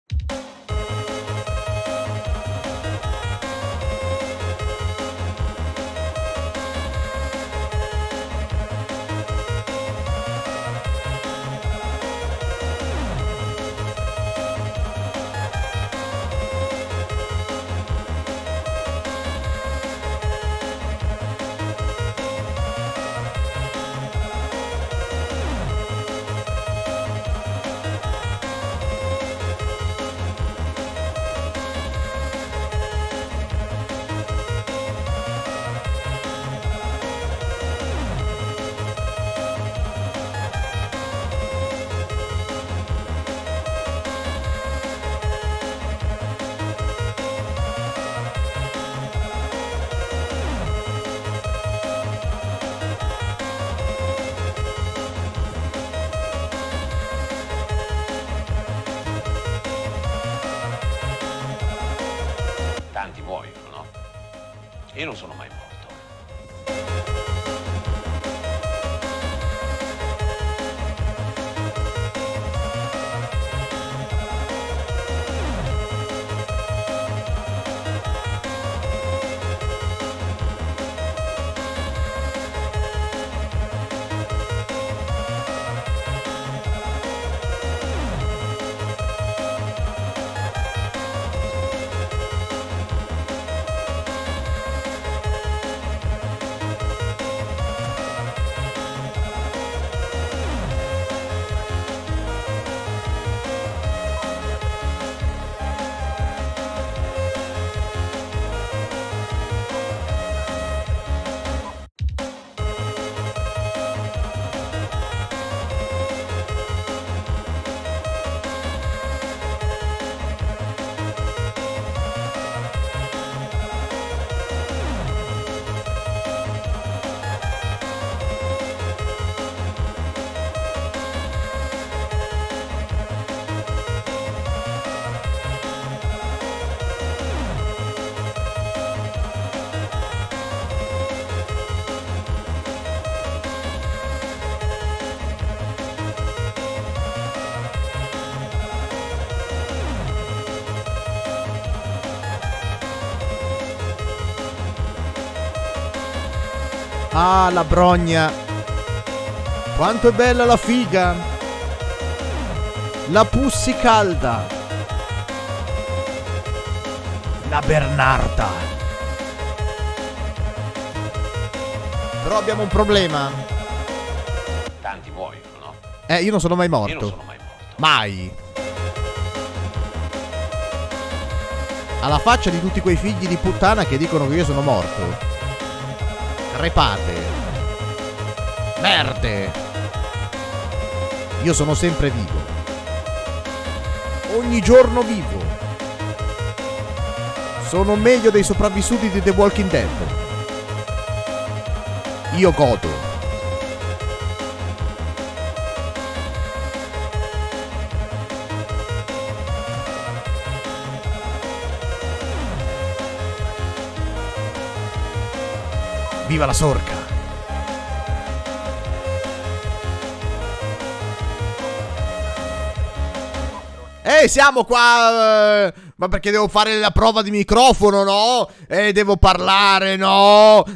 Tanti muoiono, no? Io non sono mai morto. Ah, la brogna. Quanto è bella la figa. La Pussy calda. La Bernarda. Però abbiamo un problema. Tanti muoiono, no? Io non sono mai morto. Io non sono mai morto. Mai. Alla faccia di tutti quei figli di puttana che dicono che io sono morto. Crepate. Merde. Io sono sempre vivo. Ogni giorno vivo. Sono meglio dei sopravvissuti di The Walking Dead. Io godo. Viva la sorca. Siamo qua. Ma perché devo fare la prova di microfono, no? Devo parlare, no?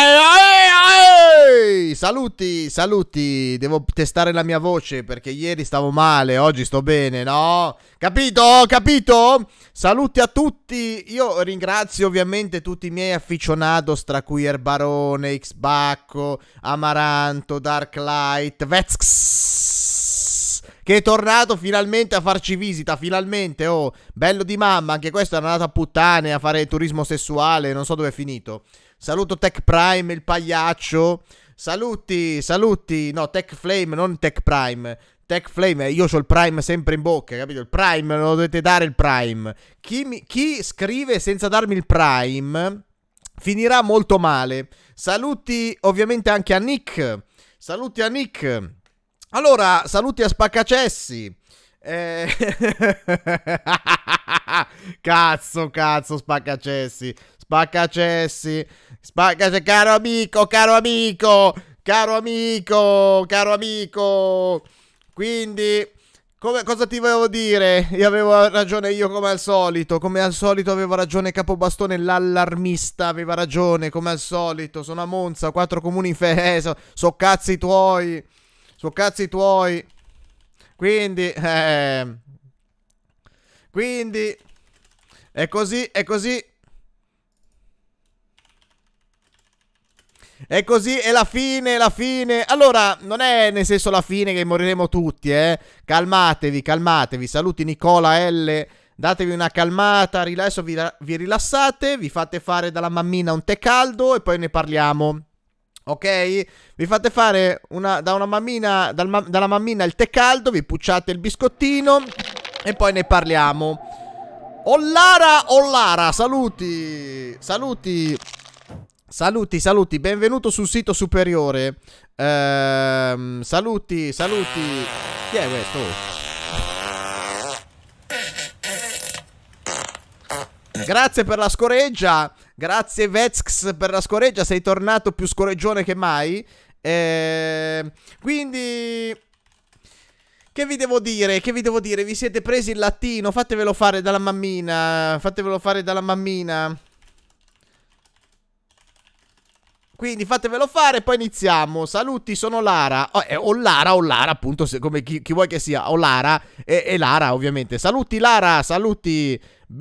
Saluti, saluti. Devo testare la mia voce perché ieri stavo male, oggi sto bene, no? Capito? Capito? Saluti a tutti. Io ringrazio ovviamente tutti i miei afficionados, tra cui Erbarone, Xbacco, Amaranto, Darklight, Vezx, che è tornato finalmente a farci visita, finalmente, oh, bello di mamma, anche questo è andato a puttane, a fare turismo sessuale, non so dove è finito. Saluto Tech Prime, il pagliaccio, saluti, saluti, no, Tech Flame, non Tech Prime, Tech Flame, io ho il Prime sempre in bocca, capito? Il Prime, lo dovete dare il Prime. Chi scrive senza darmi il Prime finirà molto male. Saluti ovviamente anche a Nick, saluti a Nick. Allora, saluti a Spaccacessi. Cazzo, Spaccacessi. Spaccacessi. Spaccacessi, caro amico, caro amico. Caro amico, caro amico. Quindi, Cosa ti volevo dire? Io avevo ragione io come al solito. Come al solito avevo ragione Capobastone, l'allarmista. Aveva ragione come al solito. Sono a Monza, 4 comuni in feso. So cazzi tuoi. So cazzi tuoi. Quindi è così, è così. E così è la fine, la fine. Allora, non è nel senso la fine che moriremo tutti, eh. Calmatevi, calmatevi. Saluti Nicola L. Datevi una calmata, adesso vi rilassate, vi fate fare dalla mammina un tè caldo e poi ne parliamo. Ok? Vi fate fare dalla mammina il tè caldo, vi pucciate il biscottino e poi ne parliamo. Ollara, Ollara, saluti. Saluti. Saluti, saluti, benvenuto sul sito superiore. Saluti, saluti. Chi è questo? Grazie per la scoreggia. Grazie Vezx per la scoreggia. Sei tornato più scoreggione che mai. Quindi... Che vi devo dire? Che vi devo dire? Vi siete presi il lattino? Fatevelo fare dalla mammina. Fatevelo fare dalla mammina. Quindi fatevelo fare, poi iniziamo. Saluti, sono Lara. O Lara, appunto, come chi vuoi che sia. O Lara e Lara, ovviamente. Saluti, Lara, saluti.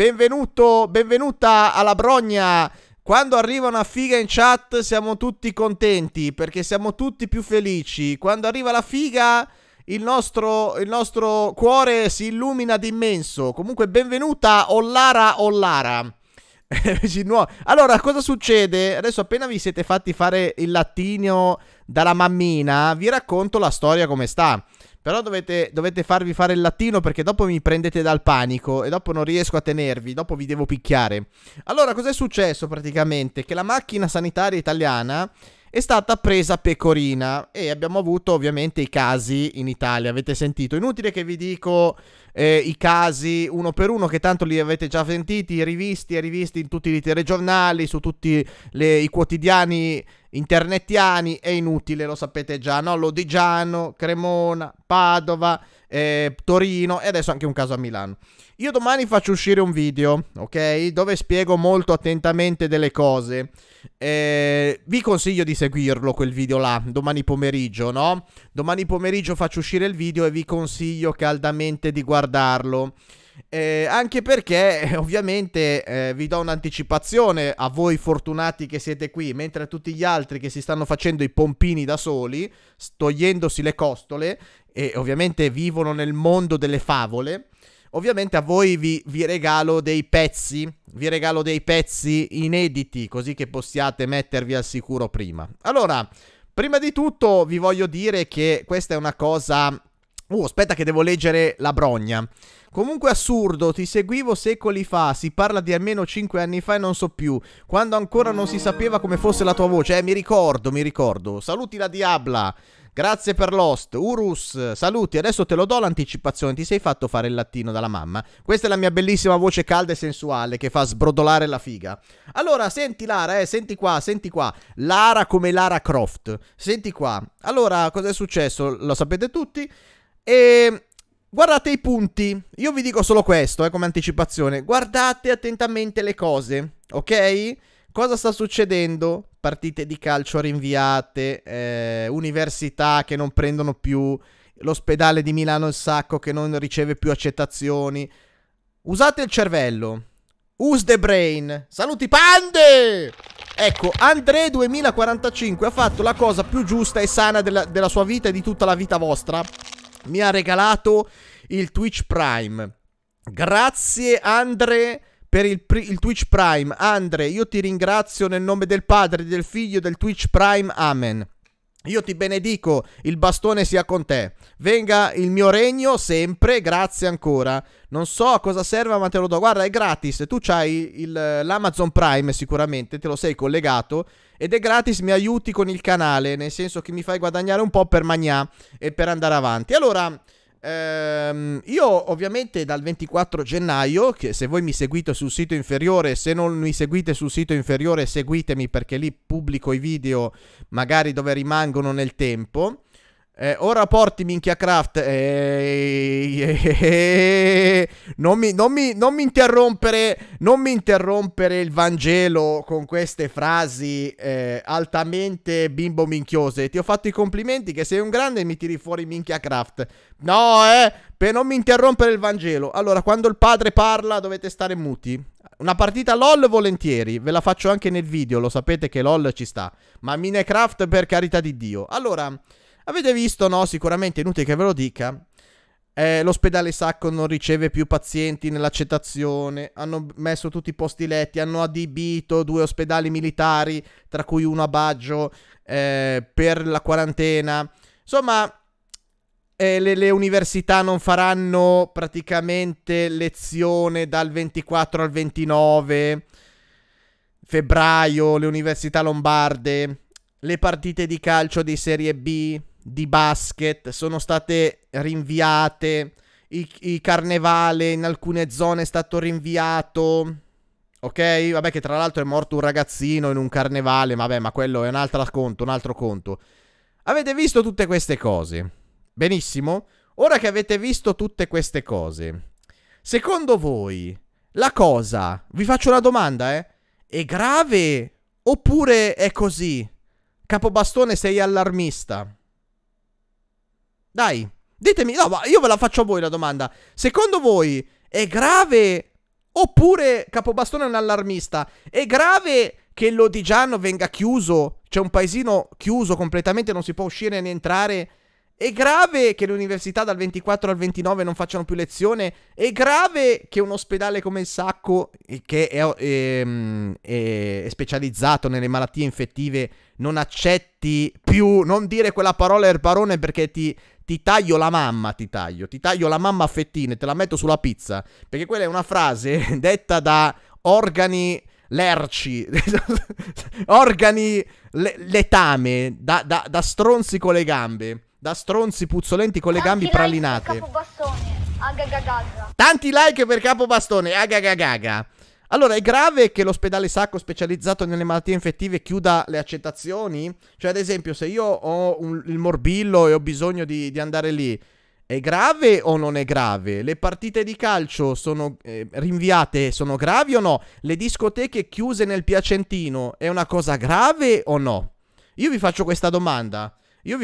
Benvenuta alla Brogna. Quando arriva una figa in chat siamo tutti contenti, perché siamo tutti più felici. Quando arriva la figa il nostro cuore si illumina d'immenso. Comunque benvenuta, Ollara, Ollara. Allora, cosa succede? Adesso appena vi siete fatti fare il lattino dalla mammina, vi racconto la storia come sta. Però dovete farvi fare il lattino, perché dopo mi prendete dal panico e dopo non riesco a tenervi, dopo vi devo picchiare. Allora, cos'è successo praticamente? Che la macchina sanitaria italiana è stata presa pecorina e abbiamo avuto ovviamente i casi in Italia, avete sentito. Inutile che vi dico i casi uno per uno, che tanto li avete già sentiti, rivisti e rivisti in tutti i telegiornali, su tutti i quotidiani internetiani. È inutile, lo sapete già, no? Lodigiano, Cremona, Padova, Torino e adesso anche un caso a Milano. Io domani faccio uscire un video, ok? Dove spiego molto attentamente delle cose. Vi consiglio di seguirlo quel video là, domani pomeriggio, no? Domani pomeriggio faccio uscire il video e vi consiglio caldamente di guardarlo. Anche perché ovviamente vi do un'anticipazione a voi fortunati che siete qui, mentre a tutti gli altri che si stanno facendo i pompini da soli, togliendosi le costole e ovviamente vivono nel mondo delle favole. Ovviamente a voi vi regalo dei pezzi, inediti, così che possiate mettervi al sicuro prima. Allora, prima di tutto vi voglio dire che questa è una cosa... aspetta che devo leggere la Brogna. Comunque assurdo, ti seguivo secoli fa, si parla di almeno 5 anni fa e non so più, quando ancora non si sapeva come fosse la tua voce. Mi ricordo. Saluti la Diabla. Grazie per l'host. Urus, saluti. Adesso te lo do l'anticipazione. Ti sei fatto fare il lattino dalla mamma. Questa è la mia bellissima voce calda e sensuale che fa sbrodolare la figa. Allora, senti Lara, senti qua. Lara come Lara Croft. Senti qua. Allora, cosa è successo? Lo sapete tutti. E... guardate i punti. Io vi dico solo questo, come anticipazione. Guardate attentamente le cose, ok? Cosa sta succedendo? Partite di calcio rinviate, università che non prendono più, l'ospedale di Milano il Sacco che non riceve più accettazioni. Usate il cervello. Use the brain. Saluti pande! Ecco, André 2045 ha fatto la cosa più giusta e sana della sua vita e di tutta la vita vostra. Mi ha regalato il Twitch Prime. Grazie Andre per il Twitch Prime. Andre, io ti ringrazio nel nome del Padre, del Figlio e del Twitch Prime. Amen. Io ti benedico, il bastone sia con te. Venga il mio regno sempre, grazie ancora. Non so a cosa serva ma te lo do. Guarda, è gratis, tu c'hai l'Amazon Prime sicuramente, te lo sei collegato. Ed è gratis, mi aiuti con il canale, nel senso che mi fai guadagnare un po' per magnà e per andare avanti. Allora... io ovviamente dal 24 gennaio, che se voi mi seguite sul sito inferiore, se non mi seguite sul sito inferiore seguitemi perché lì pubblico i video magari dove rimangono nel tempo, Ora porti minchia Craft. Non mi interrompere il Vangelo con queste frasi altamente bimbo minchiose. Ti ho fatto i complimenti che sei un grande e mi tiri fuori minchia Craft. No, per non mi interrompere il Vangelo. Allora, quando il padre parla dovete stare muti. Una partita LOL volentieri, ve la faccio anche nel video, lo sapete che LOL ci sta. Ma Minecraft per carità di Dio. Allora, avete visto, no? Sicuramente inutile che ve lo dica. L'ospedale Sacco non riceve più pazienti nell'accettazione. Hanno messo tutti i posti letti. Hanno adibito 2 ospedali militari, tra cui uno a Baggio, per la quarantena. Insomma, le università non faranno praticamente lezione dal 24 al 29 febbraio. Le università lombarde. Le partite di calcio di Serie B, di basket, sono state rinviate. Il carnevale in alcune zone è stato rinviato. Ok? Vabbè, che tra l'altro è morto un ragazzino in un carnevale. Vabbè, ma quello è un altro conto. Avete visto tutte queste cose? Benissimo. Ora che avete visto tutte queste cose, secondo voi la cosa, vi faccio una domanda, è grave oppure è così? Capobastone, sei allarmista? Dai, ditemi. No, ma io ve la faccio a voi la domanda. Secondo voi è grave oppure Capobastone è un allarmista? È grave che il Lodigiano venga chiuso? C'è un paesino chiuso completamente, non si può uscire né entrare. È grave che le università dal 24 al 29 non facciano più lezione? È grave che un ospedale come il Sacco, che è specializzato nelle malattie infettive, non accetti più? Non dire quella parola erbarone, perché ti taglio la mamma, ti taglio la mamma a fettine, te la metto sulla pizza, perché quella è una frase detta da organi lerci, organi letame, da stronzi con le gambe. Da stronzi puzzolenti con le gambe pralinate. Tanti like per Capobastone. Agagagaga. Allora, è grave che l'ospedale Sacco specializzato nelle malattie infettive chiuda le accettazioni? Cioè, ad esempio, se io ho il morbillo e ho bisogno di andare lì, è grave o non è grave? Le partite di calcio sono rinviate, sono gravi o no? Le discoteche chiuse nel Piacentino è una cosa grave o no? Io vi faccio questa domanda.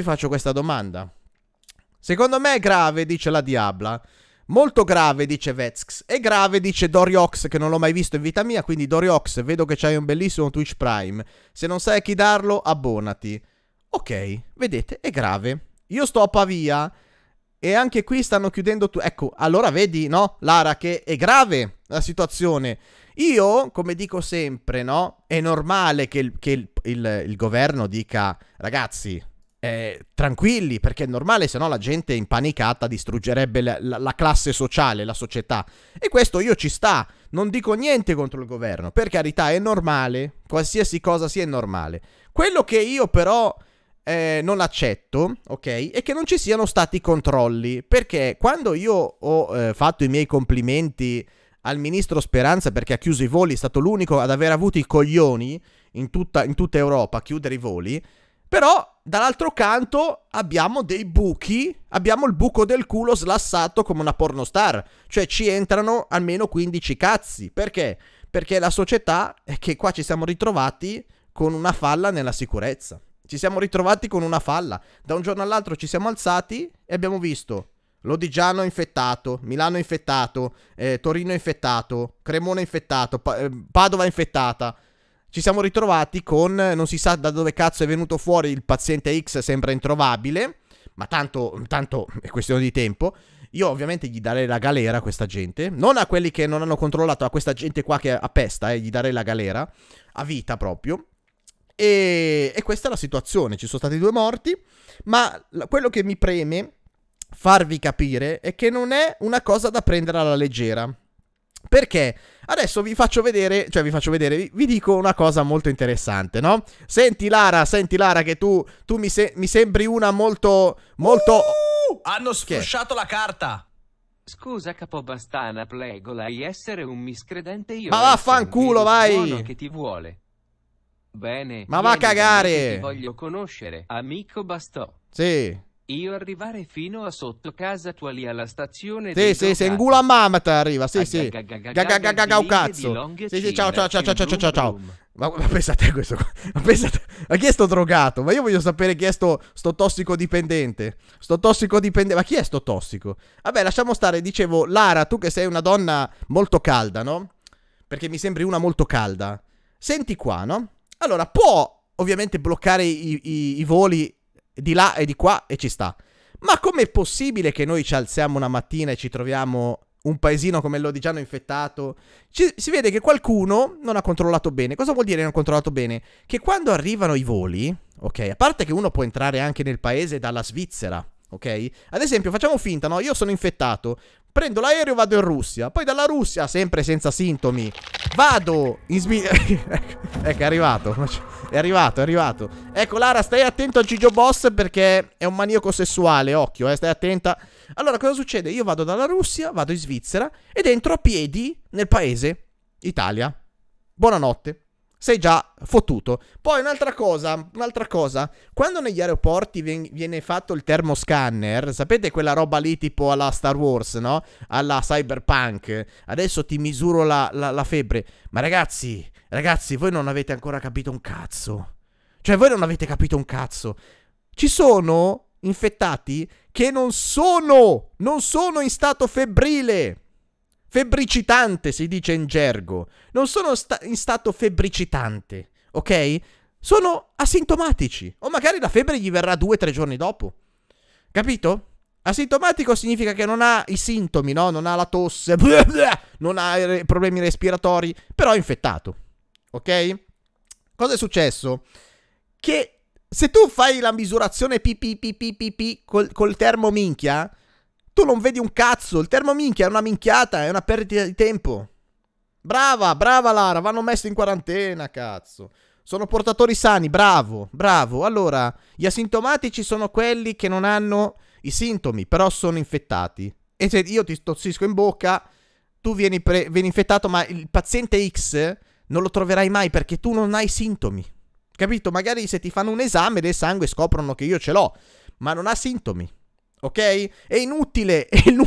Secondo me è grave, dice la Diabla. Molto grave, dice Vezx. È grave, dice Doriox, che non l'ho mai visto in vita mia. Quindi Doriox, vedo che c'hai un bellissimo Twitch Prime. Se non sai a chi darlo, abbonati. Ok, vedete, è grave. Io sto a Pavia e anche qui stanno chiudendo ecco, allora vedi, no, Lara, che è grave la situazione. Io, come dico sempre, no, è normale che il governo dica: ragazzi, tranquilli, perché è normale, se no la gente impanicata distruggerebbe la classe sociale, la società. E questo io ci sta, non dico niente contro il governo, per carità, è normale, qualsiasi cosa sia, è normale. Quello che io però non accetto, ok, è che non ci siano stati controlli, perché quando io ho fatto i miei complimenti al ministro Speranza perché ha chiuso i voli, è stato l'unico ad aver avuto i coglioni in tutta Europa a chiudere i voli. Però, dall'altro canto, abbiamo dei buchi, abbiamo il buco del culo slassato come una pornostar. Cioè, ci entrano almeno 15 cazzi. Perché? Perché la società è che qua ci siamo ritrovati con una falla nella sicurezza. Ci siamo ritrovati con una falla. Da un giorno all'altro ci siamo alzati e abbiamo visto Lodigiano infettato, Milano infettato, Torino infettato, Cremona infettato, Padova infettata. Ci siamo ritrovati con, non si sa da dove cazzo è venuto fuori il paziente X, sembra introvabile, ma tanto è questione di tempo. Io ovviamente gli darei la galera a questa gente, non a quelli che non hanno controllato, a questa gente qua che appesta, gli darei la galera, a vita proprio. E questa è la situazione, ci sono stati 2 morti, ma quello che mi preme farvi capire è che non è una cosa da prendere alla leggera. Perché adesso vi faccio vedere, vi dico una cosa molto interessante, no? Senti Lara, che tu mi sembri una molto... Hanno sfrusciato la carta! Scusa Capobastana, Plegolai, essere un miscredente io. Ma vaffanculo, vai! Che ti vuole. Bene. Ma va a cagare! Ti voglio conoscere, amico Bastò. Sì. Io arrivare fino a sotto casa tua lì alla stazione Sì, dei sì, sì, in drogati. culo a mamma te arriva, sì, sì. Gagaga, Cazzo. Sì, sì, ciao, ciao, ciao, ciao, ciao, ciao, ciao. Ma pensate a questo qua. Ma pensate, ma chi è sto drogato? Ma io voglio sapere chi è sto tossicodipendente. Sto tossicodipendente. Ma chi è sto tossico? Vabbè, lasciamo stare. Dicevo, Lara, tu che sei una donna molto calda, no? Perché mi sembri una molto calda. Senti qua, no? Allora, può ovviamente bloccare i voli di là e di qua e ci sta. Ma com'è possibile che noi ci alziamo una mattina e ci troviamo un paesino come Lodigiano infettato? Si vede che qualcuno non ha controllato bene. Cosa vuol dire non ha controllato bene? Che quando arrivano i voli, ok, a parte che uno può entrare anche nel paese dalla Svizzera, ok? Ad esempio, facciamo finta, no? Io sono infettato, prendo l'aereo, vado in Russia, poi dalla Russia, sempre senza sintomi, vado in Svizzera. Ecco, è arrivato. È arrivato. Ecco, Lara, stai attento a Gigio Boss perché è un maniaco sessuale, occhio, stai attenta. Allora, cosa succede? Io vado dalla Russia, vado in Svizzera ed entro a piedi nel paese Italia. Buonanotte. Sei già fottuto. Poi un'altra cosa. Quando negli aeroporti viene fatto il termoscanner, sapete quella roba lì tipo alla Star Wars, no? Alla Cyberpunk. Adesso ti misuro la febbre. Ma ragazzi, voi non avete ancora capito un cazzo. Cioè, voi non avete capito un cazzo. Ci sono infettati che non sono in stato febbrile. Febbricitante si dice in gergo. Non sono in stato febbricitante, ok? Sono asintomatici. O magari la febbre gli verrà 2 o 3 giorni dopo. Capito? Asintomatico significa che non ha i sintomi, no? Non ha la tosse, non ha problemi respiratori, però è infettato. Ok? Cosa è successo? Che se tu fai la misurazione col termominchia, tu non vedi un cazzo. Il termominchia è una minchiata, è una perdita di tempo. Brava Lara, vanno messi in quarantena, cazzo. Sono portatori sani, bravo. Allora, gli asintomatici sono quelli che non hanno i sintomi, però sono infettati. E se io ti tossisco in bocca, tu vieni infettato, ma il paziente X non lo troverai mai perché tu non hai sintomi. Capito? Magari se ti fanno un esame del sangue scoprono che io ce l'ho, ma non ha sintomi. Ok? È inutile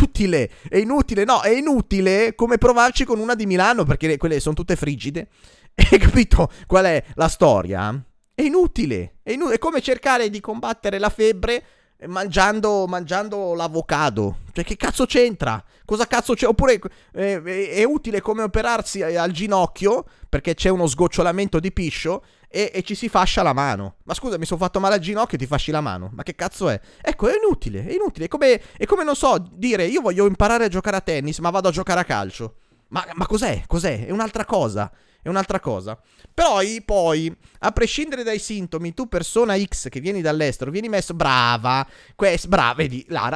come provarci con una di Milano, perché quelle sono tutte frigide. Hai capito qual è la storia? È inutile. È come cercare di combattere la febbre mangiando l'avocado. Cioè, che cazzo c'entra? Cosa cazzo c'è? Oppure è utile come operarsi al ginocchio perché c'è uno sgocciolamento di piscio e ci si fascia la mano. Ma scusa, mi sono fatto male al ginocchio e ti fasci la mano. Ma che cazzo è? Ecco, è inutile. È come non so, dire io voglio imparare a giocare a tennis, ma vado a giocare a calcio. Ma cos'è? È un'altra cosa. Poi, a prescindere dai sintomi, tu persona X che vieni dall'estero, vieni messo brava, vedi, Lara,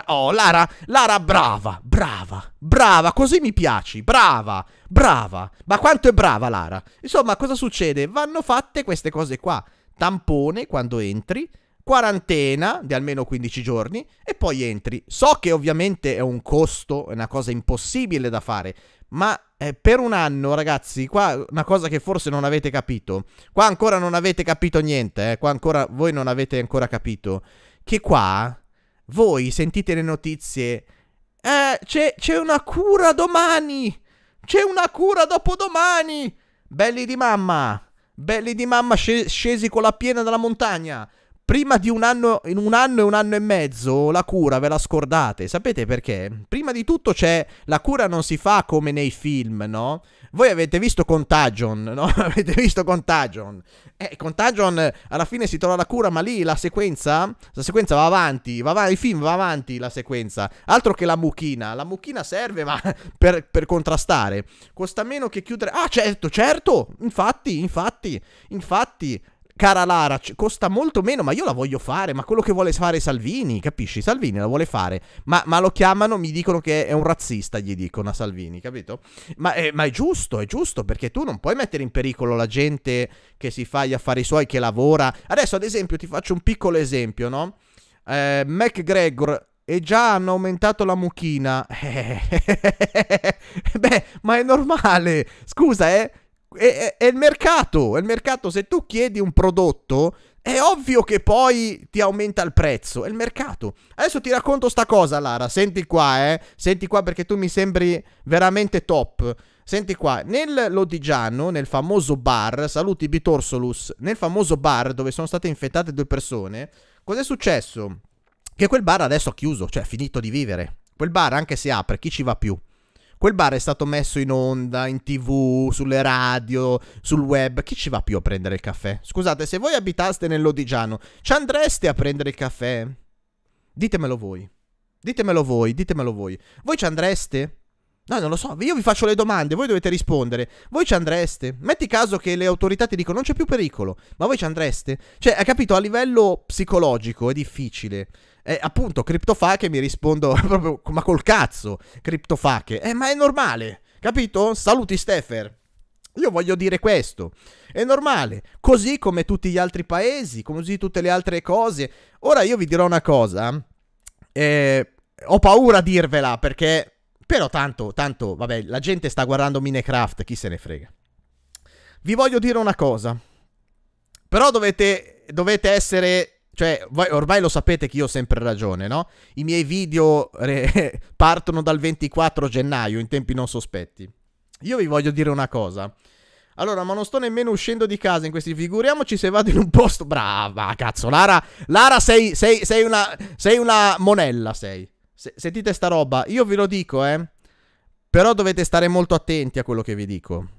brava, così mi piaci, brava, ma quanto è brava Lara? Insomma, cosa succede? Vanno fatte queste cose qua, tampone quando entri, quarantena di almeno 15 giorni e poi entri. So che ovviamente è un costo, è una cosa impossibile da fare, ma per un anno, ragazzi, qua una cosa che forse non avete capito, qua ancora non avete capito niente, qua ancora voi non avete ancora capito, che qua voi sentite le notizie, c'è una cura domani, c'è una cura dopodomani, belli di mamma scesi con la piena dalla montagna. Prima di in un anno e mezzo la cura ve la scordate. Sapete perché? Prima di tutto la cura non si fa come nei film, no? Voi avete visto Contagion, no? Avete visto Contagion? Contagion alla fine si trova la cura, ma lì la sequenza va avanti, il film va avanti, la sequenza. Altro che la mucchina serve ma per contrastare. Costa meno che chiudere. Ah, certo, infatti. Cara Lara, costa molto meno, ma io la voglio fare, ma quello che vuole fare Salvini, capisci? Salvini la vuole fare, ma lo chiamano, mi dicono che è un razzista, gli dicono a Salvini, capito? Ma è giusto, perché tu non puoi mettere in pericolo la gente che si fa gli affari suoi, che lavora. Adesso, ad esempio, ti faccio un piccolo esempio, no? McGregor... E già hanno aumentato la mucchina. Beh, ma è normale. Scusa, È il mercato, se tu chiedi un prodotto, è ovvio che poi ti aumenta il prezzo, è il mercato. Adesso ti racconto sta cosa, Lara, senti qua, senti qua perché tu mi sembri veramente top. Senti qua, nel Lodigiano, nel famoso bar, saluti Bitorsolus, nel famoso bar dove sono state infettate 2 persone, cos'è successo? Che quel bar adesso ha chiuso, cioè ha finito di vivere. Quel bar, anche se apre, chi ci va più? Quel bar è stato messo in onda, in TV, sulle radio, sul web. Chi ci va più a prendere il caffè? Scusate, se voi abitaste nel Lodigiano, ci andreste a prendere il caffè? Ditemelo voi. Ditemelo voi, ditemelo voi. Voi ci andreste? No, non lo so, io vi faccio le domande, voi dovete rispondere. Voi ci andreste? Metti caso che le autorità ti dicono non c'è più pericolo, ma voi ci andreste? Cioè, hai capito, a livello psicologico è difficile. Appunto, criptofache mi rispondo proprio, ma col cazzo, criptofache. Ma è normale, capito? Saluti Stefer. Io voglio dire questo, è normale, così come tutti gli altri paesi, così tutte le altre cose. Ora io vi dirò una cosa, ho paura a dirvela perché... Però tanto, vabbè, la gente sta guardando Minecraft, chi se ne frega. Vi voglio dire una cosa. Però dovete essere... Cioè, voi ormai lo sapete che io ho sempre ragione, no? I miei video partono dal 24 gennaio, in tempi non sospetti. Io vi voglio dire una cosa. Allora, ma non sto nemmeno uscendo di casa in questi... Figuriamoci se vado in un posto... Brava, cazzo, Lara, sei una monella, sei. Sentite sta roba, io ve lo dico, però dovete stare molto attenti a quello che vi dico.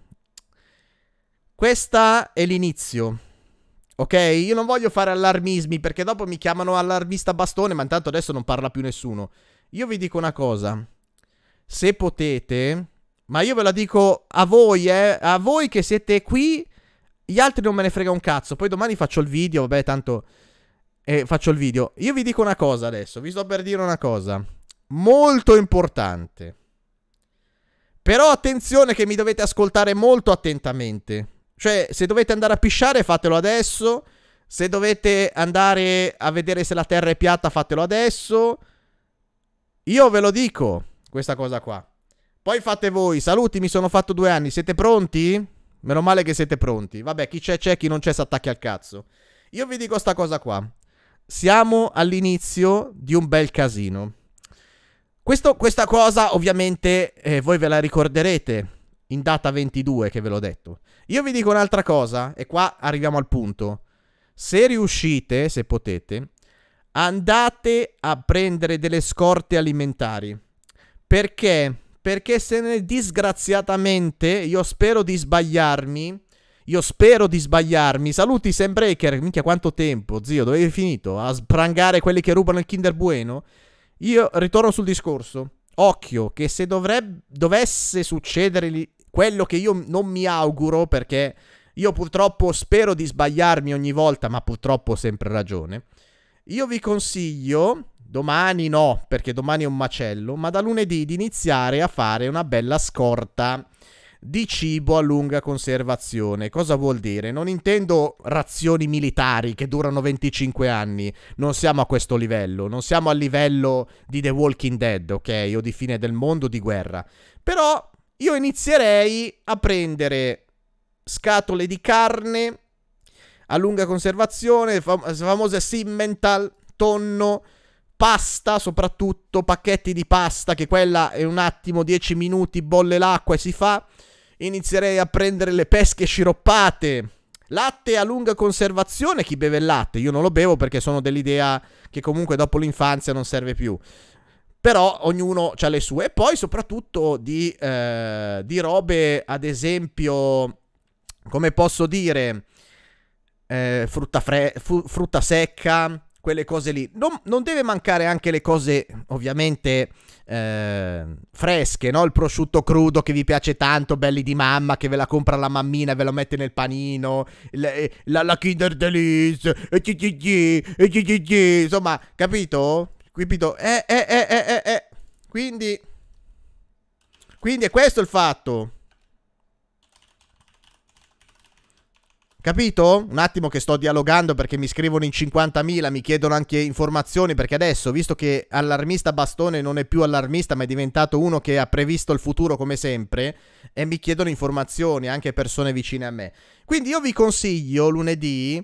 Questa è l'inizio, ok? Io non voglio fare allarmismi perché dopo mi chiamano allarmista bastone, ma intanto adesso non parla più nessuno. Io vi dico una cosa, se potete, ma io ve la dico a voi, a voi che siete qui, gli altri non me ne frega un cazzo. Poi domani faccio il video, vabbè, tanto... faccio il video. Io vi dico una cosa adesso. Vi sto per dire una cosa molto importante. Però attenzione che mi dovete ascoltare molto attentamente. Cioè, se dovete andare a pisciare, fatelo adesso. Se dovete andare a vedere se la terra è piatta, fatelo adesso. Io ve lo dico, questa cosa qua. Poi fate voi. Saluti, mi sono fatto 2 anni. Siete pronti? Meno male che siete pronti. Vabbè, chi c'è, chi non c'è, s'attacchi al cazzo. Io vi dico sta cosa qua. Siamo all'inizio di un bel casino. Questa cosa ovviamente voi ve la ricorderete in data 22 che ve l'ho detto. Io vi dico un'altra cosa e qua arriviamo al punto. Se riuscite, se potete, andate a prendere delle scorte alimentari. Perché? Perché se ne disgraziatamente, io spero di sbagliarmi. Saluti Sembreaker. Minchia, quanto tempo, zio, dove hai finito? A sprangare quelli che rubano il Kinder Bueno? Io ritorno sul discorso. Occhio, che se dovesse succedere quello che io non mi auguro, perché io purtroppo spero di sbagliarmi ogni volta, ma purtroppo ho sempre ragione. Io vi consiglio, domani no, perché domani è un macello, ma da lunedì di iniziare a fare una bella scorta di cibo a lunga conservazione. Cosa vuol dire? Non intendo razioni militari che durano 25 anni. Non siamo a questo livello. Non siamo a livello di The Walking Dead, ok? O di Fine del Mondo, di guerra. Però io inizierei a prendere scatole di carne a lunga conservazione, famose Simmental, tonno, pasta soprattutto, pacchetti di pasta, che quella è un attimo, 10 minuti, bolle l'acqua e si fa. Inizierei a prendere le pesche sciroppate, latte a lunga conservazione. Chi beve il latte? Io non lo bevo perché sono dell'idea che comunque dopo l'infanzia non serve più. Però ognuno ha le sue. E poi soprattutto di robe, ad esempio, come posso dire, frutta secca, quelle cose lì. Non deve mancare anche le cose ovviamente fresche, no? Il prosciutto crudo che vi piace tanto, belli di mamma, che ve la compra la mammina e ve lo mette nel panino, la Kinder Delice, insomma, capito? Quindi è questo il fatto. Capito? Un attimo che sto dialogando perché mi scrivono in 50.000, mi chiedono anche informazioni, perché adesso, visto che allarmista bastone non è più allarmista ma è diventato uno che ha previsto il futuro come sempre, e mi chiedono informazioni anche persone vicine a me. Quindi io vi consiglio lunedì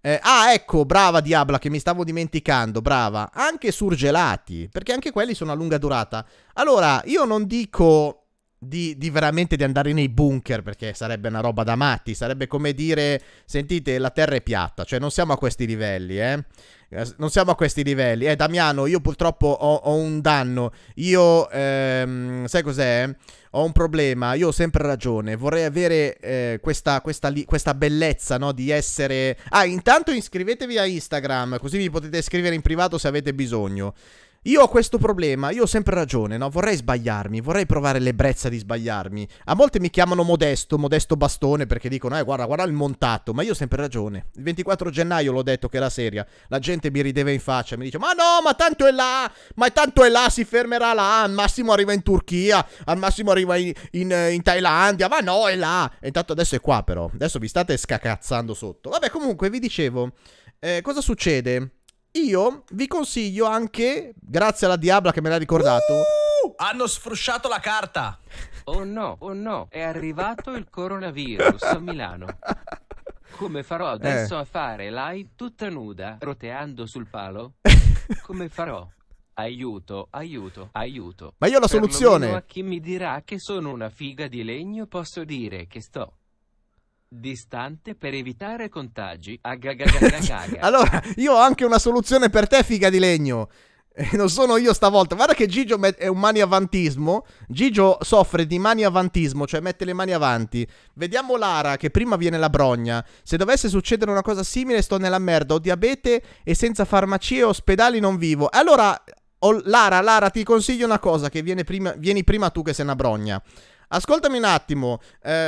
Ecco, brava Diabla, che mi stavo dimenticando, brava. Anche surgelati, perché anche quelli sono a lunga durata. Allora, io non dico di veramente di andare nei bunker, perché sarebbe una roba da matti. Sarebbe come dire, sentite, la terra è piatta. Cioè, non siamo a questi livelli, non siamo a questi livelli. Damiano, io purtroppo ho un danno. Io, sai cos'è? Ho un problema, io ho sempre ragione. Vorrei avere questa bellezza, no? Di essere... intanto iscrivetevi a Instagram, così vi potete scrivere in privato se avete bisogno. Io ho questo problema, io ho sempre ragione, no? Vorrei sbagliarmi, vorrei provare l'ebbrezza di sbagliarmi. A volte mi chiamano Modesto Bastone, perché dicono, guarda il montato, ma io ho sempre ragione. Il 24 gennaio l'ho detto che era seria, la gente mi rideva in faccia, mi dice, ma no, ma tanto è là, si fermerà là, al massimo arriva in Turchia, al massimo arriva in Thailandia, ma no, è là. E intanto adesso è qua però, adesso vi state scacazzando sotto. Vabbè, comunque vi dicevo, cosa succede? Io vi consiglio anche, grazie alla Diabla che me l'ha ricordato, hanno sfrusciato la carta. Oh no, è arrivato il coronavirus a Milano. Come farò adesso a fare live tutta nuda, roteando sul palo? Come farò? Aiuto. Ma io ho la soluzione. Perlomeno a chi mi dirà che sono una figa di legno posso dire che sto distante per evitare contagi. Allora, io ho anche una soluzione per te, figa di legno. Non sono io stavolta. Guarda che Gigio è un maniavantismo. Gigio soffre di maniavantismo, cioè mette le mani avanti. Vediamo Lara, che prima viene la brogna. Se dovesse succedere una cosa simile, sto nella merda. Ho diabete e senza farmacie e ospedali non vivo. Allora, Lara, ti consiglio una cosa, che vieni prima tu che sei una brogna. Ascoltami un attimo.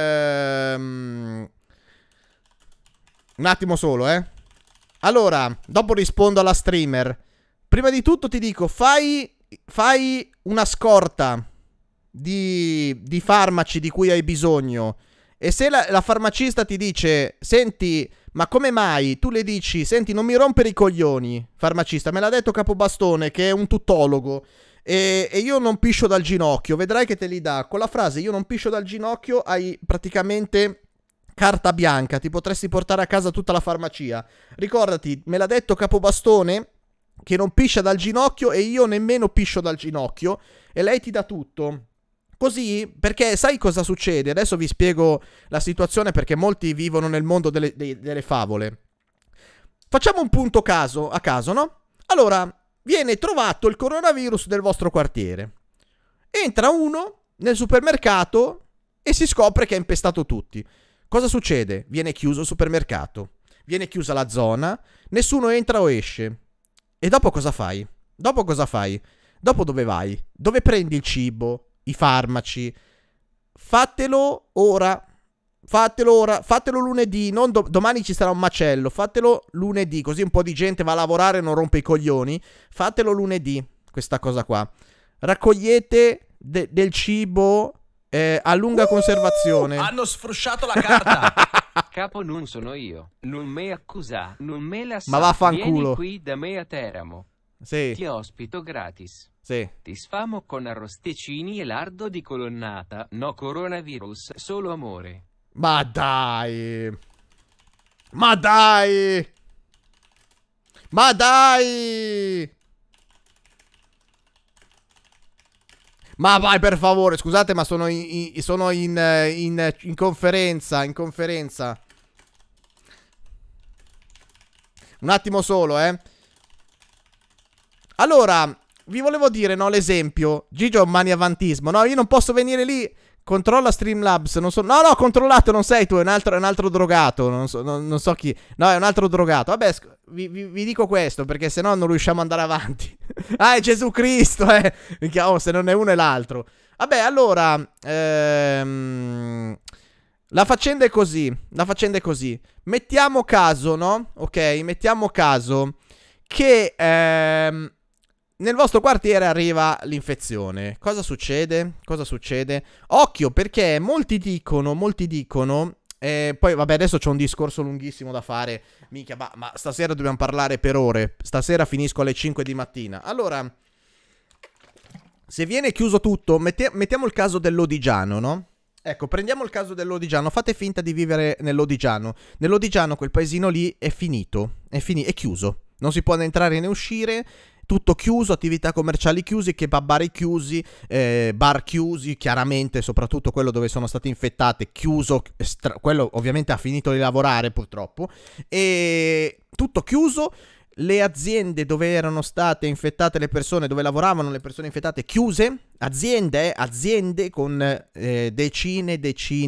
Un attimo solo, Allora, dopo rispondo alla streamer. Prima di tutto ti dico, fai una scorta di farmaci di cui hai bisogno. E se la farmacista ti dice, senti, ma come mai? Tu le dici, senti, non mi rompere i coglioni, farmacista, me l'ha detto Capobastone, che è un tuttologo. E io non piscio dal ginocchio, vedrai che te li dà. Con la frase io non piscio dal ginocchio hai praticamente carta bianca, ti potresti portare a casa tutta la farmacia. Ricordati, me l'ha detto Capobastone che non piscia dal ginocchio e io nemmeno piscio dal ginocchio e lei ti dà tutto. Così, perché sai cosa succede? Adesso vi spiego la situazione perché molti vivono nel mondo delle favole. Facciamo un punto a caso, no? Allora, viene trovato il coronavirus del vostro quartiere. Entra uno nel supermercato e si scopre che ha impestato tutti. Cosa succede? Viene chiuso il supermercato, viene chiusa la zona, nessuno entra o esce. E dopo cosa fai? Dopo dove vai? Dove prendi il cibo, i farmaci? Fatelo ora. Fatelo lunedì, non domani ci sarà un macello. Fatelo lunedì, così un po' di gente va a lavorare e non rompe i coglioni. Fatelo lunedì, questa cosa qua. Raccogliete del cibo a lunga conservazione. Hanno sfrusciato la carta. Capo, non sono io. Non me accusa, non me la sa. Ma vaffanculo. Vieni qui da me a Teramo. Sì. Ti ospito gratis. Sì. Ti sfamo con arrosticini e lardo di colonnata. No coronavirus, solo amore. Ma dai. Ma dai. Ma dai. Ma vai, per favore, scusate, ma sono in conferenza, Un attimo solo, Allora, vi volevo dire, no, l'esempio. Gigio è un maniavantismo. No, io non posso venire lì. Controlla Streamlabs, non so. No, controllato non sei tu, è un altro drogato. Non so chi. No, è un altro drogato. Vabbè, vi dico questo, perché sennò non riusciamo ad andare avanti. È Gesù Cristo, oh, se non è uno è l'altro. Vabbè, allora la faccenda è così. Mettiamo caso, no? Ok, mettiamo caso che nel vostro quartiere arriva l'infezione. Cosa succede? Occhio, perché molti dicono poi vabbè, adesso c'è un discorso lunghissimo da fare. Minchia, ma stasera dobbiamo parlare per ore. Stasera finisco alle 5 di mattina. Allora, se viene chiuso tutto, mettiamo il caso dell'Odigiano, no? Ecco, prendiamo il caso dell'Odigiano. Fate finta di vivere nell'Odigiano. Nell'Odigiano quel paesino lì è finito, è chiuso. Non si può né entrare né uscire, tutto chiuso, attività commerciali chiusi, kebab chiusi, bar chiusi, chiaramente, soprattutto quello dove sono state infettate, chiuso, quello ovviamente ha finito di lavorare purtroppo, e tutto chiuso. Le aziende dove erano state infettate le persone, dove lavoravano le persone infettate, chiuse. Aziende con decine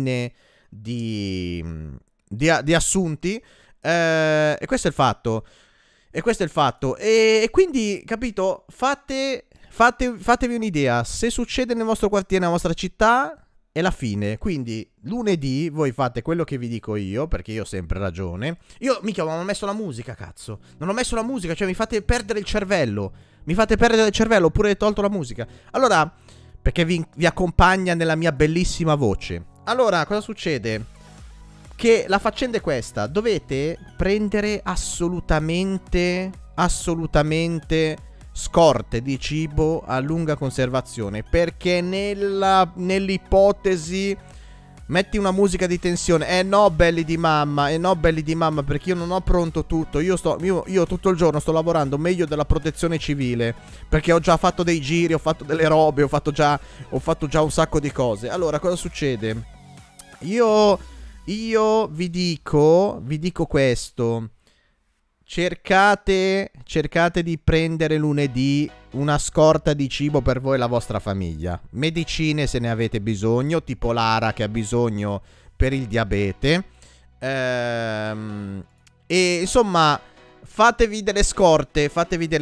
di assunti. E questo è il fatto. E quindi, capito, fatevi un'idea. Se succede nel vostro quartiere, nella vostra città, è la fine. Quindi lunedì voi fate quello che vi dico io, perché io ho sempre ragione. Io mica non ho messo la musica, cazzo. Non ho messo la musica, cioè mi fate perdere il cervello. Oppure tolto la musica. Allora, perché vi accompagna nella mia bellissima voce. Allora, cosa succede? Che la faccenda è questa: dovete prendere assolutamente scorte di cibo a lunga conservazione, perché nell'ipotesi metti una musica di tensione, no belli di mamma, perché io non ho pronto tutto, io tutto il giorno sto lavorando meglio della protezione civile, perché ho già fatto dei giri, ho fatto delle robe, ho fatto già un sacco di cose. Allora cosa succede? Io vi dico questo: cercate di prendere lunedì una scorta di cibo per voi e la vostra famiglia. Medicine se ne avete bisogno, tipo Lara che ha bisogno per il diabete. E insomma, fatevi delle scorte.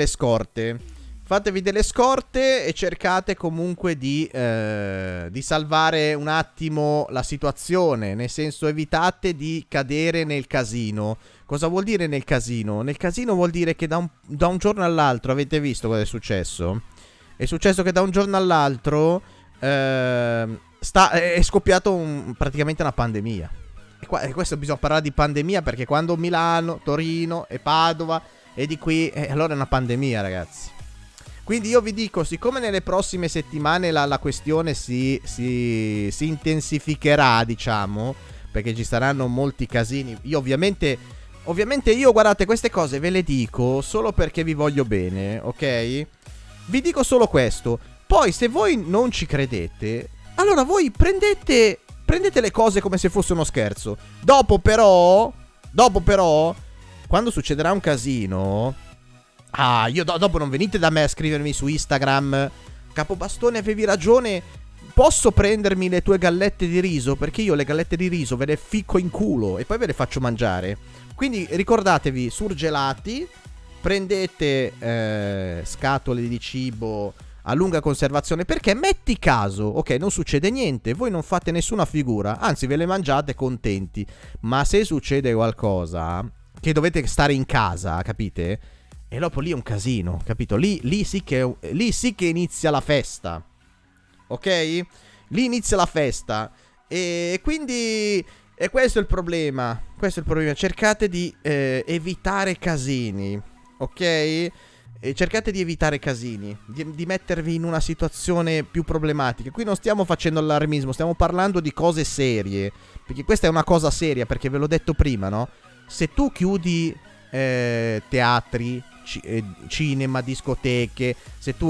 Fatevi delle scorte e cercate comunque di salvare un attimo la situazione. Nel senso, evitate di cadere nel casino. Cosa vuol dire nel casino? Nel casino vuol dire che da un giorno all'altro, avete visto cosa è successo? È successo che da un giorno all'altro è scoppiato praticamente una pandemia. E questo bisogna parlare di pandemia, perché quando Milano, Torino e Padova e di qui, allora è una pandemia, ragazzi. Quindi io vi dico, siccome nelle prossime settimane la questione si intensificherà, diciamo, perché ci saranno molti casini, io ovviamente io, guardate, queste cose ve le dico solo perché vi voglio bene, ok? Vi dico solo questo. Poi se voi non ci credete, allora voi prendete le cose come se fosse uno scherzo. Dopo però, quando succederà un casino, dopo non venite da me a scrivermi su Instagram: Capobastone, avevi ragione, posso prendermi le tue gallette di riso? Perché io le gallette di riso ve le ficco in culo e poi ve le faccio mangiare. Quindi ricordatevi, surgelati, prendete scatole di cibo a lunga conservazione, perché metti caso, ok, non succede niente, voi non fate nessuna figura, anzi ve le mangiate contenti. Ma se succede qualcosa, che dovete stare in casa, capite? E dopo lì è un casino, capito? Lì sì che inizia la festa, ok? Lì inizia la festa. E quindi questo è il problema. Cercate di evitare casini, ok? Cercate di evitare casini, di mettervi in una situazione più problematica. Qui non stiamo facendo allarmismo, stiamo parlando di cose serie, perché questa è una cosa seria, perché ve l'ho detto prima, no? Se tu chiudi teatri, cinema, discoteche, se tu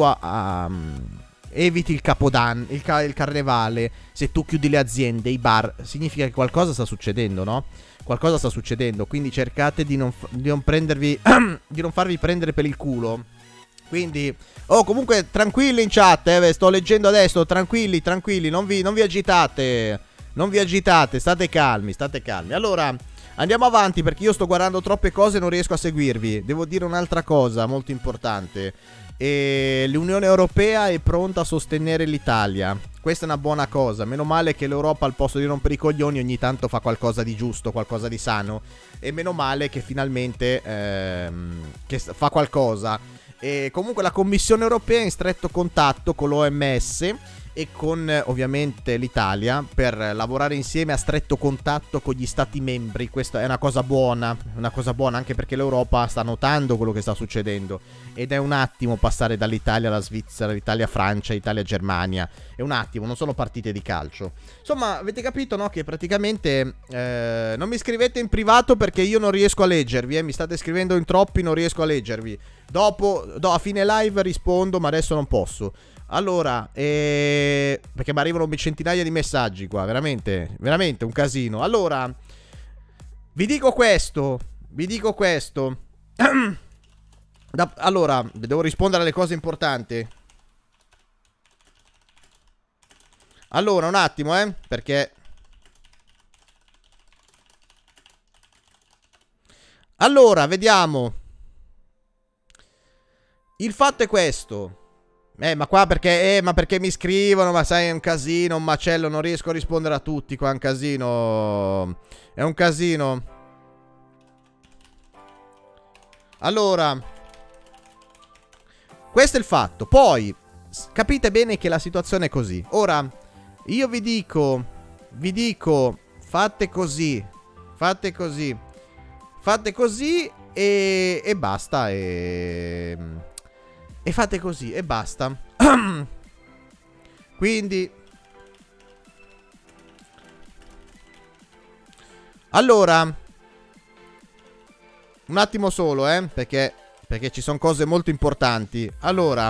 eviti il Capodanno, il carnevale, se tu chiudi le aziende, i bar, significa che qualcosa sta succedendo, no? Qualcosa sta succedendo, quindi cercate di non prendervi di non farvi prendere per il culo. Quindi comunque tranquilli in chat, sto leggendo adesso, tranquilli, non vi agitate. State calmi. Allora, andiamo avanti, perché io sto guardando troppe cose e non riesco a seguirvi. Devo dire un'altra cosa molto importante. L'Unione Europea è pronta a sostenere l'Italia. Questa è una buona cosa. Meno male che l'Europa, al posto di rompere i coglioni, ogni tanto fa qualcosa di giusto, qualcosa di sano. E meno male che finalmente che fa qualcosa. E comunque la Commissione Europea è in stretto contatto con l'OMS e con ovviamente l'Italia per lavorare insieme a stretto contatto con gli stati membri. Questa è una cosa buona anche perché l'Europa sta notando quello che sta succedendo ed è un attimo passare dall'Italia alla Svizzera, l'Italia Francia, Italia Germania, è un attimo, non sono partite di calcio. Insomma, avete capito, no, che praticamente non mi scrivete in privato perché io non riesco a leggervi, mi state scrivendo in troppi, non riesco a leggervi. Dopo a fine live rispondo, ma adesso non posso. Allora, perché mi arrivano centinaia di messaggi qua, veramente un casino. Allora, vi dico questo. Allora, devo rispondere alle cose importanti. Allora, un attimo, perché... Allora, vediamo. Il fatto è questo. Ma qua perché mi scrivono, ma sai, è un casino, un macello, non riesco a rispondere a tutti qua, è un casino. È un casino. Allora, questo è il fatto. Poi, capite bene che la situazione è così. Ora, io vi dico, fate così e basta, e fate così e basta. Quindi, allora, un attimo solo, perché ci sono cose molto importanti. Allora,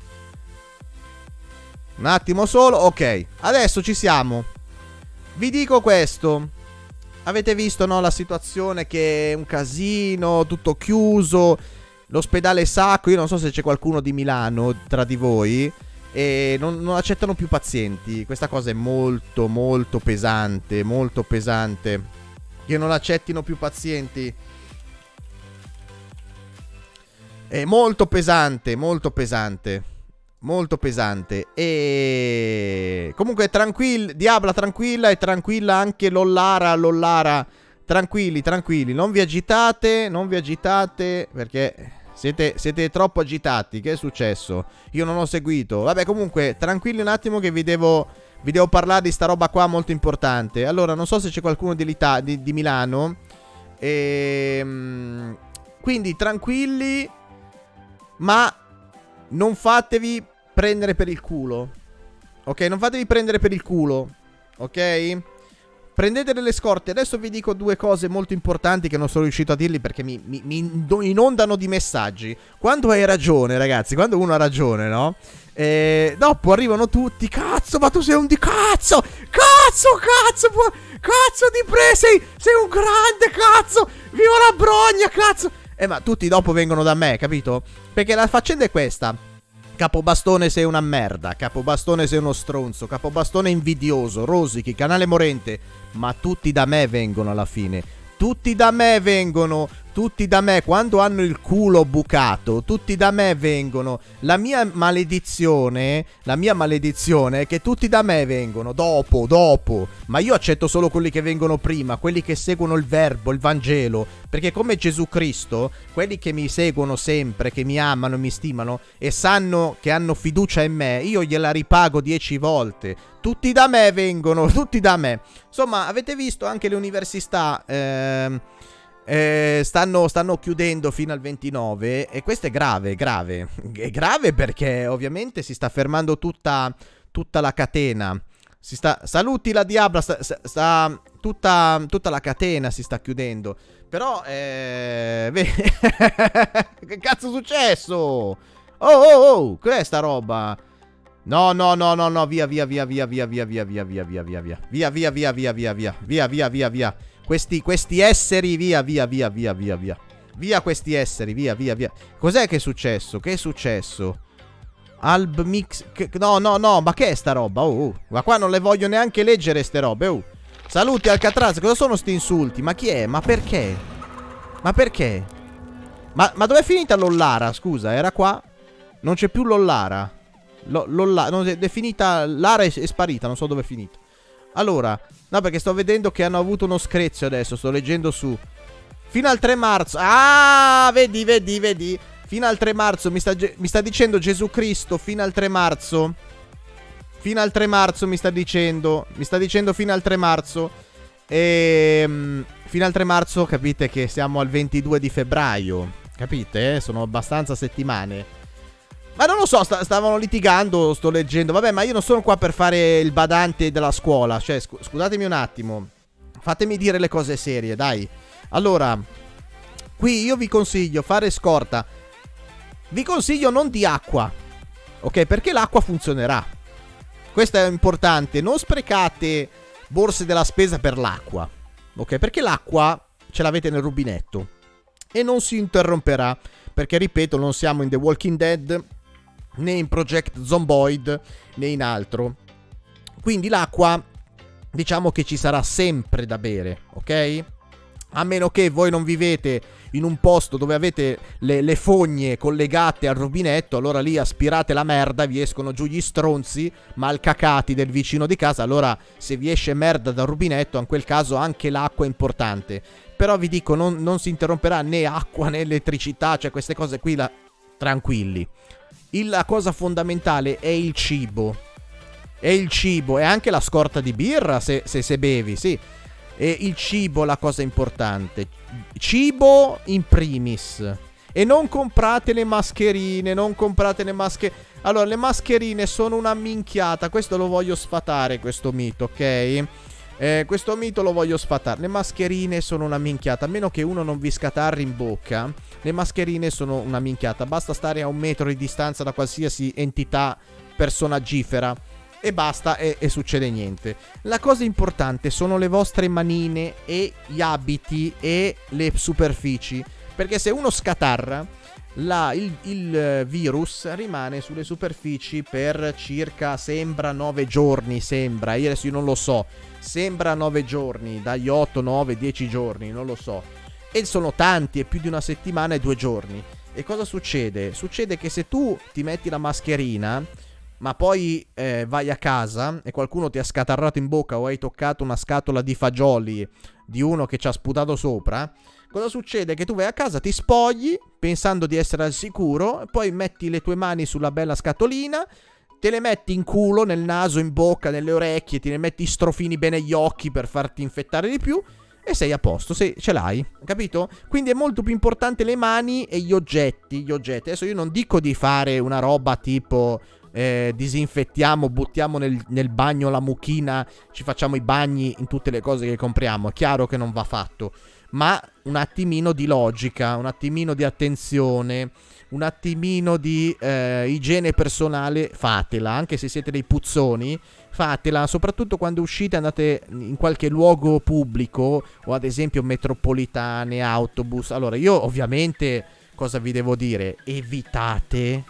un attimo solo. Ok, adesso ci siamo. Vi dico questo. Avete visto, no, la situazione che è un casino, tutto chiuso. L'ospedale sacco, io non so se c'è qualcuno di Milano tra di voi e non accettano più pazienti. Questa cosa è molto pesante, che non accettino più pazienti. È molto pesante. E comunque Diabla tranquilla e tranquilla anche Lollara. Tranquilli, non vi agitate perché siete troppo agitati. Che è successo? Io non ho seguito. Vabbè, comunque, tranquilli un attimo che vi devo parlare di sta roba qua molto importante. Allora, non so se c'è qualcuno di Milano. Quindi, tranquilli, ma non fatevi prendere per il culo. Ok? Non fatevi prendere per il culo. Ok? Prendete delle scorte. Adesso vi dico due cose molto importanti che non sono riuscito a dirli perché mi inondano di messaggi. Quando hai ragione, ragazzi, quando uno ha ragione, no? Dopo arrivano tutti. Cazzo, ma tu sei un di cazzo. Cazzo di sei un grande, cazzo. Viva la Brogna, cazzo. Ma tutti dopo vengono da me, capito? Perché la faccenda è questa. Capobastone sei una merda, Capobastone sei uno stronzo, Capobastone invidioso, rosichi, canale morente. Ma tutti da me vengono alla fine. Tutti da me vengono. Quando hanno il culo bucato, tutti da me vengono. La mia maledizione è che tutti da me vengono dopo. Ma io accetto solo quelli che vengono prima, quelli che seguono il verbo, il Vangelo. Perché come Gesù Cristo, quelli che mi seguono sempre, che mi amano, mi stimano e sanno che hanno fiducia in me, io gliela ripago 10 volte. Tutti da me vengono, tutti da me. Insomma, avete visto anche le università stanno chiudendo fino al 29 e questo è grave. È grave perché ovviamente si sta fermando tutta la catena. Saluti la Diabla, tutta la catena si sta chiudendo. Però che cazzo è successo? Oh, cos'è sta roba? No, via. Questi esseri, via. Via questi esseri, via. Cos'è che è successo? Alb mix. No, ma che è sta roba? Ma qua non le voglio neanche leggere ste robe. Saluti Alcatraz, cosa sono sti insulti? Ma chi è? Ma perché? Ma dov'è finita Lollara? Scusa, era qua? Non c'è più Lollara. Non è finita. Lara è sparita, non so dove è finita. Allora, no, perché sto vedendo che hanno avuto uno screzio adesso. Sto leggendo su. Fino al 3 marzo. Ah, vedi. Fino al 3 marzo mi sta dicendo Gesù Cristo. Fino al 3 marzo. Fino al 3 marzo mi sta dicendo fino al 3 marzo. Fino al 3 marzo capite che siamo al 22 di febbraio. Capite? Sono abbastanza settimane. Ma non lo so, stavano litigando, sto leggendo. Vabbè, ma io non sono qua per fare il badante della scuola. Cioè, scusatemi un attimo. Fatemi dire le cose serie, dai. Allora, qui io vi consiglio fare scorta. Vi consiglio non di acqua. Ok, perché l'acqua funzionerà. Questo è importante. Non sprecate borse della spesa per l'acqua. Ok, perché l'acqua ce l'avete nel rubinetto e non si interromperà. Perché, ripeto, non siamo in The Walking Dead, né in Project Zomboid, né in altro. Quindi l'acqua, diciamo che ci sarà sempre da bere, ok? A meno che voi non vivete in un posto dove avete le fogne collegate al rubinetto, allora lì aspirate la merda, vi escono giù gli stronzi malcacati del vicino di casa. Allora, se vi esce merda dal rubinetto, in quel caso anche l'acqua è importante. Però vi dico, non si interromperà né acqua né elettricità, cioè queste cose qui, tranquilli. La cosa fondamentale è il cibo. È il cibo, e anche la scorta di birra se bevi, sì. E il cibo è la cosa importante. Cibo in primis. E non comprate le mascherine, Allora, le mascherine sono una minchiata. Questo lo voglio sfatare, questo mito, ok? Questo mito lo voglio sfatare. Le mascherine sono una minchiata. A meno che uno non vi scatarri in bocca, le mascherine sono una minchiata. Basta stare a 1 metro di distanza da qualsiasi entità personaggifera e basta, e succede niente. La cosa importante sono le vostre manine e gli abiti e le superfici, perché se uno scatarra, il virus rimane sulle superfici per circa, sembra 9 giorni, sembra, io adesso non lo so, sembra 9 giorni, dagli 8, 9, 10 giorni, non lo so, e sono tanti, è più di una settimana e 2 giorni. E cosa succede? Succede che se tu ti metti la mascherina, ma poi vai a casa e qualcuno ti ha scatarrato in bocca o hai toccato una scatola di fagioli di uno che ci ha sputato sopra, cosa succede? Che tu vai a casa, ti spogli pensando di essere al sicuro, poi metti le tue mani sulla bella scatolina, te le metti in culo, nel naso, in bocca, nelle orecchie, te ne metti strofini bene gli occhi per farti infettare di più e sei a posto, ce l'hai, capito? Quindi è molto più importante le mani e gli oggetti. Adesso io non dico di fare una roba tipo disinfettiamo, buttiamo nel bagno la mucchina, ci facciamo i bagni in tutte le cose che compriamo. È chiaro che non va fatto, ma un attimino di logica, un attimino di attenzione, un attimino di igiene personale fatela. Anche se siete dei puzzoni, fatela, soprattutto quando uscite, andate in qualche luogo pubblico o ad esempio metropolitane, autobus. Allora, io ovviamente, cosa vi devo dire? Evitate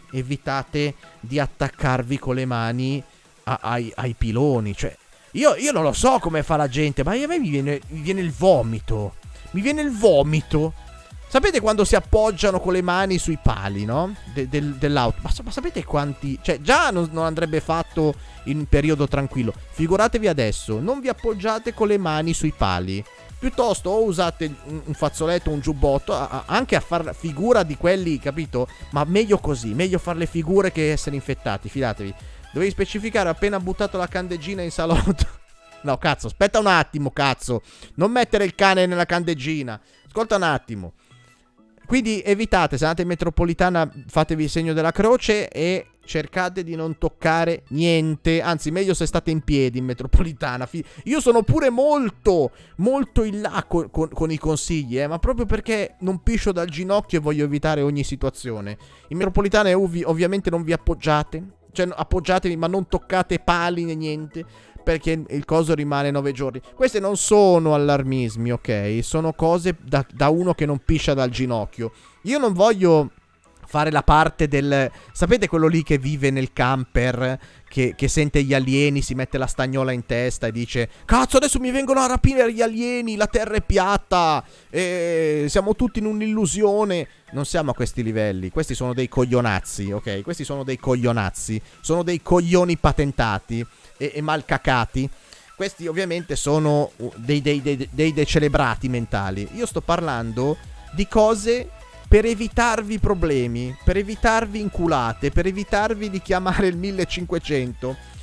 di attaccarvi con le mani ai piloni. Cioè, io non lo so come fa la gente, ma a me mi viene il vomito. Mi viene il vomito. Sapete quando si appoggiano con le mani sui pali, no? Dell'auto. Ma sapete quanti... Cioè, già non andrebbe fatto in periodo tranquillo. Figuratevi adesso. Non vi appoggiate con le mani sui pali. Piuttosto o usate un fazzoletto, un giubbotto, anche a far figura di quelli, capito? Ma meglio così, meglio fare le figure che essere infettati, fidatevi. Dovevi specificare, appena buttato la candeggina in salotto. No, cazzo, aspetta un attimo, cazzo. Non mettere il cane nella candeggina. Ascolta un attimo. Quindi evitate, se andate in metropolitana, fatevi il segno della croce e cercate di non toccare niente. Anzi, meglio se state in piedi in metropolitana. Io sono pure molto in là con i consigli, ma proprio perché non piscio dal ginocchio e voglio evitare ogni situazione. In metropolitana ovviamente non vi appoggiate. Cioè, appoggiatevi, ma non toccate pali né niente, perché il coso rimane 9 giorni. Queste non sono allarmismi, ok? Sono cose da uno che non piscia dal ginocchio. Io non voglio fare la parte del... Sapete quello lì che vive nel camper, che sente gli alieni, si mette la stagnola in testa e dice: cazzo, adesso mi vengono a rapire gli alieni, la terra è piatta, siamo tutti in un'illusione. Non siamo a questi livelli. Questi sono dei coglionazzi, ok? Questi sono dei coglionazzi. Sono dei coglioni patentati e mal cacati. Questi ovviamente sono dei decelebrati mentali. Io sto parlando di cose per evitarvi problemi, per evitarvi inculate, per evitarvi di chiamare il 1500.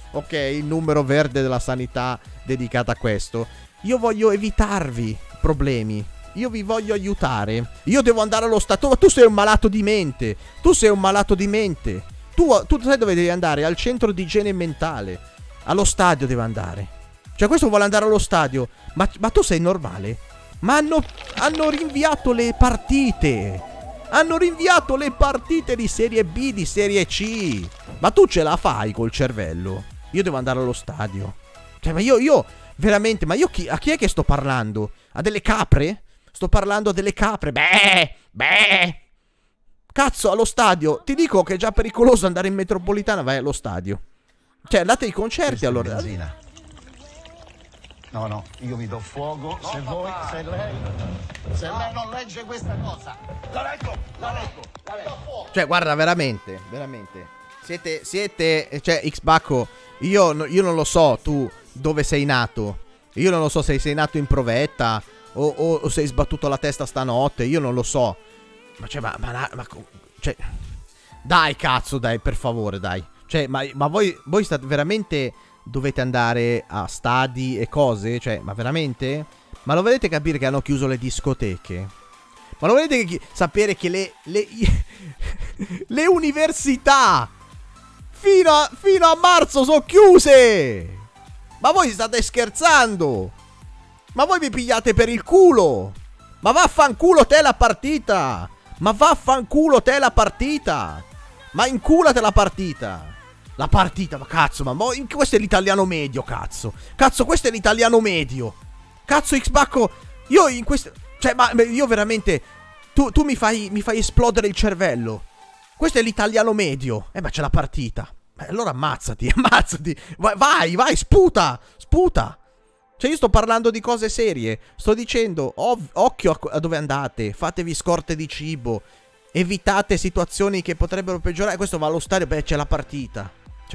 ok, il numero verde della sanità dedicata a questo. Io voglio evitarvi problemi. Io vi voglio aiutare. Io devo andare allo stadio. Tu sei un malato di mente. Tu sei un malato di mente. Tu sai dove devi andare? Al centro di igiene mentale. Allo stadio deve andare. Cioè questo vuole andare allo stadio. Ma tu sei normale? Ma hanno rinviato le partite. Hanno rinviato le partite di Serie B, di Serie C. Ma tu ce la fai col cervello? Io devo andare allo stadio. Cioè ma io veramente, ma io a chi è che sto parlando? A delle capre? Sto parlando a delle capre. Beh. Cazzo, allo stadio. Ti dico che è già pericoloso andare in metropolitana. Vai allo stadio. Cioè, andate ai concerti allora. Benzina. No, io vi do fuoco. No, se lei non legge questa cosa. La leggo. Cioè, guarda, veramente. Siete cioè, Xbacco, io non lo so tu dove sei nato. Io non lo so se sei nato in provetta o sei sbattuto la testa stanotte. Io non lo so. Ma cioè, cioè, dai, cazzo, dai, per favore, dai. Cioè, ma voi state veramente... Dovete andare a stadi e cose? Cioè, ma veramente? Ma lo volete capire che hanno chiuso le discoteche? Ma lo volete sapere che le università fino a marzo sono chiuse? Ma voi state scherzando? Ma voi vi pigliate per il culo? Ma vaffanculo te la partita! Ma vaffanculo te la partita! Ma inculate la partita! La partita, ma cazzo, questo è l'italiano medio, cazzo. Cazzo, questo è l'italiano medio. Cazzo, Xbacco, io in questo... Cioè, ma io veramente... Tu mi fai esplodere il cervello. Questo è l'italiano medio. Ma c'è la partita. Allora ammazzati. Vai, sputa. Cioè, io sto parlando di cose serie. Sto dicendo, occhio a dove andate. Fatevi scorte di cibo. Evitate situazioni che potrebbero peggiorare. Questo va allo stadio, c'è la partita.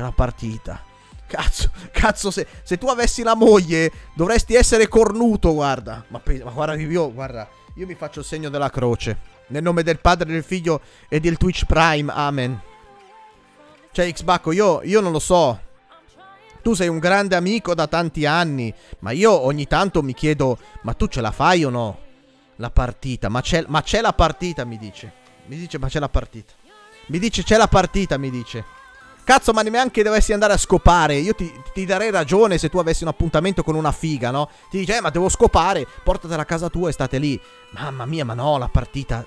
Cazzo, se tu avessi la moglie dovresti essere cornuto, guarda. Ma guarda, io mi faccio il segno della croce. Nel nome del Padre, del Figlio e del Twitch Prime, amen. Cioè, Xbacco, io non lo so. Tu sei un grande amico da tanti anni, ma io ogni tanto mi chiedo, ma tu ce la fai o no? La partita, ma c'è la partita, mi dice. Ma c'è la partita. C'è la partita, mi dice. Cazzo, ma neanche dovessi andare a scopare. Io ti darei ragione se tu avessi un appuntamento con una figa, no? Ti dice, ma devo scopare. Portatela a casa tua e state lì. Mamma mia, ma no, la partita.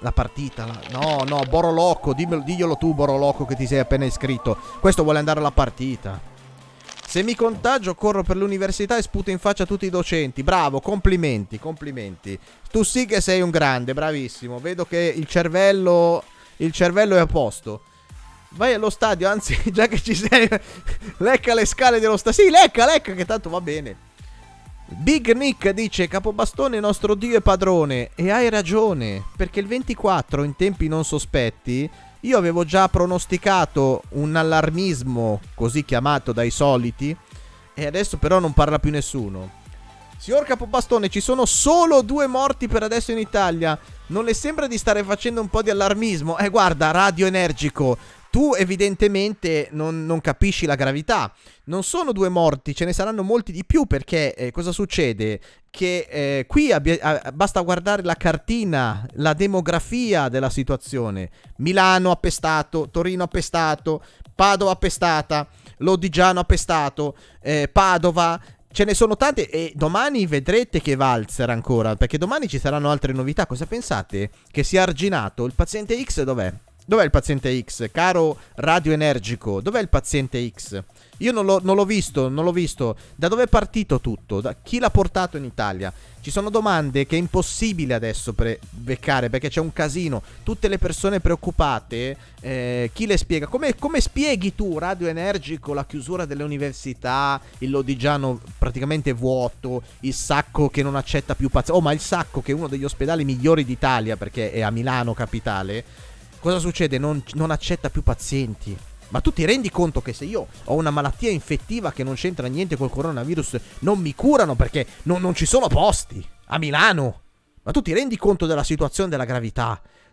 No, Boroloco, diglielo tu, Boroloco, che ti sei appena iscritto. Questo vuole andare alla partita. Se mi contagio, corro per l'università e sputo in faccia a tutti i docenti. Bravo, complimenti. Tu sì che sei un grande, bravissimo. Vedo che il cervello è a posto. Vai allo stadio, anzi, già che ci sei, lecca le scale dello stadio. Sì, lecca, che tanto va bene. Big Nick dice, Capobastone nostro dio e padrone. E hai ragione, perché il 24, in tempi non sospetti, io avevo già pronosticato un allarmismo, così chiamato dai soliti, e adesso però non parla più nessuno. Signor Capobastone, ci sono solo 2 morti per adesso in Italia. Non le sembra di stare facendo un po' di allarmismo? Guarda, Radio Energico, tu evidentemente non capisci la gravità. Non sono 2 morti, ce ne saranno molti di più, perché cosa succede? Che qui basta guardare la cartina, la demografia della situazione. Milano appestato, Torino appestato, Padova appestata, Lodigiano appestato, Padova... Ce ne sono tante e domani vedrete che valzer ancora, perché domani ci saranno altre novità. Cosa pensate? Che sia arginato? Il paziente X dov'è? Dov'è il paziente X? Caro Radio Energico, dov'è il paziente X? Io non l'ho visto. Da dove è partito tutto? Da chi l'ha portato in Italia? Ci sono domande che è impossibile adesso beccare, perché c'è un casino. Tutte le persone preoccupate, chi le spiega? Come spieghi tu, Radio Energico, la chiusura delle università, il Lodigiano praticamente vuoto, il Sacco che non accetta più pazienti? Ma il Sacco, che è uno degli ospedali migliori d'Italia, perché è a Milano capitale, cosa succede? Non accetta più pazienti. Ma tu ti rendi conto che se io ho una malattia infettiva che non c'entra niente col coronavirus, non mi curano perché non ci sono posti a Milano? Ma tu ti rendi conto della situazione, della gravità?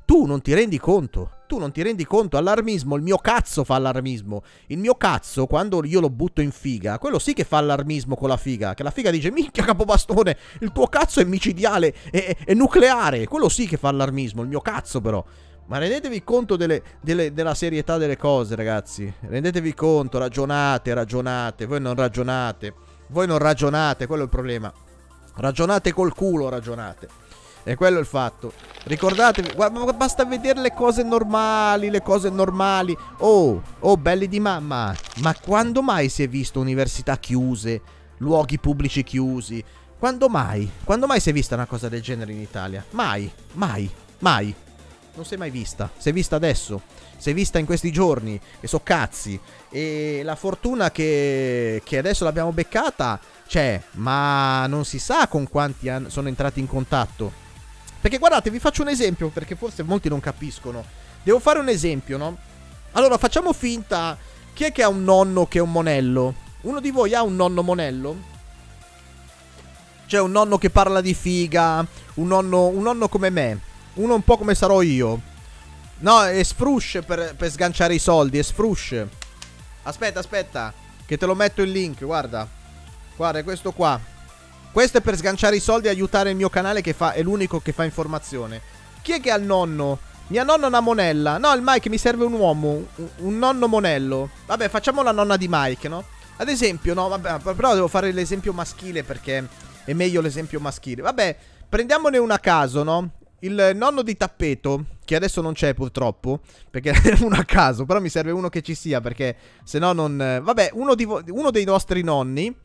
Tu non ti rendi conto. Tu non ti rendi conto. Allarmismo, il mio cazzo fa allarmismo. Il mio cazzo, quando io lo butto in figa, quello sì che fa allarmismo con la figa. Che la figa dice, minchia capobastone, il tuo cazzo è micidiale, è nucleare. Quello sì che fa allarmismo, il mio cazzo però. Ma rendetevi conto della serietà delle cose, ragazzi. Rendetevi conto, ragionate. Voi non ragionate. Quello è il problema. Ragionate col culo, ragionate. E quello è il fatto. Ricordatevi, basta vedere le cose normali. Oh, belli di mamma. Ma quando mai si è visto università chiuse, luoghi pubblici chiusi? Quando mai? Quando mai si è vista una cosa del genere in Italia? Mai. Non si è mai vista. Si è vista adesso. Si è vista in questi giorni. E so cazzi. E la fortuna che adesso l'abbiamo beccata c'è. Ma non si sa con quanti sono entrati in contatto. Perché guardate, vi faccio un esempio. Perché forse molti non capiscono. Devo fare un esempio, no? Allora facciamo finta. Chi è che ha un nonno che è un monello? Uno di voi ha un nonno monello? Cioè un nonno che parla di figa. Un nonno come me. Uno un po' come sarò io. No, è sfrush per sganciare i soldi. È sfrush. Aspetta. Che te lo metto il link, guarda. Guarda, è questo qua. Questo è per sganciare i soldi e aiutare il mio canale che è l'unico che fa informazione. Chi è che ha il nonno? Mia nonna ha una monella. No, il Mike mi serve un uomo. Un nonno monello. Vabbè, facciamo la nonna di Mike, no? Ad esempio, no, vabbè, però devo fare l'esempio maschile perché è meglio l'esempio maschile. Vabbè, prendiamone una a caso, no? Il nonno di Tappeto, che adesso non c'è purtroppo, perché è uno a caso, però mi serve uno che ci sia, perché se no non... Vabbè, uno dei vostri nonni,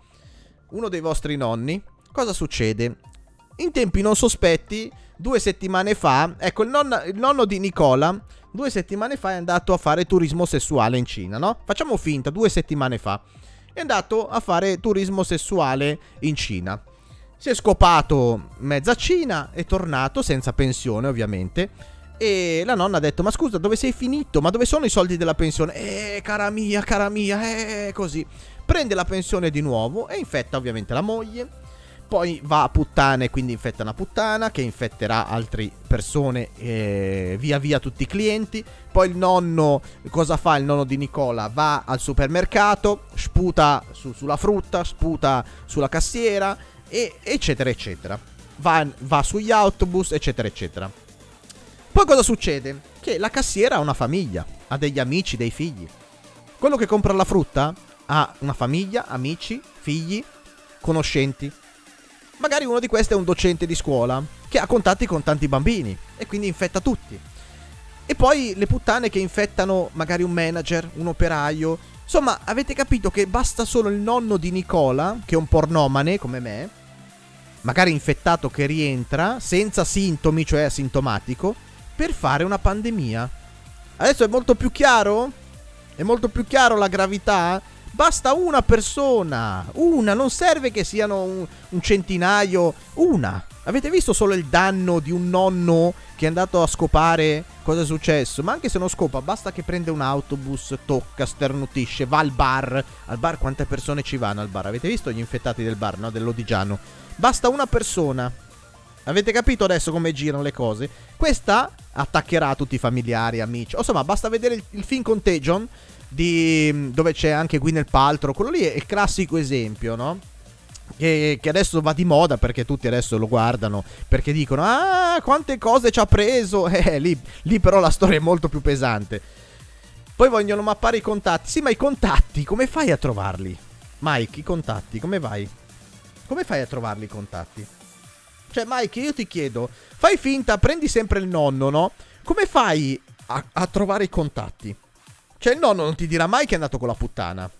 cosa succede? In tempi non sospetti, 2 settimane fa, ecco, il nonno di Nicola, 2 settimane fa è andato a fare turismo sessuale in Cina, no? Facciamo finta, 2 settimane fa, è andato a fare turismo sessuale in Cina. Si è scopato mezza Cina, è tornato senza pensione ovviamente. E la nonna ha detto, ma scusa, dove sei finito? Ma dove sono i soldi della pensione? Cara mia, così. Prende la pensione di nuovo e infetta ovviamente la moglie. Poi va a puttane, quindi infetta una puttana che infetterà altre persone, via via tutti i clienti. Poi il nonno, cosa fa il nonno di Nicola? Va al supermercato, sputa sulla frutta, sputa sulla cassiera, eccetera eccetera. Va sugli autobus, eccetera eccetera. Poi cosa succede? Che la cassiera ha una famiglia, ha degli amici, dei figli. Quello che compra la frutta ha una famiglia, amici, figli, conoscenti. Magari uno di questi è un docente di scuola che ha contatti con tanti bambini e quindi infetta tutti. E poi le puttane che infettano magari un manager, un operaio. Insomma, avete capito che basta solo il nonno di Nicola, che è un pornomane come me, magari infettato, che rientra senza sintomi, cioè asintomatico, per fare una pandemia. Adesso è molto più chiaro? È molto più chiaro la gravità? Basta una persona, una, non serve che siano un centinaio, una. Avete visto solo il danno di un nonno che è andato a scopare cosa è successo? Ma anche se non scopa, basta che prende un autobus, tocca, starnutisce, va al bar. Al bar quante persone ci vanno al bar? Avete visto gli infettati del bar, no? Dell'Odigiano. Basta una persona. Avete capito adesso come girano le cose? Questa attaccherà tutti i familiari, amici. Insomma, basta vedere il film Contagion, dove c'è anche Gwyneth Paltrow. Quello lì è il classico esempio, no? Che adesso va di moda perché tutti adesso lo guardano, perché dicono, ah, quante cose ci ha preso. Lì però la storia è molto più pesante. Poi vogliono mappare i contatti. Sì, ma i contatti, come fai a trovarli? Mike, i contatti, come vai? Come fai a trovarli i contatti? Cioè, Mike, io ti chiedo, fai finta, prendi sempre il nonno, no? Come fai a trovare i contatti? Cioè, il nonno non ti dirà mai che è andato con la puttana,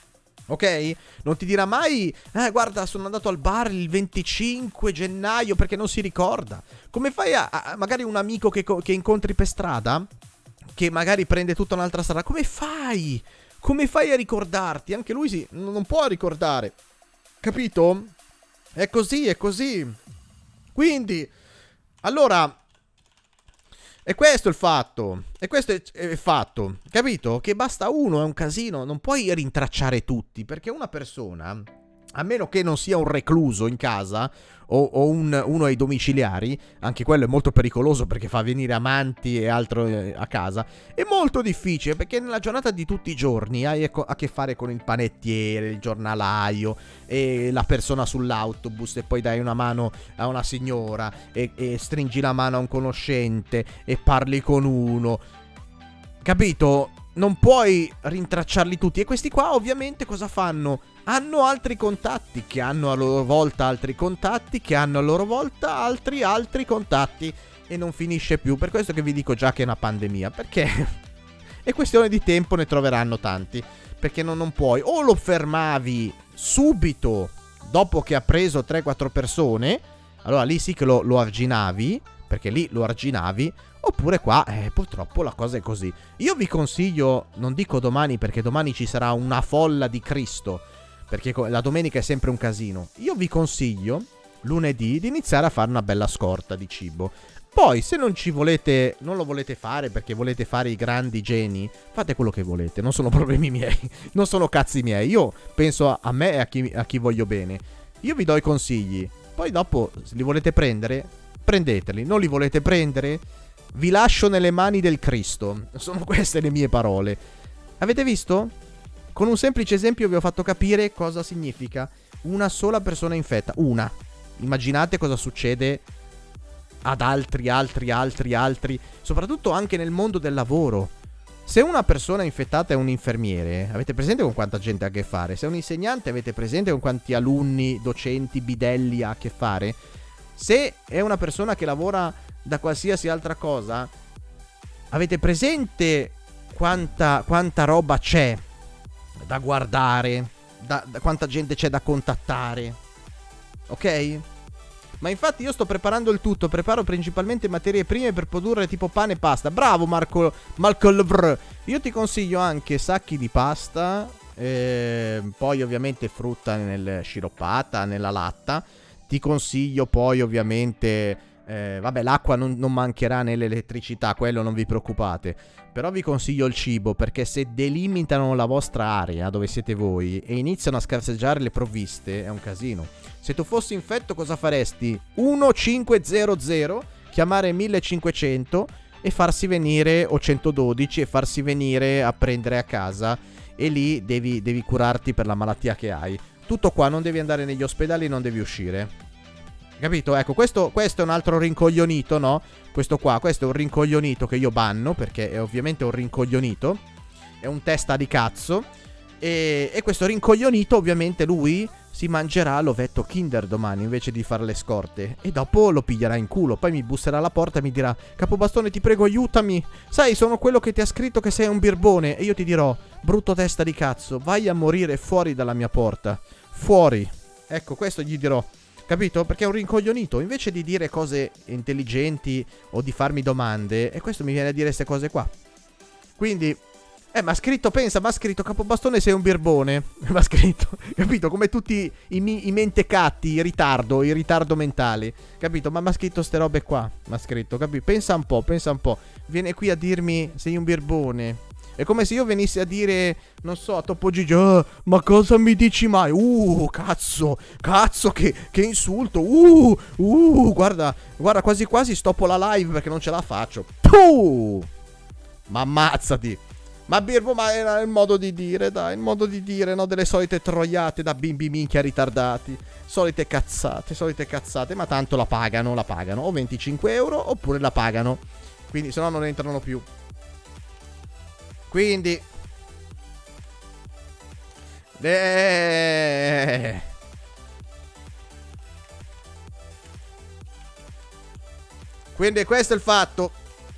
ok? Non ti dirà mai, guarda, sono andato al bar il 25 gennaio, perché non si ricorda. Come fai magari un amico che incontri per strada, che magari prende tutta un'altra strada, come fai? Come fai a ricordarti? Anche lui non può ricordare, capito? È così, è così. Quindi, allora, è questo il fatto. E questo è il fatto, capito? Che basta uno, è un casino. Non puoi rintracciare tutti, perché una persona a meno che non sia un recluso in casa o uno ai domiciliari, anche quello è molto pericoloso perché fa venire amanti e altro a casa, è molto difficile perché nella giornata di tutti i giorni hai a che fare con il panettiere, il giornalaio e la persona sull'autobus e poi dai una mano a una signora e stringi la mano a un conoscente e parli con uno, capito? Non puoi rintracciarli tutti. E questi qua ovviamente cosa fanno? Hanno altri contatti, che hanno a loro volta altri contatti, che hanno a loro volta altri contatti. E non finisce più. Per questo che vi dico già che è una pandemia. Perché è questione di tempo, ne troveranno tanti. Perché non puoi. O lo fermavi subito dopo che ha preso 3-4 persone. Allora lì sì che lo arginavi. Perché lì lo arginavi. Oppure qua, purtroppo la cosa è così. Io vi consiglio, non dico domani perché domani ci sarà una folla di Cristo, perché la domenica è sempre un casino. Io vi consiglio, lunedì, di iniziare a fare una bella scorta di cibo. Poi, se non lo volete fare perché volete fare i grandi geni, fate quello che volete, non sono problemi miei, non sono cazzi miei. Io penso a me e a chi voglio bene. Io vi do i consigli, poi dopo, se li volete prendere, prendeteli. Non li volete prendere? Vi lascio nelle mani del Cristo. Sono queste le mie parole. Avete visto? Con un semplice esempio vi ho fatto capire cosa significa una sola persona infetta. Una. Immaginate cosa succede ad altri. Soprattutto anche nel mondo del lavoro. Se una persona infettata è un infermiere, avete presente con quanta gente ha a che fare? Se è un insegnante, avete presente con quanti alunni, docenti, bidelli ha a che fare? Se è una persona che lavora da qualsiasi altra cosa, avete presente quanta roba c'è da guardare, da quanta gente c'è da contattare, ok? Ma infatti io sto preparando il tutto, preparo principalmente materie prime per produrre tipo pane e pasta. Bravo Marco Levr. Io ti consiglio anche sacchi di pasta, poi ovviamente frutta sciroppata, nella latta. Ti consiglio poi ovviamente vabbè, l'acqua non mancherà nell'elettricità, quello non vi preoccupate. Però vi consiglio il cibo, perché se delimitano la vostra area dove siete voi e iniziano a scarseggiare le provviste, è un casino. Se tu fossi infetto cosa faresti? 1500, chiamare 1500 e farsi venire, o 112, e farsi venire a prendere a casa. E lì devi curarti per la malattia che hai. Tutto qua, non devi andare negli ospedali, non devi uscire. Capito? Ecco, questo è un altro rincoglionito, no? Questo è un rincoglionito che io banno, perché è ovviamente un rincoglionito. È un testa di cazzo. E questo rincoglionito, ovviamente, lui si mangerà l'ovetto Kinder domani, invece di fare le scorte. E dopo lo piglierà in culo. Poi mi busserà alla porta e mi dirà: Capobastone, ti prego, aiutami. Sai, sono quello che ti ha scritto che sei un birbone. E io ti dirò: brutto testa di cazzo, vai a morire fuori dalla mia porta. Fuori. Ecco, questo gli dirò. Capito? Perché è un rincoglionito. Invece di dire cose intelligenti o di farmi domande, e questo mi viene a dire queste cose qua. Quindi, ma ha scritto, pensa, ma ha scritto: Capobastone, sei un birbone. Ma ha scritto, capito? Come tutti i mentecatti, i ritardo mentali. Capito? Ma mi ha scritto ste robe qua. Mi ha scritto, capito? Pensa un po'. Viene qui a dirmi: sei un birbone. È come se io venissi a dire, non so, a Topo Gigio: ma cosa mi dici mai? Cazzo, che insulto. Guarda, quasi quasi stoppo la live perché non ce la faccio. Puh! Ma ammazzati. Ma Birbo, ma era il modo di dire, dai, il modo di dire, no? Delle solite troiate da bimbi minchia ritardati. Solite cazzate, ma tanto la pagano. O 25 euro oppure la pagano. Quindi, se no non entrano più. Quindi questo è il fatto.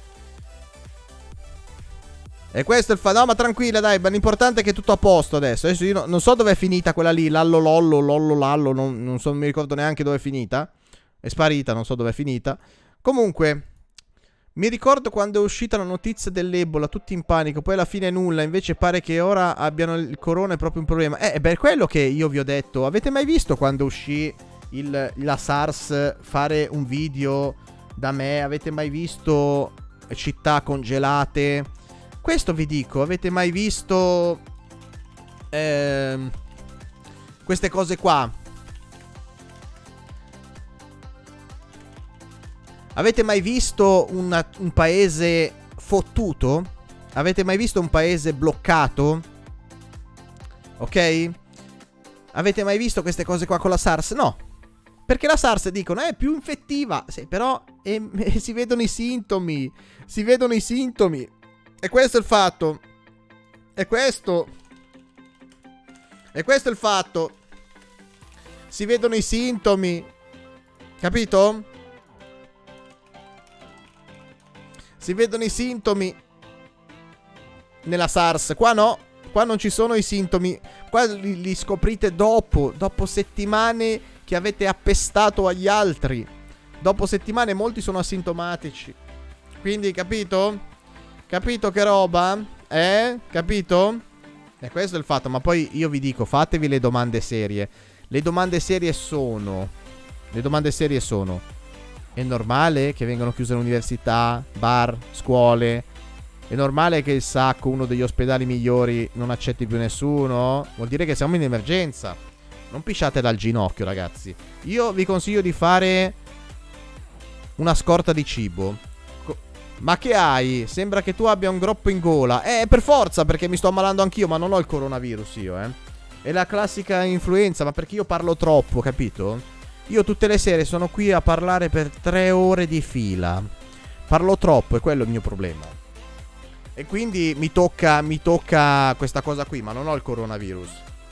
E questo è il fatto. No, ma tranquilla, dai, ma l'importante è che è tutto a posto adesso. Adesso io non so dove è finita quella lì, lallo, non so, non mi ricordo neanche dove è finita. È sparita, non so dove è finita. Comunque, mi ricordo quando è uscita la notizia dell'Ebola, tutti in panico, poi alla fine nulla, invece pare che ora abbiano il corona, è proprio un problema. Beh, quello che io vi ho detto, avete mai visto quando uscì la SARS fare un video da me? Avete mai visto città congelate? Questo vi dico, avete mai visto queste cose qua. Avete mai visto un paese fottuto? Avete mai visto un paese bloccato? Ok? Avete mai visto queste cose qua con la SARS? No. Perché la SARS dicono è più infettiva. Sì, però si vedono i sintomi. Si vedono i sintomi. E questo è il fatto. E questo è il fatto. Si vedono i sintomi. Capito? Si vedono i sintomi nella SARS. Qua no. Qua non ci sono i sintomi. Qua li scoprite dopo settimane che avete appestato agli altri. Dopo settimane molti sono asintomatici. Quindi capito? Capito che roba? Capito? E questo è il fatto. Ma poi io vi dico, fatevi le domande serie. Le domande serie sono: è normale che vengano chiuse università, bar, scuole? È normale che il Sacco, uno degli ospedali migliori, non accetti più nessuno? Vuol dire che siamo in emergenza. Non pisciate dal ginocchio, ragazzi. Io vi consiglio di fare una scorta di cibo. Ma che hai? Sembra che tu abbia un groppo in gola. Per forza, perché mi sto ammalando anch'io, ma non ho il coronavirus io, È la classica influenza, ma perché io parlo troppo, capito? Io tutte le sere sono qui a parlare per 3 ore di fila. Parlo troppo, e quello è il mio problema. E quindi mi tocca questa cosa qui, ma non ho il coronavirus.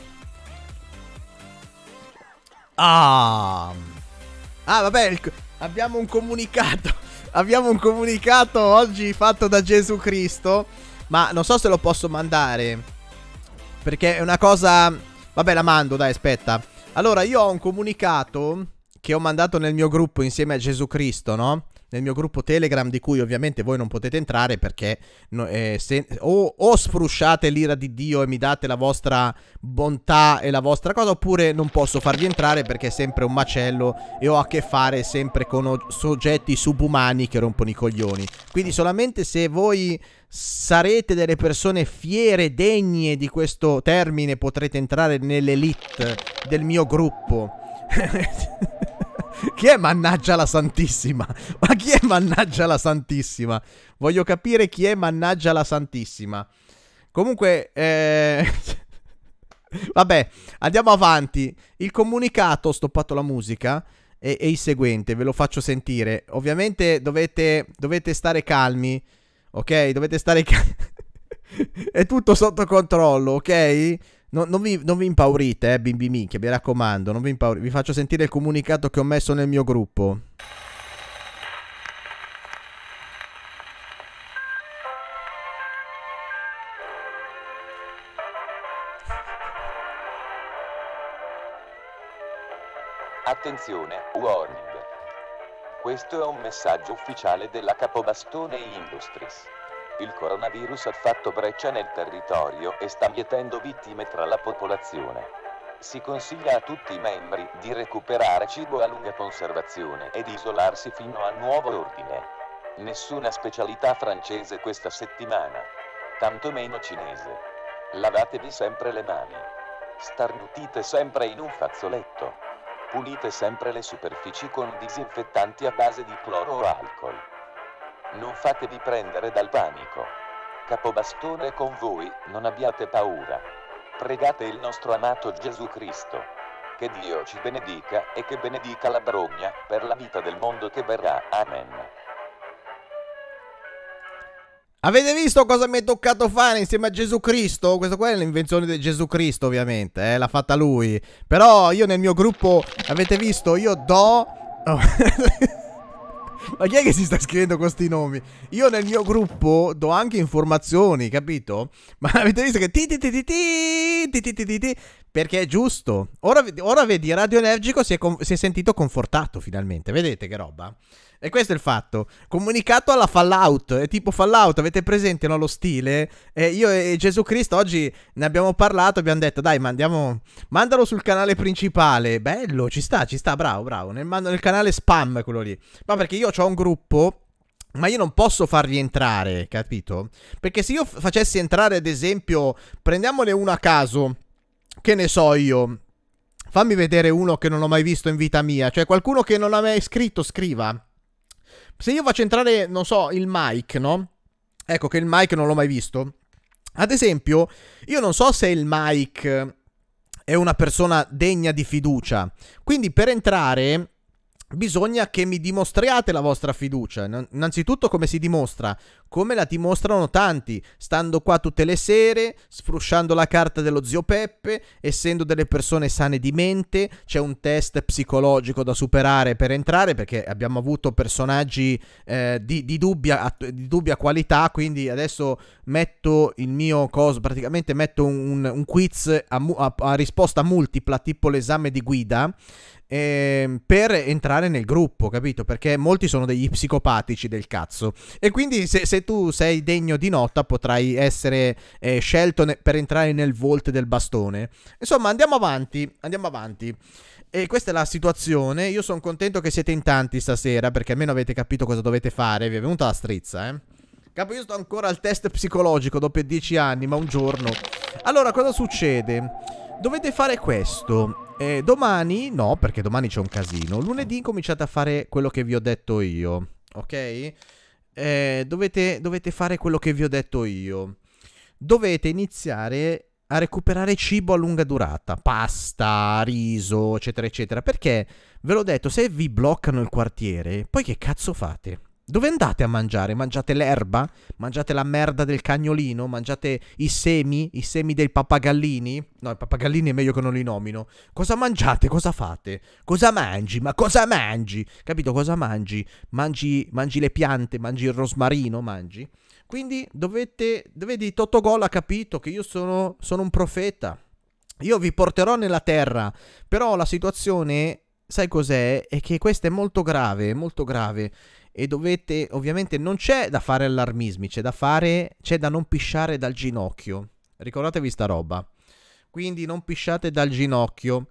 Vabbè, abbiamo un comunicato. Abbiamo un comunicato oggi fatto da Gesù Cristo. Ma non so se lo posso mandare, perché è una cosa... Vabbè, la mando, dai, aspetta. Allora, io ho un comunicato che ho mandato nel mio gruppo insieme a Gesù Cristo, no? Nel mio gruppo Telegram, di cui ovviamente voi non potete entrare perché o sfrusciate l'ira di Dio e mi date la vostra bontà e la vostra cosa, oppure non posso farvi entrare perché è sempre un macello e ho a che fare sempre con soggetti subumani che rompono i coglioni. Quindi solamente se voi sarete delle persone fiere, degne di questo termine, potrete entrare nell'elite del mio gruppo. Chi è mannaggia la Santissima? Ma chi è mannaggia la Santissima? Voglio capire chi è mannaggia la Santissima. Comunque, vabbè, andiamo avanti. Il comunicato, ho stoppato la musica, è il seguente, ve lo faccio sentire. Ovviamente dovete stare calmi, ok? Dovete stare calmi. È tutto sotto controllo, ok? Non vi impaurite, bimbi minchia, mi raccomando, non vi impaurite. Vi faccio sentire il comunicato che ho messo nel mio gruppo. Attenzione, warning. Questo è un messaggio ufficiale della Capobastone Industries. Il coronavirus ha fatto breccia nel territorio e sta mietendo vittime tra la popolazione. Si consiglia a tutti i membri di recuperare cibo a lunga conservazione ed isolarsi fino a nuovo ordine. Nessuna specialità francese questa settimana. Tanto meno cinese. Lavatevi sempre le mani. Starnutite sempre in un fazzoletto. Pulite sempre le superfici con disinfettanti a base di cloro o alcol. Non fatevi prendere dal panico. Capobastone è con voi, non abbiate paura. Pregate il nostro amato Gesù Cristo. Che Dio ci benedica e che benedica la Brogna per la vita del mondo che verrà. Amen. Avete visto cosa mi è toccato fare insieme a Gesù Cristo? Questa qua è l'invenzione di Gesù Cristo, ovviamente, l'ha fatta lui. Però io nel mio gruppo, avete visto, io do... Oh. Ma chi è che si sta scrivendo questi nomi? Io nel mio gruppo do anche informazioni, capito? Ma avete visto che perché è giusto. Ora vedi, Radio Energico si è sentito confortato finalmente. Vedete che roba? E questo è il fatto. Comunicato alla Fallout. È tipo Fallout, avete presente, no, lo stile? Io e Gesù Cristo oggi ne abbiamo parlato. Abbiamo detto, dai, mandalo sul canale principale. Bello, ci sta, bravo. Nel canale spam, quello lì. Ma perché io ho un gruppo, ma io non posso farvi entrare, capito? Perché se io facessi entrare, ad esempio, prendiamone uno a caso, che ne so io, fammi vedere uno che non ho mai visto in vita mia. Cioè, qualcuno che non ha mai scritto, scriva. Se io faccio entrare, non so, il Mike, no? Ecco che il Mike non l'ho mai visto. Ad esempio, io non so se il Mike è una persona degna di fiducia. Quindi per entrare bisogna che mi dimostriate la vostra fiducia. Innanzitutto come si dimostra? Come la dimostrano tanti, stando qua tutte le sere, sfrusciando la carta dello zio Peppe, essendo delle persone sane di mente. C'è un test psicologico da superare per entrare, perché abbiamo avuto personaggi di dubbia qualità. Quindi adesso metto il mio coso, praticamente metto un quiz a risposta multipla, tipo l'esame di guida, per entrare nel gruppo, capito? Perché molti sono degli psicopatici del cazzo. E quindi se tu sei degno di nota potrai essere scelto per entrare nel vault del bastone. Insomma, andiamo avanti. E questa è la situazione. Io sono contento che siete in tanti stasera, perché almeno avete capito cosa dovete fare. Vi è venuta la strizza, Capo, io sto ancora al test psicologico dopo 10 anni, ma un giorno. Allora, cosa succede? Dovete fare questo. Domani, no, perché domani c'è un casino. Lunedì cominciate a fare quello che vi ho detto io, ok? Dovete fare quello che vi ho detto io. Dovete iniziare a recuperare cibo a lunga durata. Pasta, riso, eccetera, eccetera. Perché, ve l'ho detto, se vi bloccano il quartiere, poi che cazzo fate? Dove andate a mangiare? Mangiate l'erba? Mangiate la merda del cagnolino? Mangiate i semi dei pappagallini? No, i pappagallini è meglio che non li nomino. Cosa mangiate? Cosa fate? Cosa mangi? Ma cosa mangi? Capito? Cosa mangi? Mangi le piante? Mangi il rosmarino? Mangi? Quindi vedi, Totogol ha capito che io sono un profeta. Io vi porterò nella terra. Però la situazione, sai cos'è? È che questa è molto grave, molto grave. E dovete, ovviamente non c'è da fare allarmismi, c'è da non pisciare dal ginocchio. Ricordatevi sta roba. Quindi non pisciate dal ginocchio.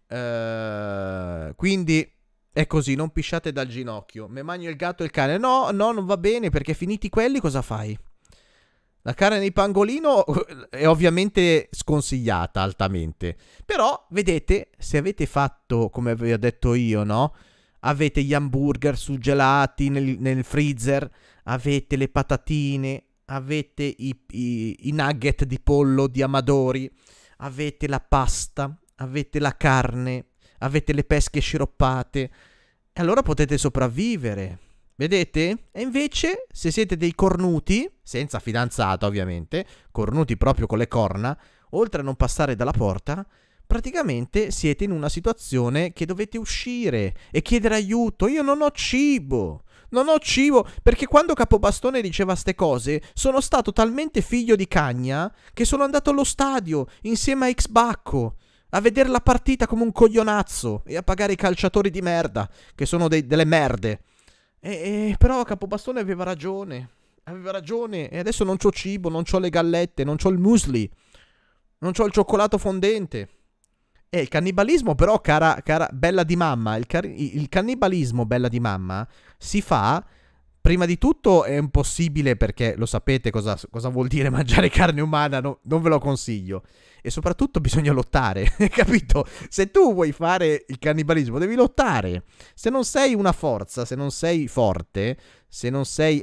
Quindi è così, non pisciate dal ginocchio. Me magno il gatto e il cane. No, non va bene, perché finiti quelli cosa fai? La carne di pangolino è ovviamente sconsigliata altamente. Però, vedete, se avete fatto come vi ho detto io, no? Avete gli hamburger surgelati nel freezer, avete le patatine, avete i nugget di pollo di Amadori, avete la pasta, avete la carne, avete le pesche sciroppate, e allora potete sopravvivere. Vedete? E invece, se siete dei cornuti, senza fidanzata ovviamente, cornuti proprio con le corna, oltre a non passare dalla porta, praticamente siete in una situazione che dovete uscire e chiedere aiuto. Io non ho cibo, perché quando Capobastone diceva ste cose sono stato talmente figlio di cagna che sono andato allo stadio insieme a X-Bacco a vedere la partita come un coglionazzo e a pagare i calciatori di merda che sono delle merde. Però Capobastone aveva ragione e adesso non c'ho cibo, non c'ho le gallette, non c'ho il muesli, non c'ho il cioccolato fondente. E il cannibalismo però, cara bella di mamma, il cannibalismo bella di mamma si fa, prima di tutto è impossibile, perché lo sapete cosa vuol dire mangiare carne umana, non ve lo consiglio. E soprattutto bisogna lottare, capito? Se tu vuoi fare il cannibalismo devi lottare. Se non sei una forza, se non sei forte, se non sei...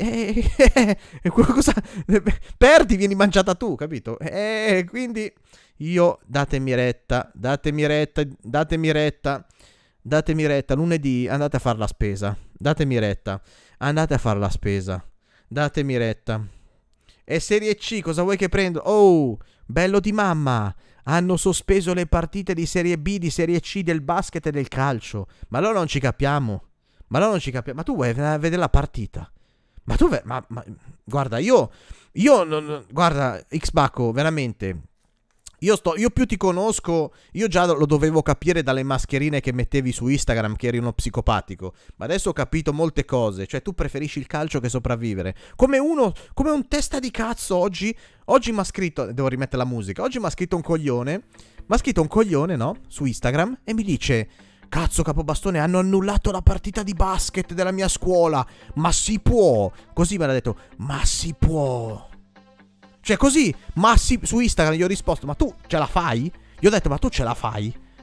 perdi, vieni mangiata tu, capito? Quindi... Io, datemi retta, lunedì andate a fare la spesa, datemi retta, E Serie C, cosa vuoi che prendo? Oh, bello di mamma, hanno sospeso le partite di Serie B, di Serie C, del basket e del calcio, ma allora non ci capiamo, ma tu vuoi vedere la partita? Ma tu, guarda, guarda, X-Bacco, veramente... Io più ti conosco, io già lo dovevo capire dalle mascherine che mettevi su Instagram che eri uno psicopatico, ma adesso ho capito molte cose, cioè tu preferisci il calcio che sopravvivere. Come un testa di cazzo oggi mi ha scritto, devo rimettere la musica, oggi mi ha scritto un coglione, no, su Instagram e mi dice: cazzo Capobastone, hanno annullato la partita di basket della mia scuola, ma si può, così me l'ha detto, ma si può. Cioè così, su Instagram gli ho risposto: ma tu ce la fai? Gli ho detto: ma tu ce la fai?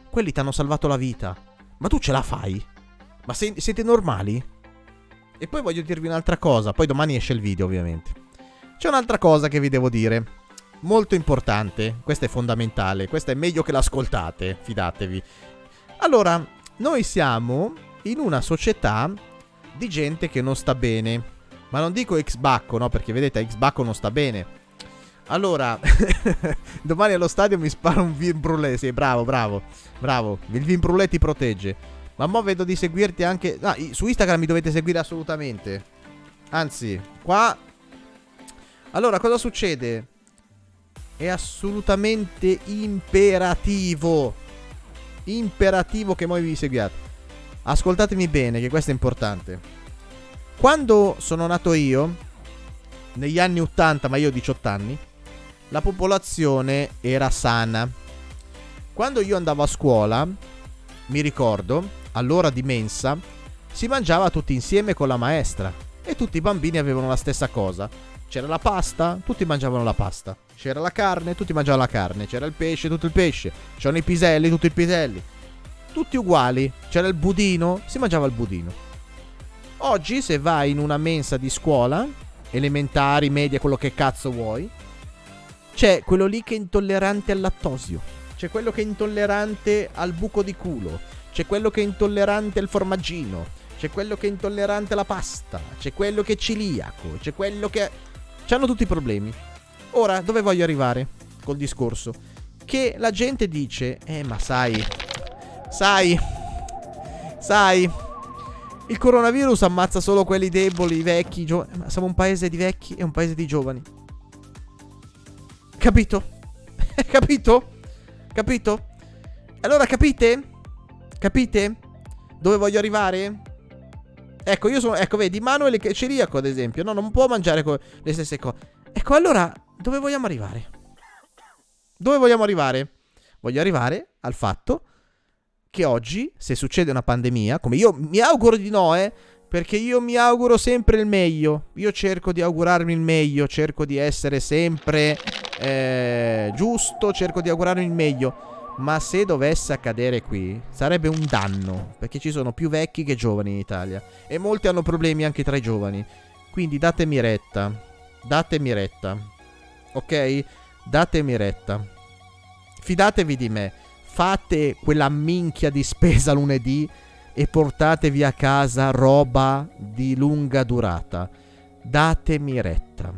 quelli ti hanno salvato la vita. Ma tu ce la fai? Ma siete normali? E poi voglio dirvi un'altra cosa. Poi domani esce il video, ovviamente. C'è un'altra cosa che vi devo dire. Molto importante. Questa è fondamentale. Questa è meglio che l'ascoltate. Fidatevi. Allora, noi siamo in una società di gente che non sta bene. Ma non dico ex-bacco, no? Perché vedete, ex-bacco non sta bene. Allora, domani allo stadio mi spara un vin brûlé. Sì, bravo, bravo, bravo. Il vin brûlé ti protegge. Ma mo vedo di seguirti anche... No, su Instagram mi dovete seguire assolutamente. Anzi, qua... Allora, cosa succede? È assolutamente imperativo. Imperativo che voi vi seguiate. Ascoltatemi bene, che questo è importante. Quando sono nato io, negli anni 80, ma io ho 18 anni, la popolazione era sana. Quando io andavo a scuola, mi ricordo, all'ora di mensa, si mangiava tutti insieme con la maestra. E tutti i bambini avevano la stessa cosa. C'era la pasta, tutti mangiavano la pasta. C'era la carne, tutti mangiavano la carne. C'era il pesce, tutto il pesce. C'erano i piselli, tutti i piselli. Tutti uguali. C'era il budino, si mangiava il budino. Oggi se vai in una mensa di scuola, elementari, media, quello che cazzo vuoi, c'è quello lì che è intollerante al lattosio, c'è quello che è intollerante al buco di culo, c'è quello che è intollerante al formaggino, c'è quello che è intollerante alla pasta, c'è quello che è celiaco, c'è quello che... C'hanno tutti i problemi. Ora, dove voglio arrivare col discorso? Che la gente dice, ma sai, il coronavirus ammazza solo quelli deboli, i vecchi, ma siamo un paese di vecchi e un paese di giovani. Capito? Capito? Capito? Allora capite? Capite? Dove voglio arrivare? Ecco, io sono... Ecco, vedi, Manuel è celiaco, ad esempio. No, non può mangiare le stesse cose. Ecco, allora, dove vogliamo arrivare? Dove vogliamo arrivare? Voglio arrivare al fatto che oggi, se succede una pandemia, come io mi auguro di no, perché io mi auguro sempre il meglio. Io cerco di augurarmi il meglio, cerco di essere sempre giusto, cerco di augurarmi il meglio. Ma se dovesse accadere qui, sarebbe un danno, perché ci sono più vecchi che giovani in Italia. E molti hanno problemi anche tra i giovani. Quindi datemi retta. Datemi retta. Ok? Datemi retta. Fidatevi di me. Fate quella minchia di spesa lunedì e portatevi a casa roba di lunga durata. Datemi retta.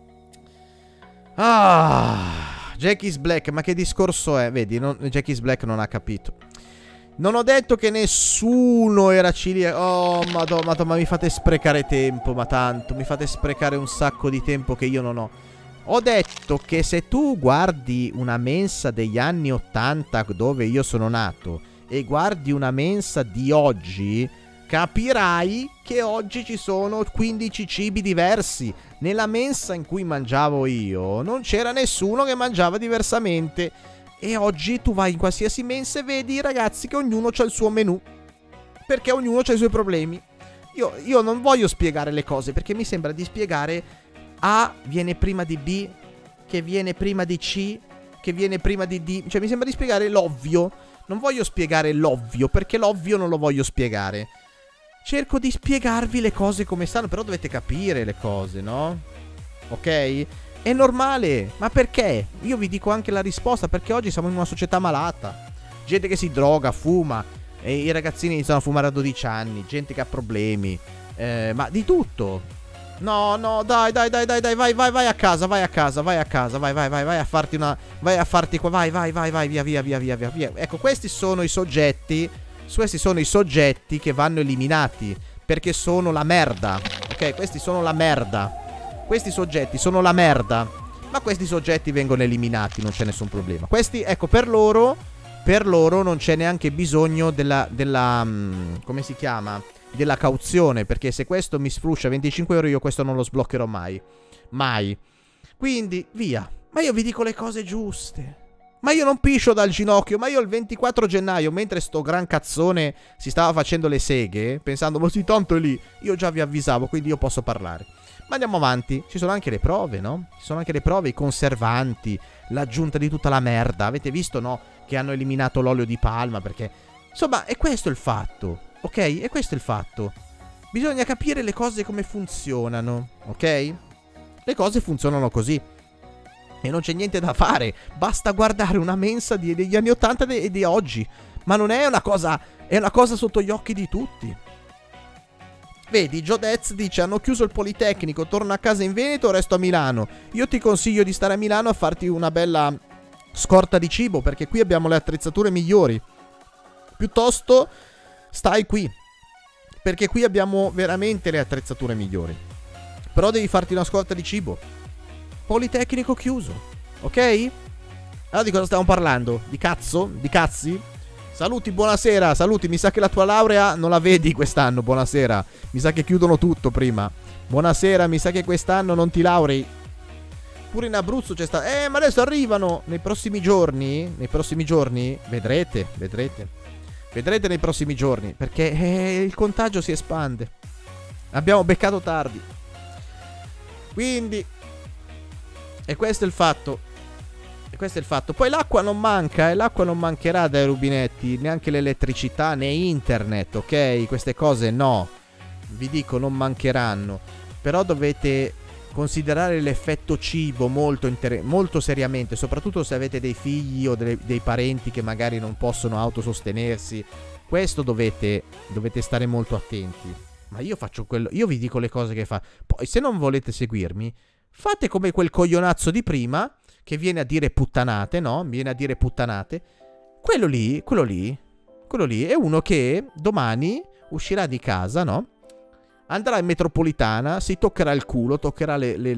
Jackie's Black, ma che discorso è? Vedi, Jackie's Black non ha capito. Non ho detto che nessuno era celiaco. Oh, madonna, ma mi fate sprecare tempo, ma tanto. Mi fate sprecare un sacco di tempo che io non ho. Ho detto che se tu guardi una mensa degli anni 80 dove io sono nato e guardi una mensa di oggi, capirai che oggi ci sono 15 cibi diversi. Nella mensa in cui mangiavo io non c'era nessuno che mangiava diversamente. E oggi tu vai in qualsiasi mensa e vedi i ragazzi che ognuno ha il suo menù, perché ognuno ha i suoi problemi. Io non voglio spiegare le cose, perché mi sembra di spiegare A viene prima di B, che viene prima di C, che viene prima di D. Cioè mi sembra di spiegare l'ovvio. Non voglio spiegare l'ovvio, perché l'ovvio non lo voglio spiegare. Cerco di spiegarvi le cose come stanno, però dovete capire le cose, no? Ok? È normale, ma perché? Io vi dico anche la risposta, perché oggi siamo in una società malata. Gente che si droga, fuma, e i ragazzini iniziano a fumare a 12 anni, gente che ha problemi, ma di tutto. No, dai, vai a casa, vai a farti una... Vai a farti qua, vai, via. Ecco, questi sono i soggetti che vanno eliminati, perché sono la merda. Ok, questi sono la merda. Questi soggetti sono la merda. Ma questi soggetti vengono eliminati, non c'è nessun problema. Questi, ecco, per loro non c'è neanche bisogno della come si chiama? Della cauzione, perché se questo mi sfruscia 25 euro io questo non lo sbloccherò mai. Mai. Quindi, via. Ma io vi dico le cose giuste. Ma io non piscio dal ginocchio. Ma io il 24 gennaio, mentre sto gran cazzone si stava facendo le seghe, pensando, ma sì, tanto è lì, io già vi avvisavo, quindi io posso parlare. Ma andiamo avanti, ci sono anche le prove, no? Ci sono anche le prove, i conservanti, l'aggiunta di tutta la merda. Avete visto, no? Che hanno eliminato l'olio di palma perché... Insomma, è questo il fatto, ok? È questo il fatto. Bisogna capire le cose come funzionano, ok? Le cose funzionano così. E non c'è niente da fare. Basta guardare una mensa degli anni 80 e di oggi. Ma non è una cosa... È una cosa sotto gli occhi di tutti. Vedi, Jodez dice: hanno chiuso il Politecnico, torno a casa in Veneto o resto a Milano? Io ti consiglio di stare a Milano a farti una bella scorta di cibo, perché qui abbiamo le attrezzature migliori. Piuttosto stai qui, perché qui abbiamo veramente le attrezzature migliori. Però devi farti una scorta di cibo. Politecnico chiuso, ok? Allora di cosa stiamo parlando? Di cazzo? Di cazzi? Saluti, buonasera, saluti, mi sa che la tua laurea non la vedi quest'anno, buonasera. Mi sa che chiudono tutto prima. Buonasera, mi sa che quest'anno non ti laurei. Pure in Abruzzo c'è stato... ma adesso arrivano nei prossimi giorni, vedrete nei prossimi giorni, perché il contagio si espande. Abbiamo beccato tardi. Quindi... E questo è il fatto. Poi l'acqua non manca, e l'acqua non mancherà dai rubinetti, neanche l'elettricità né internet, ok? Queste cose no, vi dico, non mancheranno. Però dovete considerare l'effetto cibo molto seriamente, soprattutto se avete dei figli o dei parenti che magari non possono autosostenersi. Questo dovete stare molto attenti. Ma io faccio quello, io vi dico le cose che fa. Poi se non volete seguirmi, fate come quel coglionazzo di prima che viene a dire puttanate, no? Viene a dire puttanate. Quello lì è uno che domani uscirà di casa, no? Andrà in metropolitana, si toccherà il culo, toccherà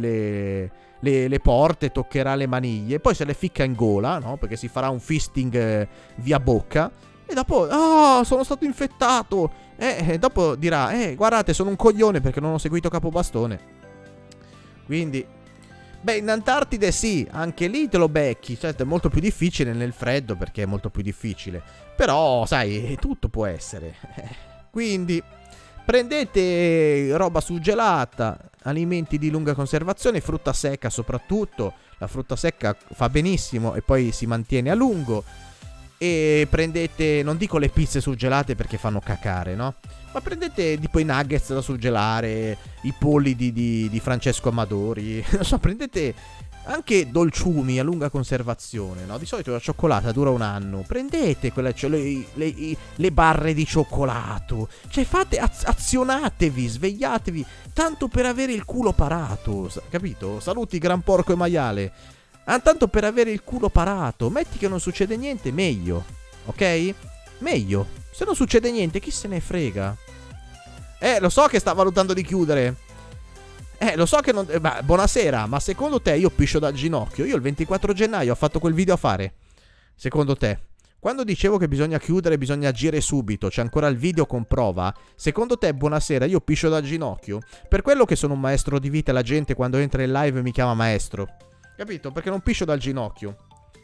le porte, toccherà le maniglie, poi se le ficca in gola, no? Perché si farà un fisting via bocca. E dopo, sono stato infettato. Dopo dirà, guardate, sono un coglione perché non ho seguito Capobastone. Quindi... Beh, in Antartide sì, anche lì te lo becchi. Certo, è molto più difficile nel freddo perché è molto più difficile. Però, sai, tutto può essere. Quindi, prendete roba surgelata, alimenti di lunga conservazione, frutta secca soprattutto. La frutta secca fa benissimo e poi si mantiene a lungo. E prendete, non dico le pizze surgelate perché fanno cacare, no? Ma prendete tipo i nuggets da surgelare, i polli di Francesco Amadori. Non so, prendete anche dolciumi a lunga conservazione, no? Di solito la cioccolata dura un anno. Prendete quelle, cioè, le barre di cioccolato. Cioè fate, azionatevi, svegliatevi. Tanto per avere il culo parato, capito? Saluti Gran Porco e Maiale. Tanto per avere il culo parato. Metti che non succede niente, meglio. Ok? Meglio. Se non succede niente, chi se ne frega? Lo so che sta valutando di chiudere. Lo so che non... buonasera, ma secondo te io piscio dal ginocchio? Io il 24 gennaio ho fatto quel video a fare. Secondo te? Quando dicevo che bisogna chiudere, bisogna agire subito, c'è ancora il video con prova. Secondo te, buonasera, io piscio dal ginocchio? Per quello che sono un maestro di vita, la gente quando entra in live mi chiama maestro. Capito? Perché non piscio dal ginocchio.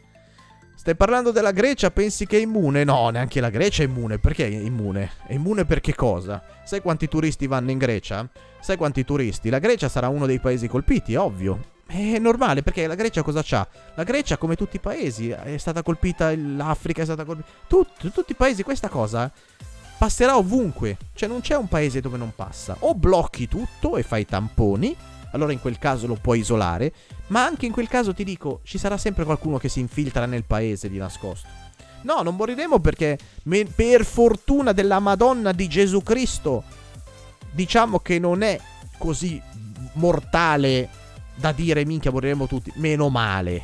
Stai parlando della Grecia, pensi che è immune? No, neanche la Grecia è immune. Perché è immune? È immune per che cosa? Sai quanti turisti vanno in Grecia? Sai quanti turisti? La Grecia sarà uno dei paesi colpiti, ovvio. È normale, perché la Grecia cosa c'ha? La Grecia, come tutti i paesi, è stata colpita, l'Africa è stata colpita. Tutti i paesi, questa cosa passerà ovunque. Cioè non c'è un paese dove non passa. O blocchi tutto e fai tamponi, allora in quel caso lo puoi isolare. Ma anche in quel caso ti dico, ci sarà sempre qualcuno che si infiltra nel paese di nascosto. No, non moriremo perché per fortuna della Madonna di Gesù Cristo, diciamo che non è così mortale da dire minchia moriremo tutti. Meno male,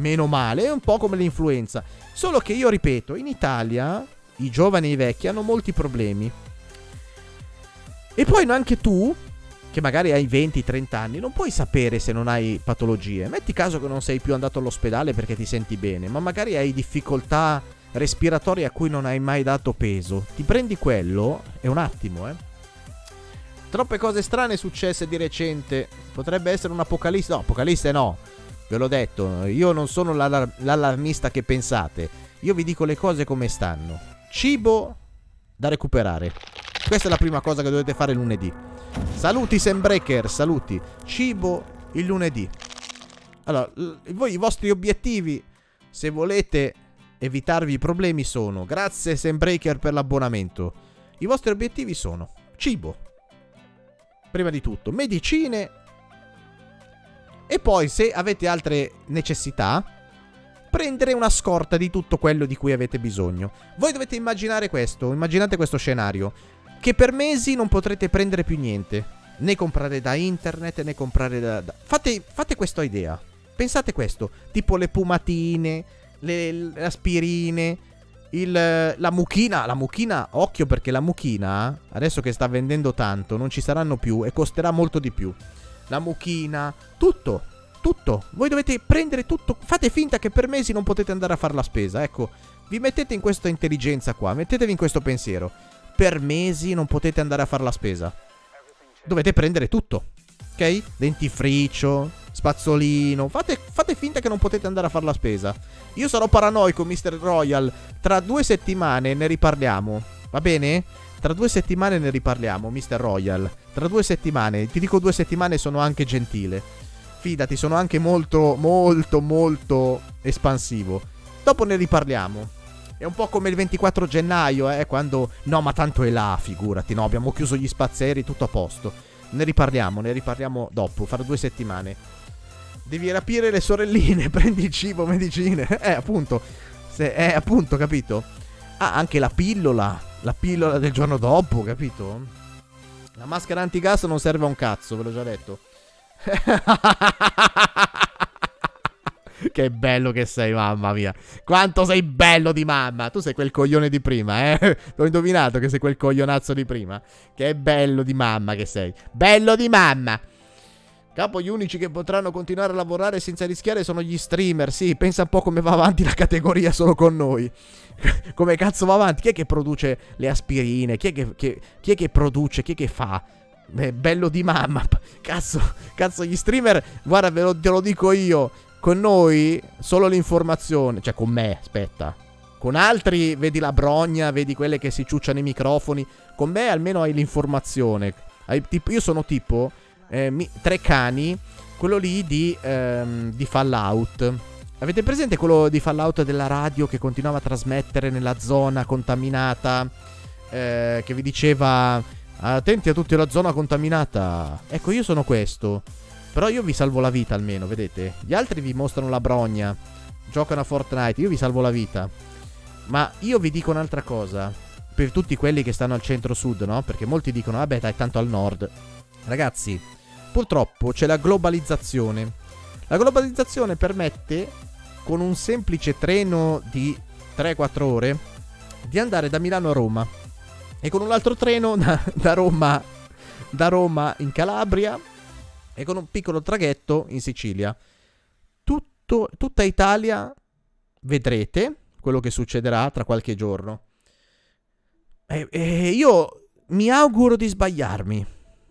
è un po' come l'influenza. Solo che io ripeto, in Italia i giovani e i vecchi hanno molti problemi. E poi anche tu, che magari hai 20-30 anni, non puoi sapere se non hai patologie. Metti caso che non sei più andato all'ospedale perché ti senti bene, ma magari hai difficoltà respiratorie a cui non hai mai dato peso. Ti prendi quello, è un attimo, Troppe cose strane successe di recente. Potrebbe essere un'apocalisse. No, apocalisse no, ve l'ho detto. Io non sono l'allarmista che pensate. Io vi dico le cose come stanno. Cibo da recuperare. Questa è la prima cosa che dovete fare il lunedì. Saluti Sembreaker, saluti. Cibo il lunedì. Allora, voi i vostri obiettivi, se volete evitarvi i problemi, sono: grazie Sembreaker per l'abbonamento. I vostri obiettivi sono cibo, prima di tutto, medicine, e poi, se avete altre necessità, prendere una scorta di tutto quello di cui avete bisogno. Voi dovete immaginare questo, immaginate questo scenario, che per mesi non potrete prendere più niente, né comprare da internet, né comprare da... Fate questa idea, pensate questo, tipo le pumatine, le aspirine, la mucchina, occhio, perché la mucchina, adesso che sta vendendo tanto, non ci saranno più e costerà molto di più. La mucchina, tutto. Voi dovete prendere tutto. Fate finta che per mesi non potete andare a fare la spesa. Ecco, vi mettete in questa intelligenza qua, mettetevi in questo pensiero. Per mesi non potete andare a fare la spesa. Dovete prendere tutto, ok? Dentifricio, spazzolino. Fate finta che non potete andare a fare la spesa. Io sarò paranoico, Mr. Royal. Tra 2 settimane ne riparliamo, va bene? Tra 2 settimane ne riparliamo, Mr. Royal. Tra 2 settimane, ti dico 2 settimane, sono anche gentile. Fidati, sono anche molto, molto, molto espansivo. Dopo ne riparliamo. È un po' come il 24 gennaio, quando... No, ma tanto è là, figurati, no, abbiamo chiuso gli spazzeri, tutto a posto. Ne riparliamo dopo, fra 2 settimane. Devi rapire le sorelline, prendi cibo, medicine. Appunto, capito? Ah, anche la pillola del giorno dopo, capito? La maschera antigas non serve a un cazzo, ve l'ho già detto. Che bello che sei, mamma mia. Quanto sei bello di mamma. Tu sei quel coglione di prima, L'ho indovinato che sei quel coglionazzo di prima. Che bello di mamma che sei. Bello di mamma. Capo, gli unici che potranno continuare a lavorare senza rischiare sono gli streamer. Sì, pensa un po' come va avanti la categoria solo con noi. Come cazzo va avanti? Chi è che produce le aspirine? Chi è che produce? Chi è che fa? Bello di mamma. Cazzo, gli streamer, guarda, te lo dico io. Con noi solo l'informazione. Cioè, con me, aspetta. Con altri vedi la brogna, vedi quelle che si ciucciano i microfoni. Con me almeno hai l'informazione. Io sono tipo 3 cani, quello lì di Fallout. Avete presente quello di Fallout della radio che continuava a trasmettere nella zona contaminata? Che vi diceva: attenti a tutti, la zona contaminata. Ecco, io sono questo. Però io vi salvo la vita almeno, vedete? Gli altri vi mostrano la brogna, giocano a Fortnite, io vi salvo la vita. Ma io vi dico un'altra cosa, per tutti quelli che stanno al centro-sud, no? Perché molti dicono: vabbè, dai, tanto al nord. Ragazzi, purtroppo c'è la globalizzazione. La globalizzazione permette, con un semplice treno di 3-4 ore, di andare da Milano a Roma. E con un altro treno da Roma in Calabria. E con un piccolo traghetto in Sicilia. Tutta Italia, vedrete quello che succederà tra qualche giorno. Io mi auguro di sbagliarmi.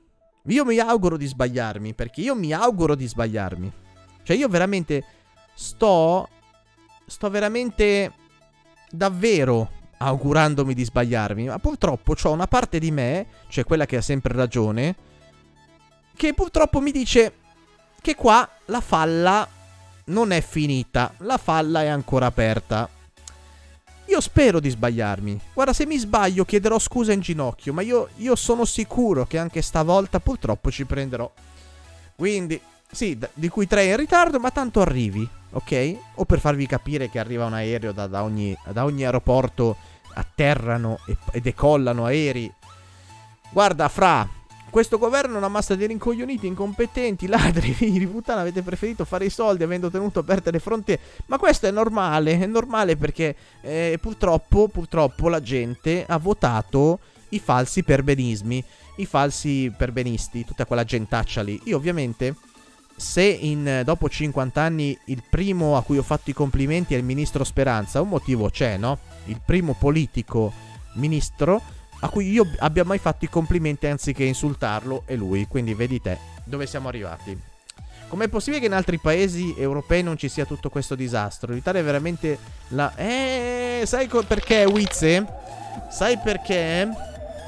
Perché io mi auguro di sbagliarmi. Cioè, io veramente sto veramente davvero augurandomi di sbagliarmi. Ma purtroppo c'ho una parte di me, cioè quella che ha sempre ragione, che purtroppo mi dice che qua la falla non è finita, la falla è ancora aperta. Io spero di sbagliarmi. Guarda, se mi sbaglio chiederò scusa in ginocchio, ma io sono sicuro che anche stavolta purtroppo ci prenderò. Quindi, sì, di cui 3 in ritardo, ma tanto arrivi, ok? O per farvi capire che arriva un aereo da ogni aeroporto, atterrano e decollano aerei. Guarda, fra... Questo governo è una massa di rincoglioniti, incompetenti, ladri, figli di puttana. Avete preferito fare i soldi avendo tenuto aperte le frontiere. Ma questo è normale perché purtroppo la gente ha votato i falsi perbenismi, i falsi perbenisti, tutta quella gentaccia lì. Io ovviamente, se dopo 50 anni il primo a cui ho fatto i complimenti è il ministro Speranza, un motivo c'è, no? Il primo politico ministro a cui io abbia mai fatto i complimenti anziché insultarlo è lui. Quindi vedi te dove siamo arrivati. Com'è possibile che in altri paesi europei non ci sia tutto questo disastro? L'Italia è veramente la... sai perché, Wizze? Sai perché?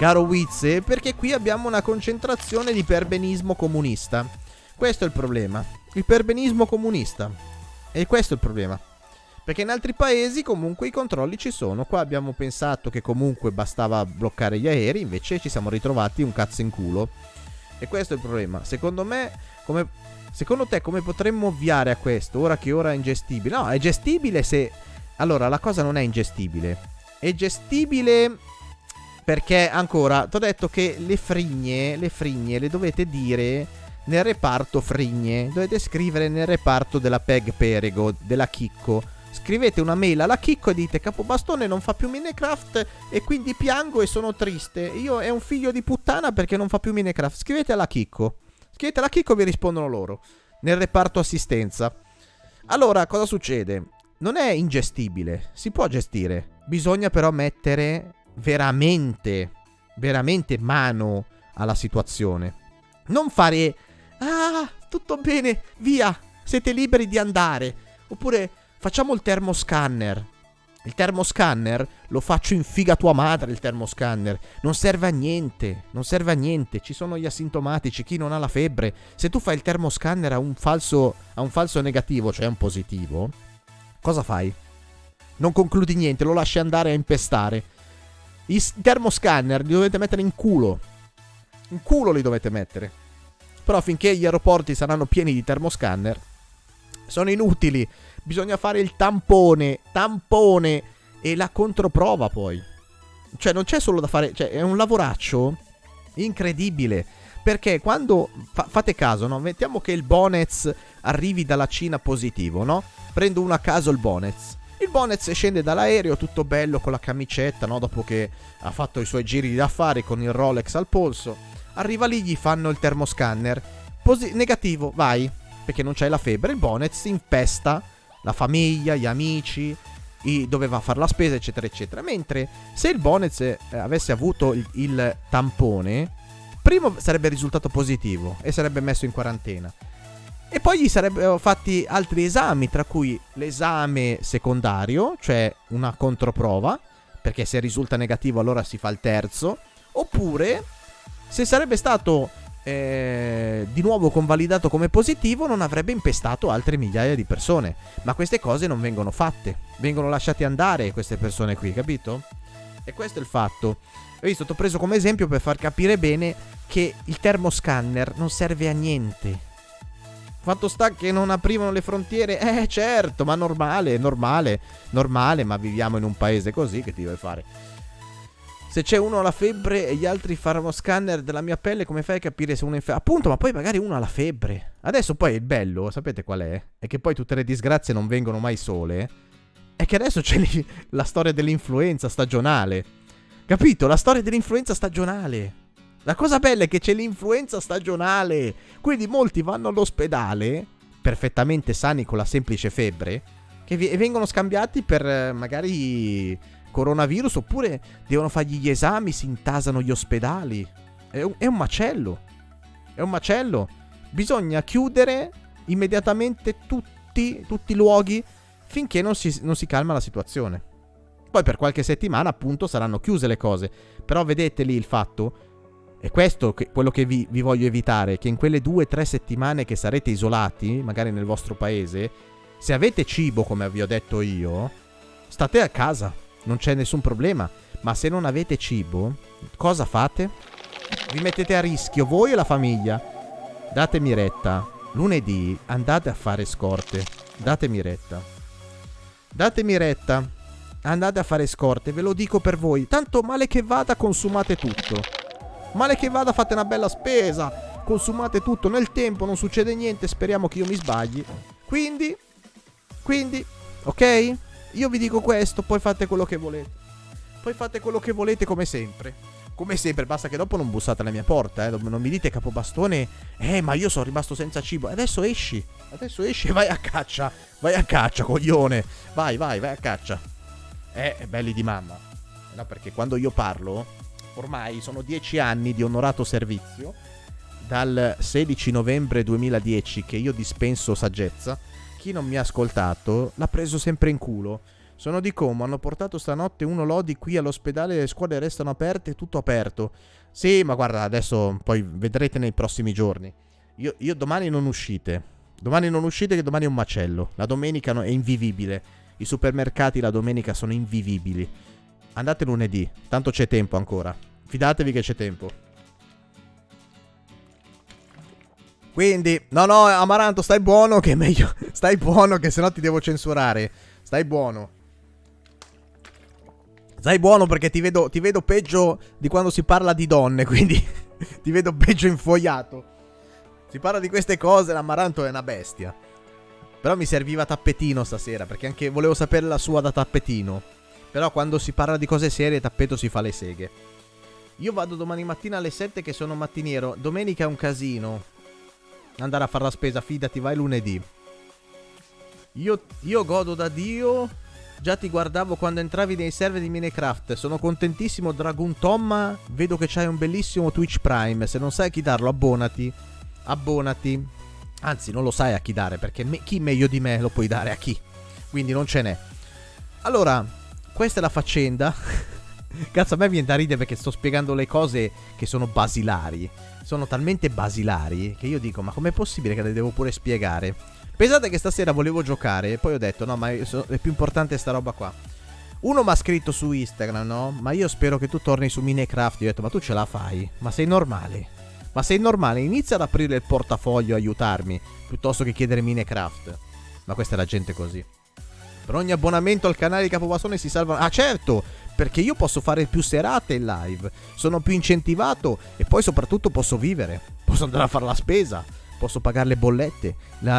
caro Wizze, perché qui abbiamo una concentrazione di perbenismo comunista. Questo è il problema. Il perbenismo comunista. E questo è il problema. Perché in altri paesi comunque i controlli ci sono. Qua abbiamo pensato che comunque bastava bloccare gli aerei, invece ci siamo ritrovati un cazzo in culo. E questo è il problema. Secondo me, secondo te come potremmo ovviare a questo, ora che ora è ingestibile? No, è gestibile se... Allora, la cosa non è ingestibile. È gestibile perché, ancora, ti ho detto che le frigne le dovete dire nel reparto frigne. Dovete scrivere nel reparto della Peg Perego, della Chicco. Scrivete una mail alla Chicco e dite: Capobastone non fa più Minecraft e quindi piango e sono triste. Io è un figlio di puttana perché non fa più Minecraft. Scrivete alla Chicco. Scrivete alla Chicco e vi rispondono loro nel reparto assistenza. Allora, cosa succede? Non è ingestibile, si può gestire. Bisogna però mettere veramente mano alla situazione. Non fare: ah, tutto bene, via, siete liberi di andare. Oppure facciamo il termoscanner. Il termoscanner lo faccio in figa tua madre, il termoscanner. Non serve a niente, non serve a niente. Ci sono gli asintomatici, chi non ha la febbre. Se tu fai il termoscanner a un falso negativo, cioè un positivo, cosa fai? Non concludi niente, lo lasci andare a impestare. I termoscanner li dovete mettere in culo. In culo li dovete mettere. Però finché gli aeroporti saranno pieni di termoscanner, sono inutili. Bisogna fare il tampone e la controprova poi. Cioè non c'è solo da fare, cioè è un lavoraccio incredibile. Perché quando, fate caso, no? Mettiamo che il Bonez arrivi dalla Cina positivo, no? Prendo uno a caso il Bonez. Il Bonez scende dall'aereo tutto bello con la camicetta, no? Dopo che ha fatto i suoi giri d'affari con il Rolex al polso. Arriva lì, gli fanno il termoscanner. Negativo, vai. Perché non c'hai la febbre. Il Bonez infesta la famiglia, gli amici, doveva fare la spesa, eccetera, eccetera. Mentre se il Bonez avesse avuto il tampone, primo sarebbe risultato positivo e sarebbe messo in quarantena. E poi gli sarebbero fatti altri esami, tra cui l'esame secondario, cioè una controprova, perché se risulta negativo allora si fa il terzo. Oppure, se sarebbe stato di nuovo convalidato come positivo, non avrebbe impestato altre migliaia di persone. Ma queste cose non vengono fatte, vengono lasciate andare queste persone qui, capito? E questo è il fatto. Ho visto, t'ho preso come esempio per far capire bene che il termoscanner non serve a niente. Fatto sta che non aprivano le frontiere, certo, ma normale, ma viviamo in un paese così, che ti vuoi fare? Se c'è uno alla febbre e gli altri fanno scanner della mia pelle, come fai a capire se uno è infettato? Appunto, ma poi magari uno ha la febbre. Adesso poi il bello, sapete qual è? È che poi tutte le disgrazie non vengono mai sole. È che adesso c'è la storia dell'influenza stagionale. Capito? La storia dell'influenza stagionale. La cosa bella è che c'è l'influenza stagionale. Quindi molti vanno all'ospedale, perfettamente sani con la semplice febbre, e vengono scambiati per magari coronavirus, oppure devono fargli gli esami, si intasano gli ospedali. È un macello. È un macello. Bisogna chiudere immediatamente tutti i luoghi finché non si calma la situazione. Poi per qualche settimana appunto saranno chiuse le cose. Però vedete lì il fatto, è questo quello che vi voglio evitare, che in quelle 2-3 settimane che sarete isolati, magari nel vostro paese, se avete cibo come vi ho detto io, state a casa. Non c'è nessun problema. Ma se non avete cibo, cosa fate? Vi mettete a rischio voi e la famiglia. Datemi retta. Lunedì andate a fare scorte. Datemi retta. Andate a fare scorte, ve lo dico per voi. Tanto male che vada, consumate tutto. Male che vada, fate una bella spesa. Consumate tutto nel tempo, non succede niente. Speriamo che io mi sbagli. Quindi, ok? Io vi dico questo, poi fate quello che volete. Come sempre. Come sempre, basta che dopo non bussate alla mia porta, non mi dite Capobastone, ma io sono rimasto senza cibo. Adesso esci e vai a caccia, coglione. Vai a caccia. Belli di mamma. No, perché quando io parlo, ormai sono 10 anni di onorato servizio, dal 16 novembre 2010 che io dispenso saggezza. Chi non mi ha ascoltato l'ha preso sempre in culo. Sono di Como, hanno portato stanotte uno Lodi qui all'ospedale, le scuole restano aperte, tutto aperto. Sì, ma guarda, adesso poi vedrete nei prossimi giorni. Io domani non uscite. Domani non uscite che domani è un macello. La domenica è invivibile. I supermercati la domenica sono invivibili. Andate lunedì, tanto c'è tempo ancora. Fidatevi che c'è tempo. Quindi, no, Amaranto, stai buono che è meglio. Stai buono che sennò ti devo censurare. Stai buono. Stai buono perché ti vedo peggio di quando si parla di donne, quindi ti vedo peggio infoiato. Si parla di queste cose, l'Amaranto è una bestia. Però mi serviva Tappetino stasera, perché anche volevo sapere la sua da Tappetino. Però quando si parla di cose serie, Tappeto si fa le seghe. Io vado domani mattina alle 7 che sono mattiniero. Domenica è un casino andare a fare la spesa, fidati, vai lunedì. Io godo da Dio. Già ti guardavo quando entravi nei server di Minecraft. Sono contentissimo, Dragon Tomma. Vedo che c'hai un bellissimo Twitch Prime. Se non sai a chi darlo, abbonati. Abbonati. Anzi, non lo sai a chi dare, perché chi meglio di me lo puoi dare a chi. Quindi non ce n'è. Allora, questa è la faccenda. Cazzo, a me viene da ridere perché sto spiegando le cose che sono basilari. Sono talmente basilari che io dico, ma com'è possibile che le devo pure spiegare? Pensate che stasera volevo giocare e poi ho detto, no, ma è più importante sta roba qua. Uno mi ha scritto su Instagram, no? Ma io spero che tu torni su Minecraft. Io ho detto, ma tu ce la fai? Ma sei normale? Ma sei normale? Inizia ad aprire il portafoglio e aiutarmi, piuttosto che chiedere Minecraft. Ma questa è la gente così. Per ogni abbonamento al canale di Capobastone si salvano... Ah, certo! Perché io posso fare più serate in live. Sono più incentivato e poi soprattutto posso vivere. Posso andare a fare la spesa. Posso pagare le bollette.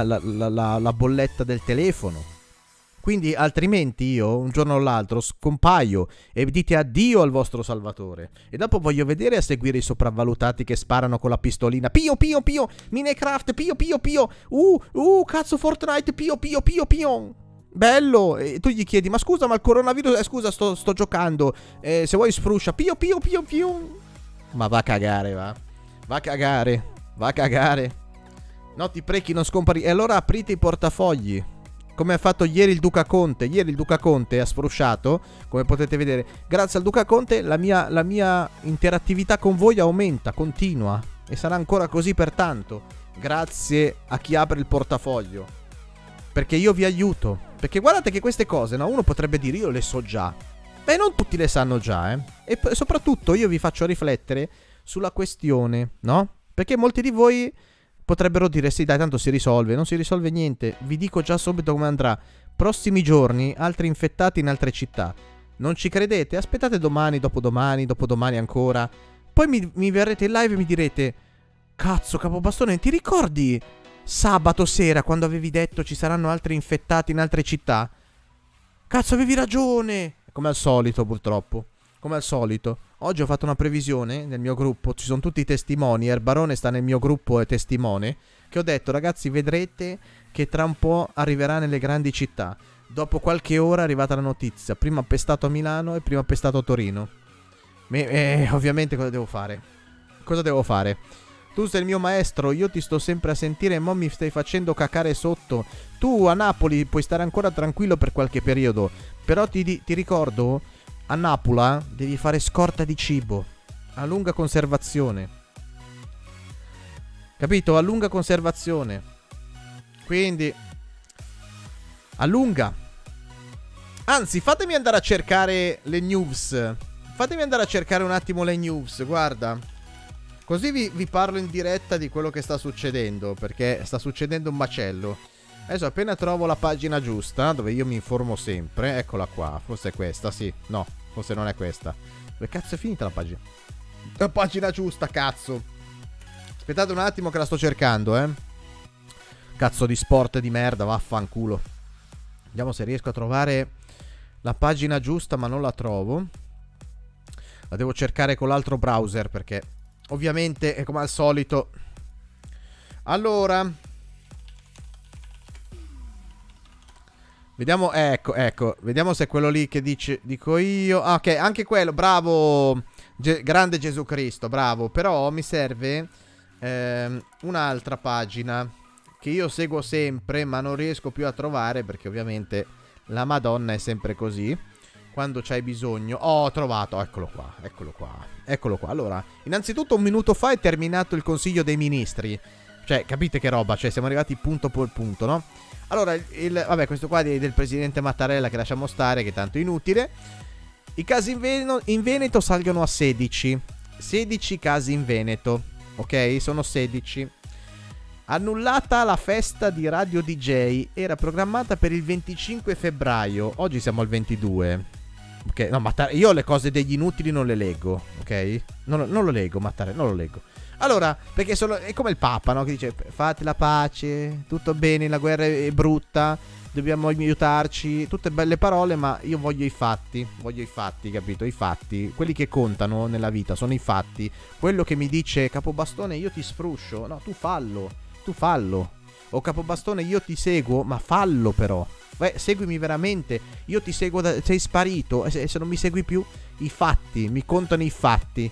La bolletta del telefono. Quindi altrimenti io un giorno o l'altro scompaio e dite addio al vostro salvatore. E dopo voglio vedere a seguire i sopravvalutati che sparano con la pistolina. Pio pio pio. Minecraft pio pio pio. Cazzo Fortnite pio pio pio pio. Bello. E tu gli chiedi, ma scusa, ma il coronavirus... scusa, sto giocando. Se vuoi sfruscia. Pio pio pio pio. Ma va a cagare, va. Va a cagare. Va a cagare. No, ti prechi, non scompari. E allora aprite i portafogli. Come ha fatto ieri il Duca Conte. Ieri il Duca Conte ha sfrusciato, come potete vedere. Grazie al Duca Conte la mia interattività con voi aumenta, continua. E sarà ancora così per tanto. Grazie a chi apre il portafoglio. Perché io vi aiuto. Perché guardate che queste cose, no? Uno potrebbe dire, io le so già. Beh, non tutti le sanno già, eh. E soprattutto io vi faccio riflettere sulla questione, no? Perché molti di voi potrebbero dire, sì dai, tanto si risolve. Non si risolve niente. Vi dico già subito come andrà. Prossimi giorni, altri infettati in altre città. Non ci credete? Aspettate domani, dopodomani, dopodomani ancora. Poi mi verrete in live e mi direte, cazzo Capobastone, ti ricordi sabato sera quando avevi detto ci saranno altri infettati in altre città? Cazzo, avevi ragione. Come al solito, purtroppo. Come al solito. Oggi ho fatto una previsione nel mio gruppo. Ci sono tutti i testimoni. Erbarone sta nel mio gruppo e testimone. Che ho detto, ragazzi, vedrete che tra un po' arriverà nelle grandi città. Dopo qualche ora è arrivata la notizia. Prima pestato a Milano e prima pestato a Torino. Ovviamente cosa devo fare? Cosa devo fare? Tu sei il mio maestro, io ti sto sempre a sentire e mo mi stai facendo cacare sotto. Tu a Napoli puoi stare ancora tranquillo per qualche periodo. Però ti ricordo, a Napola devi fare scorta di cibo. A lunga conservazione. Capito? A lunga conservazione. Quindi a lunga. Anzi, fatemi andare a cercare le news. Fatemi andare a cercare un attimo le news, guarda. Così vi parlo in diretta di quello che sta succedendo, perché sta succedendo un macello. Adesso appena trovo la pagina giusta, dove io mi informo sempre, eccola qua, forse è questa, sì, no, forse non è questa. Dove cazzo è finita la pagina? La pagina giusta, cazzo. Aspettate un attimo che la sto cercando, Cazzo di sport di merda, vaffanculo. Vediamo se riesco a trovare la pagina giusta, ma non la trovo. La devo cercare con l'altro browser, perché ovviamente è come al solito. Allora, vediamo, ecco, vediamo se è quello lì che dico io. Ah, ok, anche quello, bravo, grande Gesù Cristo, bravo. Però mi serve un'altra pagina che io seguo sempre, ma non riesco più a trovare, perché ovviamente La Madonna è sempre così. Quando c'hai bisogno. Oh, ho trovato. Eccolo qua, eccolo qua, eccolo qua. Allora, innanzitutto un minuto fa è terminato il Consiglio dei Ministri. Cioè, capite che roba? Cioè, siamo arrivati punto per punto, no? Allora, vabbè, questo qua del presidente Mattarella che lasciamo stare, che tanto è inutile. I casi in Veneto salgono a 16. 16 casi in Veneto. Ok? Sono 16. Annullata la festa di Radio DJ. Era programmata per il 25 febbraio. Oggi siamo al 22. Ok? No, io le cose degli inutili non le leggo. Ok? Non lo leggo, Mattarella, non lo leggo. Allora, perché è come il Papa, no? Che dice, fate la pace, tutto bene, la guerra è brutta, dobbiamo aiutarci, tutte belle parole, ma io voglio i fatti, capito? I fatti, quelli che contano nella vita sono i fatti. Quello che mi dice Capobastone, io ti sfruscio, no, tu fallo. O Capobastone, io ti seguo, ma fallo però. Seguimi veramente, io ti seguo, sei sparito, e se non mi segui più, i fatti, mi contano i fatti,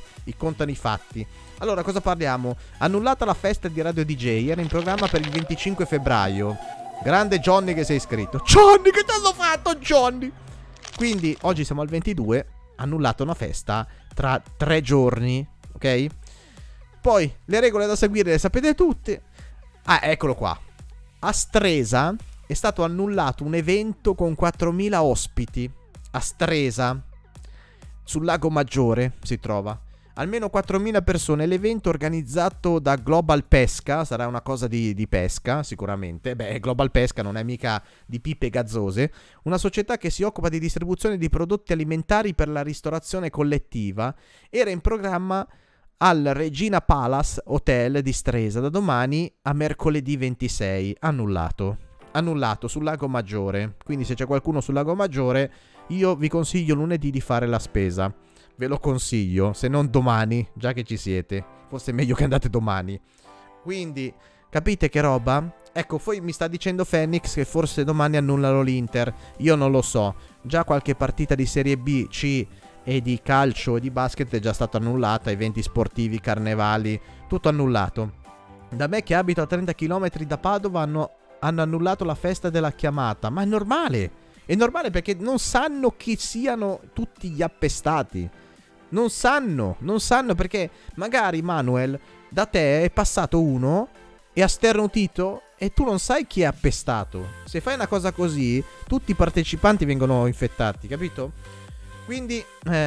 Allora, cosa parliamo? Annullata la festa di Radio DJ, era in programma per il 25 febbraio. Grande Johnny che sei iscritto. Johnny, che ti hanno fatto, Johnny? Quindi, oggi siamo al 22, annullata una festa tra 3 giorni, ok? Poi, le regole da seguire le sapete tutte. Ah, eccolo qua. A Stresa è stato annullato un evento con 4.000 ospiti. A Stresa, sul Lago Maggiore, si trova. Almeno 4.000 persone. L'evento organizzato da Global Pesca. Sarà una cosa di pesca, sicuramente. Beh, Global Pesca non è mica di pipe gazzose. Una società che si occupa di distribuzione di prodotti alimentari per la ristorazione collettiva. Era in programma al Regina Palace Hotel di Stresa da domani a mercoledì 26. Annullato sul Lago Maggiore. Quindi se c'è qualcuno sul Lago Maggiore, io vi consiglio lunedì di fare la spesa. Ve lo consiglio, se non domani, già che ci siete. Forse è meglio che andate domani. Quindi, capite che roba? Ecco, poi mi sta dicendo Phoenix che forse domani annullano l'Inter. Io non lo so. Già qualche partita di Serie B, C e di calcio e di basket è già stata annullata. Eventi sportivi, carnevali, tutto annullato. Da me che abito a 30 km da Padova hanno annullato la festa della chiamata. Ma è normale. È normale perché non sanno chi siano tutti gli appestati. Non sanno perché magari Manuel da te è passato uno e ha sternutito e tu non sai chi è appestato. Se fai una cosa così, tutti i partecipanti vengono infettati, capito? Quindi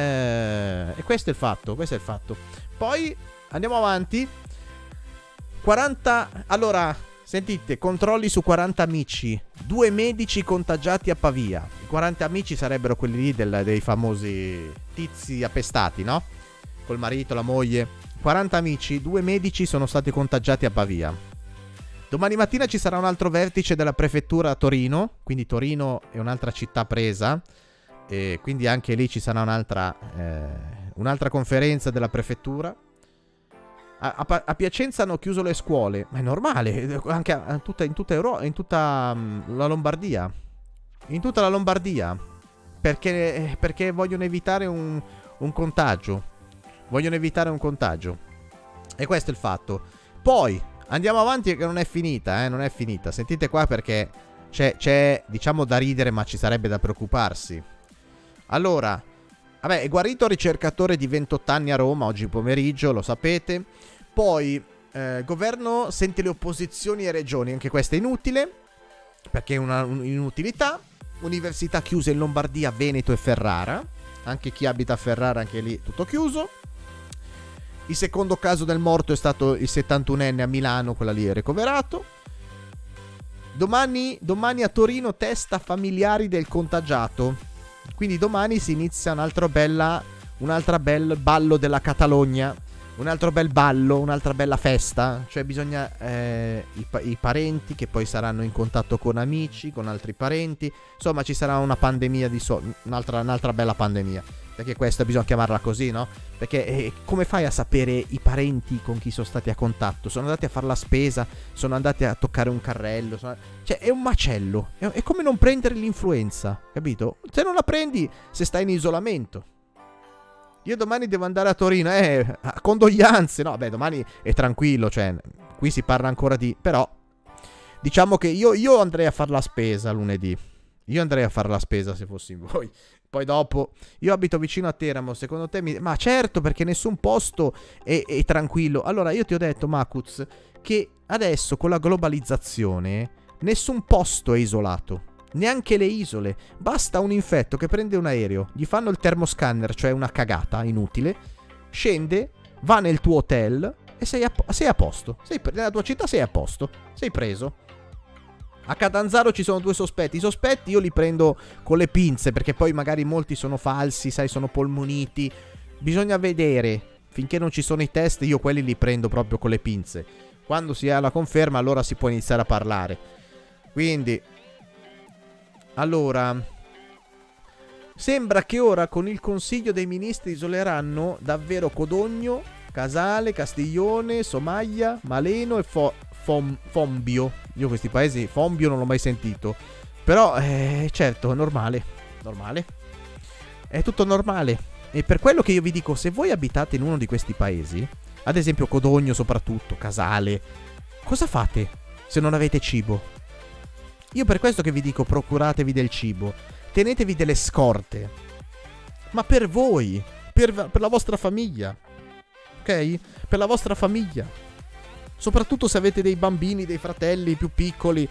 e questo è il fatto, Poi andiamo avanti. 40. Allora, sentite, controlli su 40 amici. 2 medici contagiati a Pavia. I 40 amici sarebbero quelli lì dei famosi tizi appestati, no? Col marito, la moglie. 40 amici, 2 medici sono stati contagiati a Pavia. Domani mattina ci sarà un altro vertice della prefettura a Torino. Quindi Torino è un'altra città presa. E quindi anche lì ci sarà un'altra conferenza della prefettura. A Piacenza hanno chiuso le scuole. Ma è normale. Anche in tutta la Lombardia. In tutta la Lombardia. Perché vogliono evitare un contagio. E questo è il fatto. Poi andiamo avanti che non è finita. Non è finita. Sentite qua perché c'è diciamo da ridere, ma ci sarebbe da preoccuparsi. Allora, vabbè, è guarito il ricercatore di 28 anni a Roma oggi pomeriggio, lo sapete. Poi governo sente le opposizioni e regioni, anche questa è inutile perché è un'inutilità. Università chiuse in Lombardia, Veneto e Ferrara. Anche chi abita a Ferrara, anche lì tutto chiuso. Il secondo caso del morto è stato il 71enne a Milano, quella lì è ricoverato. Domani a Torino testa familiari del contagiato. Quindi domani si inizia un'altra bel ballo della Catalogna. Un altro bel ballo, un'altra bella festa. Cioè bisogna i parenti che poi saranno in contatto con amici, con altri parenti. Insomma ci sarà una pandemia un'altra bella pandemia. Perché questa bisogna chiamarla così, no? Perché come fai a sapere i parenti con chi sono stati a contatto? Sono andati a fare la spesa, sono andati a toccare un carrello, cioè è un macello. È come non prendere l'influenza, capito? Se non la prendi, se stai in isolamento. Io domani devo andare a Torino, condoglianze. No, beh, domani è tranquillo, cioè qui si parla ancora di... Però diciamo che io andrei a fare la spesa lunedì. Io andrei a fare la spesa se fossi in voi. Poi dopo, io abito vicino a Teramo, secondo te Ma certo, perché nessun posto è tranquillo. Allora, io ti ho detto, Makuz, che adesso con la globalizzazione nessun posto è isolato. Neanche le isole. Basta un infetto che prende un aereo, gli fanno il termoscanner, cioè una cagata inutile, scende, va nel tuo hotel e sei a posto. Nella tua città sei a posto. Sei preso. A Catanzaro ci sono 2 sospetti. I sospetti io li prendo con le pinze, perché poi magari molti sono falsi, sai, sono polmoniti. Bisogna vedere. Finché non ci sono i test, io quelli li prendo proprio con le pinze. Quando si ha la conferma, allora si può iniziare a parlare. Quindi, allora, sembra che ora con il Consiglio dei Ministri isoleranno davvero Codogno, Casale, Castiglione, Somaglia, Maleno e Fombio. Io questi paesi, Fombio non l'ho mai sentito. Però, certo, è normale. Normale. È tutto normale. E per quello che io vi dico, se voi abitate in uno di questi paesi, ad esempio Codogno soprattutto, Casale, cosa fate se non avete cibo? Io per questo che vi dico, procuratevi del cibo. Tenetevi delle scorte. Ma per voi, per la vostra famiglia. Ok? Per la vostra famiglia. Soprattutto se avete dei bambini, dei fratelli più piccoli.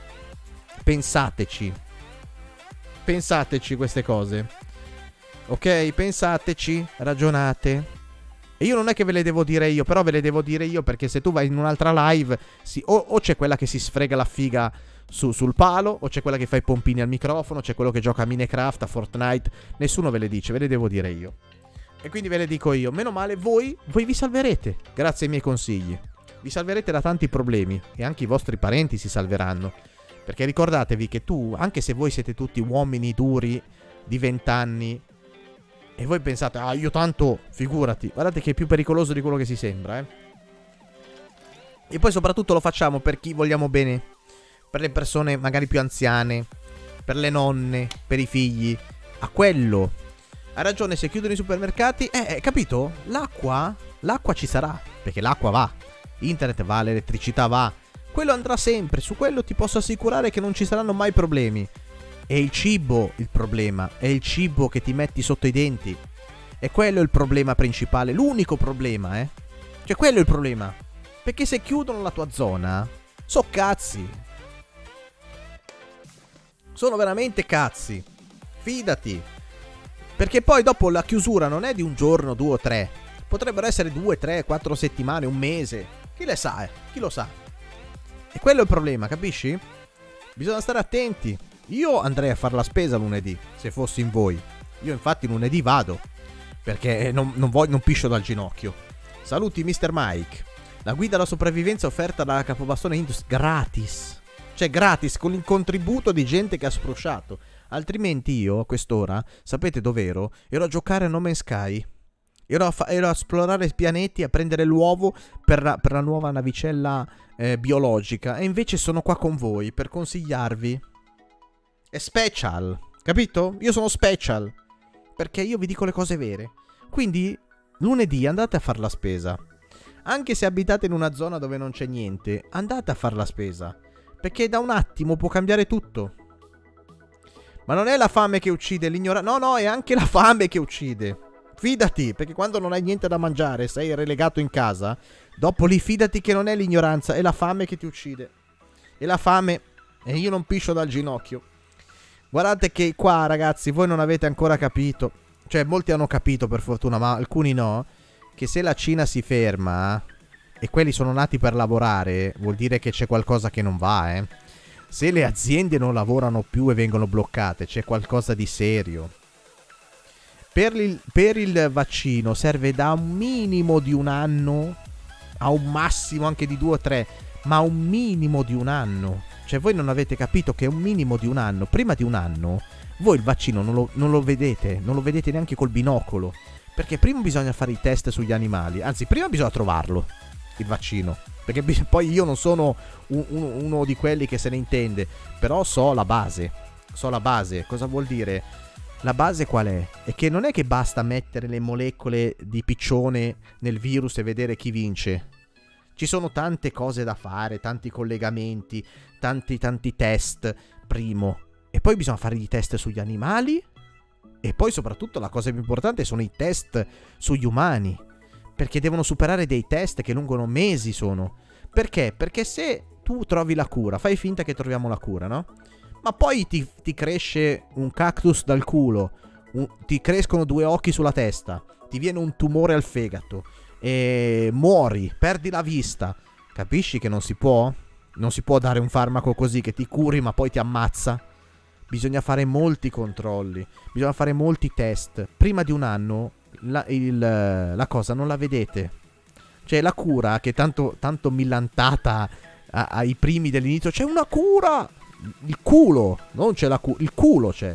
Pensateci. Pensateci queste cose. Ok? Pensateci, ragionate. E io non è che ve le devo dire io, però ve le devo dire io perché se tu vai in un'altra live, o c'è quella che si sfrega la figa sul palo, o c'è quella che fa i pompini al microfono, c'è quello che gioca a Minecraft, a Fortnite. Nessuno ve le dice, ve le devo dire io. E quindi ve le dico io. Meno male voi vi salverete, grazie ai miei consigli. Vi salverete da tanti problemi e anche i vostri parenti si salveranno. Perché ricordatevi che tu, anche se voi siete tutti uomini duri di 20 anni e voi pensate, ah io tanto, figurati, guardate che è più pericoloso di quello che si sembra, eh. E poi soprattutto lo facciamo per chi vogliamo bene, per le persone magari più anziane, per le nonne, per i figli. A quello. Ha ragione, se chiudono i supermercati, capito? L'acqua ci sarà, perché l'acqua va. Internet va, l'elettricità va. Quello andrà sempre, su quello ti posso assicurare che non ci saranno mai problemi. È il cibo il problema, è il cibo che ti metti sotto i denti. E quello è il problema principale, l'unico problema, Cioè quello è il problema. Perché se chiudono la tua zona, so cazzi. Sono veramente cazzi. Fidati. Perché poi dopo la chiusura non è di un giorno, 2 o 3. Potrebbero essere 2, 3, 4 settimane, un mese. Chi le sa, Chi lo sa. E quello è il problema, capisci? Bisogna stare attenti. Io andrei a fare la spesa lunedì, se fossi in voi. Io infatti lunedì vado, perché non piscio dal ginocchio. Saluti Mr. Mike. La guida alla sopravvivenza offerta dalla Capobastone Industries gratis. Cioè gratis, con il contributo di gente che ha sprosciato. Altrimenti io, a quest'ora, sapete dov'ero? Ero a giocare a No Man's Sky. Ero a esplorare i pianeti, a prendere l'uovo per la nuova navicella biologica. E invece sono qua con voi per consigliarvi. È special, capito? Io sono special, perché io vi dico le cose vere. Quindi lunedì andate a fare la spesa. Anche se abitate in una zona dove non c'è niente, andate a fare la spesa, perché da un attimo può cambiare tutto. Ma non è la fame che uccide, l'ignoranza. No, è anche la fame che uccide. Fidati, perché quando non hai niente da mangiare, sei relegato in casa, dopo lì fidati che non è l'ignoranza, è la fame che ti uccide. E la fame, e io non piscio dal ginocchio. Guardate che qua, ragazzi, voi non avete ancora capito. Cioè, molti hanno capito per fortuna, ma alcuni no. Che se la Cina si ferma e quelli sono nati per lavorare, vuol dire che c'è qualcosa che non va, Se le aziende non lavorano più e vengono bloccate, c'è qualcosa di serio. Per il vaccino serve da un minimo di un anno a un massimo anche di 2 o 3, ma un minimo di un anno. Cioè voi non avete capito che è un minimo di un anno. Prima di un anno voi il vaccino non lo vedete, non lo vedete neanche col binocolo, perché prima bisogna fare i test sugli animali, anzi prima bisogna trovarlo, il vaccino, perché poi io non sono uno di quelli che se ne intende, però so la base. Cosa vuol dire? La base qual è? È che non è che basta mettere le molecole di piccione nel virus e vedere chi vince. Ci sono tante cose da fare, tanti collegamenti, tanti test, primo. E poi bisogna fare i test sugli animali. E poi soprattutto la cosa più importante sono i test sugli umani. Perché devono superare dei test che lungono mesi sono. Perché? Perché se tu trovi la cura, fai finta che troviamo la cura, no? Ma poi ti cresce un cactus dal culo, ti crescono 2 occhi sulla testa, ti viene un tumore al fegato e muori, perdi la vista. Capisci che non si può? Non si può dare un farmaco così che ti curi ma poi ti ammazza. Bisogna fare molti controlli, bisogna fare molti test. Prima di un anno la cosa non la vedete. Cioè la cura che tanto millantata ai primi dell'inizio, c'è una cura! Il culo, non c'è la cura, il culo c'è.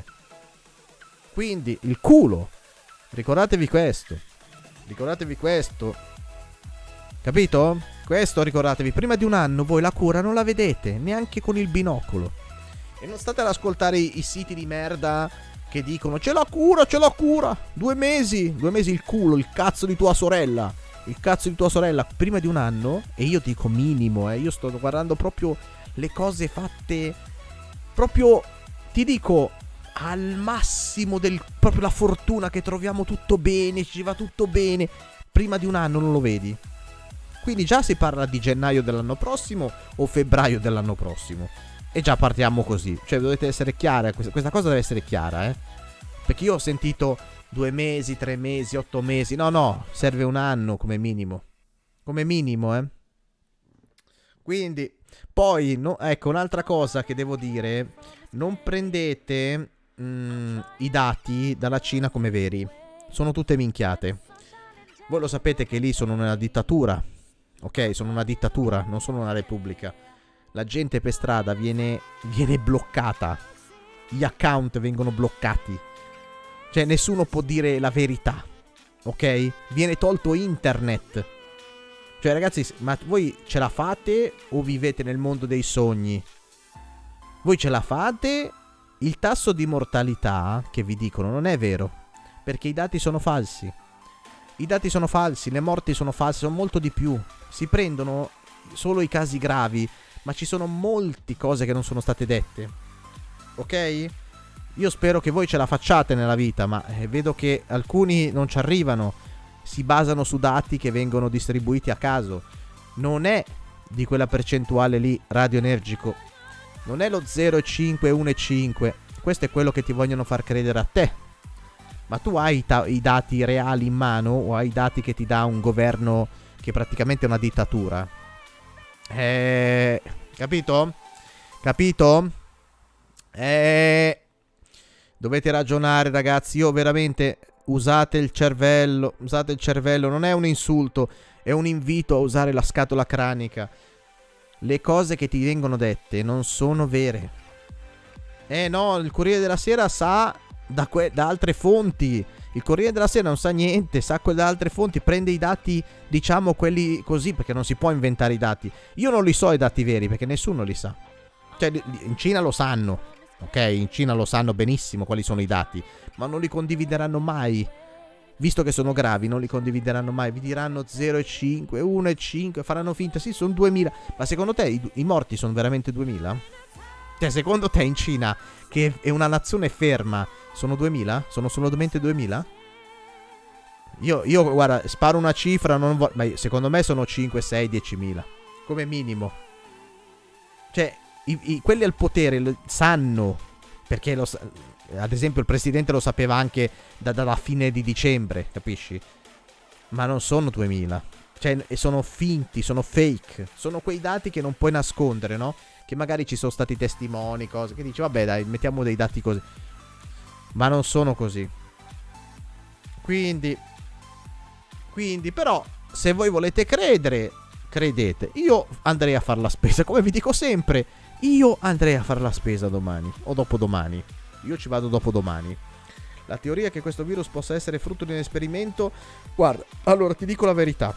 Quindi il culo. Ricordatevi questo. Ricordatevi questo. Capito? Questo ricordatevi. Prima di un anno voi la cura non la vedete, neanche con il binocolo. E non state ad ascoltare i siti di merda che dicono c'è la cura, c'è la cura. 2 mesi. 2 mesi il culo, il cazzo di tua sorella. Il cazzo di tua sorella. Prima di un anno. E io dico minimo, io sto guardando proprio le cose fatte proprio, ti dico, al massimo proprio la fortuna che troviamo tutto bene, ci va tutto bene. Prima di un anno non lo vedi. Quindi già si parla di gennaio dell'anno prossimo o febbraio dell'anno prossimo. E già partiamo così. Cioè dovete essere chiare, questa cosa deve essere chiara, Perché io ho sentito 2 mesi, 3 mesi, 8 mesi. No, serve un anno come minimo. Come minimo, Quindi poi, ecco, un'altra cosa che devo dire, non prendete i dati dalla Cina come veri. Sono tutte minchiate. Voi lo sapete che lì sono una dittatura. Ok, sono una dittatura, non sono una repubblica. La gente per strada viene bloccata. Gli account vengono bloccati. Cioè nessuno può dire la verità. Ok? Viene tolto internet. Cioè ragazzi, ma voi ce la fate o vivete nel mondo dei sogni? Voi ce la fate? Il tasso di mortalità che vi dicono non è vero, perché i dati sono falsi. I dati sono falsi, le morti sono false, sono molto di più. Si prendono solo i casi gravi, ma ci sono molte cose che non sono state dette. Ok? Io spero che voi ce la facciate nella vita, ma vedo che alcuni non ci arrivano. Si basano su dati che vengono distribuiti a caso. Non è di quella percentuale lì radioenergico. Non è lo 0,5, 1,5. Questo è quello che ti vogliono far credere a te. Ma tu hai i dati reali in mano o hai i dati che ti dà un governo che praticamente è una dittatura? Capito? Capito? Dovete ragionare, ragazzi. Io veramente... Usate il cervello, non è un insulto, è un invito a usare la scatola cranica. Le cose che ti vengono dette non sono vere. No, il Corriere della Sera sa da altre fonti. Il Corriere della Sera non sa niente, sa da altre fonti, prende i dati, diciamo quelli così, perché non si può inventare i dati. Io non li so i dati veri, perché nessuno li sa. Cioè, in Cina lo sanno. Ok, in Cina lo sanno benissimo quali sono i dati, ma non li condivideranno mai. Visto che sono gravi, non li condivideranno mai. Vi diranno 0,5, 1,5, faranno finta, sì, sono 2000. Ma secondo te i morti sono veramente 2000? Cioè, secondo te in Cina, che è una nazione ferma, sono 2000? Sono solamente 2000? Io guarda, sparo una cifra, ma secondo me sono 5, 6, 10.000. Come minimo. Cioè... quelli al potere sanno, perché ad esempio il presidente lo sapeva anche dalla fine di dicembre, capisci? Ma non sono 2000. Cioè sono finti, sono fake. Sono quei dati che non puoi nascondere, no? Che magari ci sono stati testimoni, cose che dici vabbè dai, mettiamo dei dati così. Ma non sono così. Quindi però se voi volete credere, credete. Io andrei a fare la spesa, come vi dico sempre. Io andrei a fare la spesa domani o dopodomani. Io ci vado dopodomani. La teoria che questo virus possa essere frutto di un esperimento, guarda, allora ti dico la verità.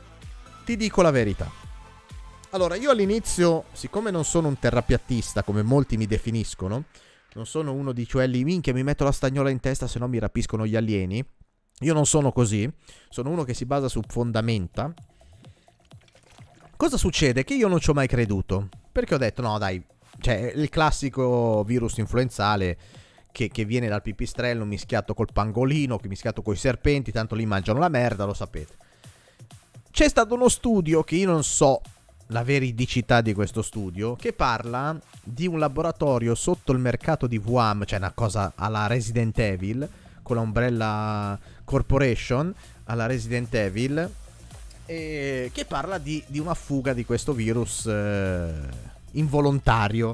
Allora, io all'inizio, siccome non sono un terrapiattista come molti mi definiscono, non sono uno di quelli, minchia, mi metto la stagnola in testa se no mi rapiscono gli alieni. Io non sono così, sono uno che si basa su fondamenta. Cosa succede? Che io non ci ho mai creduto. Perché ho detto, no dai, Cioè, il classico virus influenzale che viene dal pipistrello mischiato col pangolino, che mischiato coi serpenti, tanto lì mangiano la merda, lo sapete. C'è stato uno studio, che io non so la veridicità di questo studio, che parla di un laboratorio sotto il mercato di Wuhan, cioè una cosa alla Resident Evil, con l'Umbrella Corporation, alla Resident Evil, che parla di una fuga di questo virus involontario.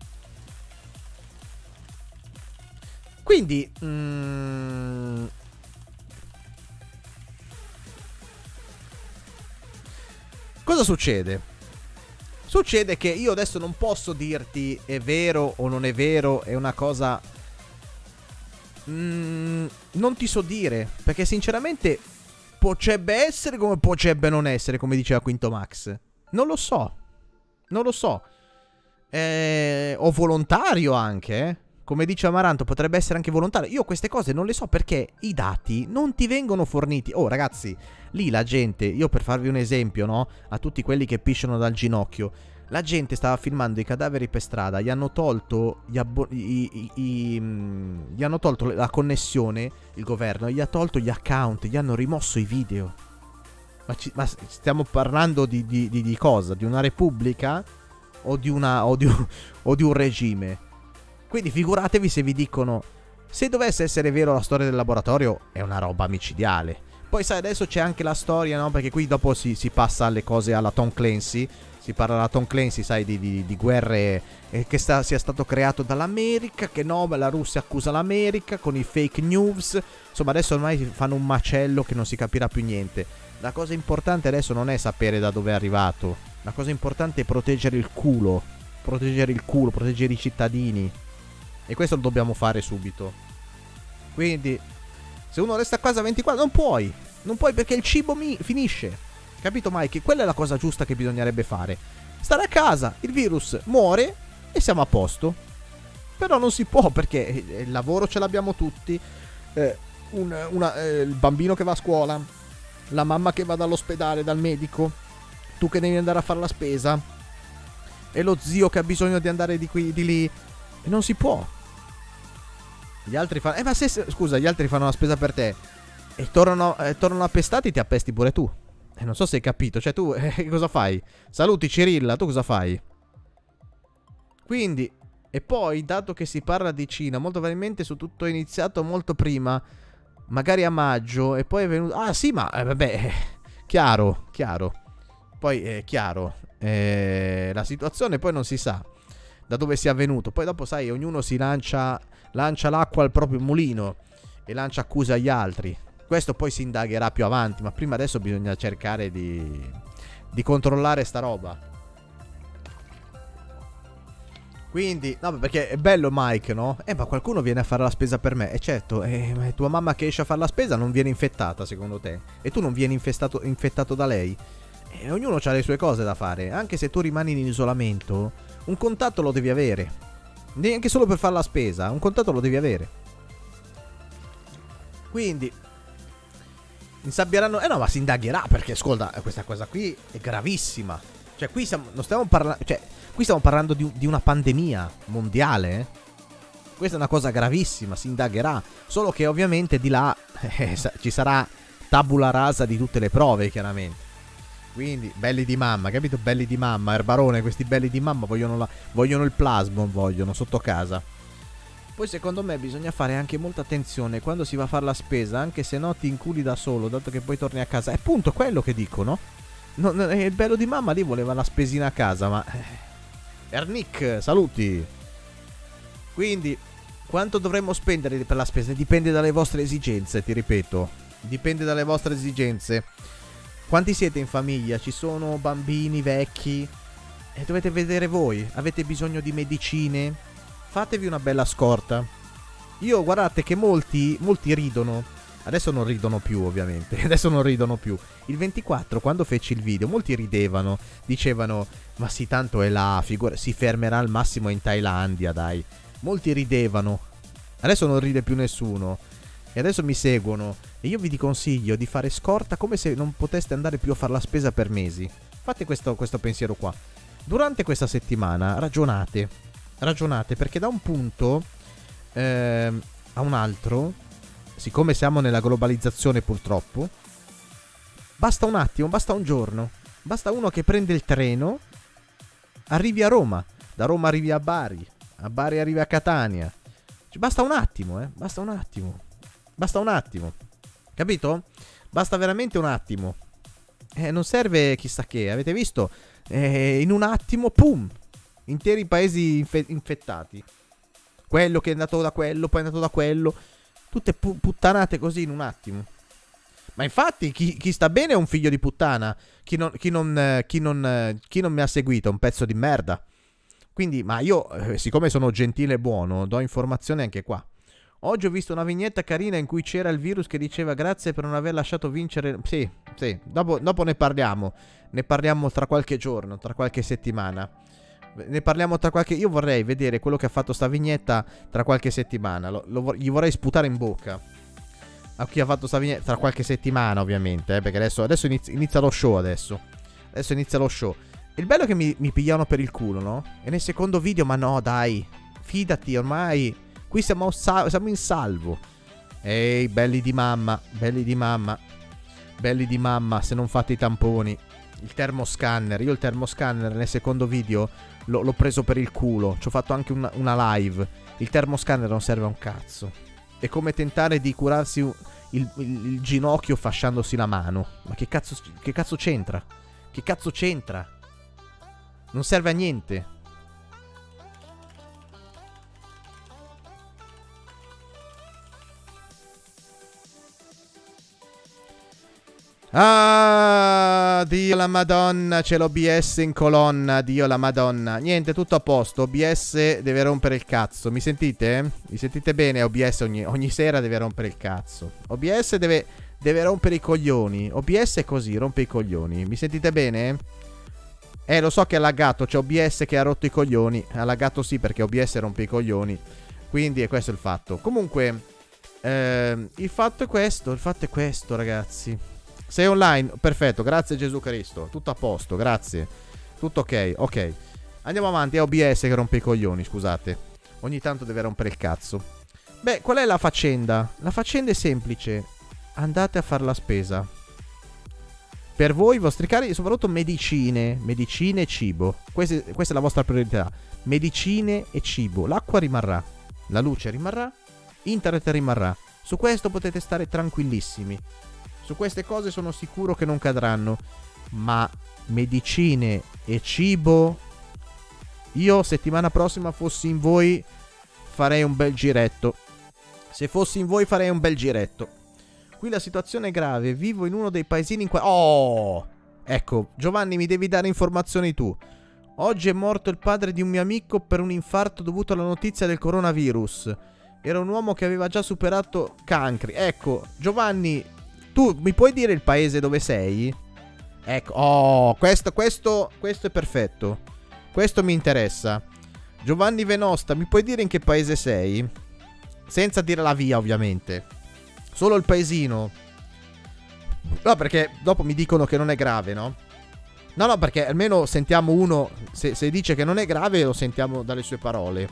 Quindi cosa succede? Succede che io adesso non posso dirti è vero o non è vero, è una cosa... non ti so dire, perché sinceramente potrebbe essere come potrebbe non essere, come diceva Quinto Max. Non lo so. Non lo so. O volontario anche, come dice Amaranto, potrebbe essere anche volontario. Io queste cose non le so perché i dati non ti vengono forniti. Oh ragazzi, lì la gente, io per farvi un esempio, no? A tutti quelli che pisciano dal ginocchio, la gente stava filmando i cadaveri per strada, gli hanno tolto gli hanno tolto la connessione, il governo, gli ha tolto gli account, gli hanno rimosso i video. Ma stiamo parlando di cosa? Di una repubblica? O di un regime? Quindi figuratevi se vi dicono, se dovesse essere vero la storia del laboratorio, è una roba micidiale. Poi sai, adesso c'è anche la storia, no? Perché qui dopo si passa alle cose alla Tom Clancy. Si parla da Tom Clancy, sai, di guerre che sia stato creato dall'America, che no, la Russia accusa l'America con i fake news. Insomma, adesso ormai fanno un macello che non si capirà più niente. La cosa importante adesso non è sapere da dove è arrivato. La cosa importante è proteggere il culo. Proteggere il culo, proteggere i cittadini. E questo lo dobbiamo fare subito. Quindi, se uno resta a casa 24, non puoi. Non puoi perché il cibo finisce. Capito Mike? Quella è la cosa giusta che bisognerebbe fare. Stare a casa, il virus muore e siamo a posto. Però non si può perché il lavoro ce l'abbiamo tutti. Il bambino che va a scuola, la mamma che va dall'ospedale, dal medico, tu che devi andare a fare la spesa, e lo zio che ha bisogno di andare di qui, di lì. E non si può. Gli altri fanno... ma scusa, gli altri fanno la spesa per te e tornano appestati, ti appesti pure tu. Non so se hai capito. Cioè tu cosa fai? Saluti Cirilla, tu cosa fai? Quindi, e poi, dato che si parla di Cina, molto probabilmente su tutto è iniziato molto prima, magari a maggio, e poi è venuto... Ah sì, ma vabbè, chiaro. Poi è chiaro, la situazione poi non si sa da dove sia venuto. Poi dopo, sai, ognuno si lancia l'acqua al proprio mulino e lancia accuse agli altri. Questo poi si indagherà più avanti, ma prima adesso bisogna cercare di controllare sta roba. Quindi, no, perché è bello Mike, no? Ma qualcuno viene a fare la spesa per me. E certo, tua mamma che esce a fare la spesa non viene infettata, secondo te? E tu non vieni infettato da lei? E ognuno ha le sue cose da fare. Anche se tu rimani in isolamento, un contatto lo devi avere. Neanche solo per fare la spesa, un contatto lo devi avere. Quindi... insabbieranno... no, ma si indagherà, perché ascolta, questa cosa qui è gravissima. Cioè qui non stiamo parlando... cioè qui stiamo parlando di una pandemia mondiale. Questa è una cosa gravissima, si indagherà. Solo che ovviamente di là ci sarà tabula rasa di tutte le prove, chiaramente. Quindi belli di mamma, capito? Belli di mamma, Erbarone, questi belli di mamma vogliono il plasmon, vogliono sotto casa. Poi secondo me bisogna fare anche molta attenzione quando si va a fare la spesa, anche se no ti inculi da solo, dato che poi torni a casa. È appunto quello che dicono. Il bello di mamma lì voleva la spesina a casa, ma... Ernick, saluti. Quindi, quanto dovremmo spendere per la spesa? Dipende dalle vostre esigenze, ti ripeto. Dipende dalle vostre esigenze. Quanti siete in famiglia? Ci sono bambini, vecchi? E dovete vedere voi. Avete bisogno di medicine? Fatevi una bella scorta. Io guardate che molti ridono. Adesso non ridono più, ovviamente. Adesso non ridono più. Il 24, quando feci il video, molti ridevano. Dicevano, ma sì, tanto è là, si fermerà al massimo in Thailandia, dai. Molti ridevano. Adesso non ride più nessuno. E adesso mi seguono. E io vi consiglio di fare scorta come se non poteste andare più a fare la spesa per mesi. Fate questo pensiero qua. Durante questa settimana ragionate. ragionate, perché da un punto a un altro, siccome siamo nella globalizzazione purtroppo, basta un attimo, basta un giorno, basta uno che prende il treno, arrivi a Roma, da Roma arrivi a Bari arrivi a Catania, cioè, basta un attimo, basta un attimo, basta un attimo, capito? Basta veramente un attimo, non serve chissà che, avete visto? In un attimo, pum, interi paesi infettati, quello che è andato da quello, poi è andato da quello, tutte puttanate così in un attimo. Ma infatti chi sta bene è un figlio di puttana, chi non mi ha seguito è un pezzo di merda. Quindi, ma io, siccome sono gentile e buono, do informazioni anche qua. Oggi ho visto una vignetta carina in cui c'era il virus che diceva grazie per non aver lasciato vincere. Sì, dopo ne parliamo. Ne parliamo tra qualche giorno, tra qualche settimana. Ne parliamo tra qualche... Io vorrei vedere quello che ha fatto sta vignetta tra qualche settimana. Gli vorrei sputare in bocca a chi ha fatto sta vignetta tra qualche settimana, ovviamente, perché adesso inizia lo show adesso inizia lo show. Il bello è che mi pigliano per il culo, no? E nel secondo video, ma no, dai, fidati, ormai qui siamo in salvo. Ehi, belli di mamma, se non fate i tamponi. Il termoscanner, io il termoscanner nel secondo video l'ho preso per il culo. Ci ho fatto anche una live. Il termoscanner non serve a un cazzo. È come tentare di curarsi il ginocchio fasciandosi la mano. Ma che cazzo c'entra? Che cazzo c'entra? Non serve a niente. Ah, Dio la Madonna, c'è l'OBS in colonna, Dio la Madonna. Niente, tutto a posto, OBS deve rompere il cazzo. Mi sentite? Mi sentite bene? OBS ogni sera deve rompere il cazzo. OBS deve rompere i coglioni. OBS è così, rompe i coglioni. Mi sentite bene? Lo so che è laggato, c'è OBS che ha rotto i coglioni. Ha laggato sì, perché OBS rompe i coglioni. Quindi questo è il fatto. Comunque, il fatto è questo, ragazzi. Sei online? Perfetto, grazie Gesù Cristo. Tutto a posto, grazie. Tutto ok. Andiamo avanti, è OBS che rompe i coglioni, scusate. Ogni tanto deve rompere il cazzo. Beh, qual è la faccenda? La faccenda è semplice. Andate a fare la spesa. Per voi, i vostri cari, soprattutto medicine e cibo. Questa è la vostra priorità. Medicine e cibo. L'acqua rimarrà. La luce rimarrà. Internet rimarrà. Su questo potete stare tranquillissimi. Su queste cose sono sicuro che non cadranno. Ma medicine e cibo, io settimana prossima fossi in voi farei un bel giretto. Se fossi in voi farei un bel giretto. Qui la situazione è grave. Vivo in uno dei paesini in Oh! Ecco, Giovanni, mi devi dare informazioni tu. Oggi è morto il padre di un mio amico per un infarto dovuto alla notizia del coronavirus. Era un uomo che aveva già superato cancri. Ecco, Giovanni, tu mi puoi dire il paese dove sei? Ecco, questo è perfetto. Questo mi interessa. Giovanni Venosta, mi puoi dire in che paese sei? Senza dire la via, ovviamente. Solo il paesino. No, perché dopo mi dicono che non è grave, no? No, perché almeno sentiamo uno. Se dice che non è grave, lo sentiamo dalle sue parole.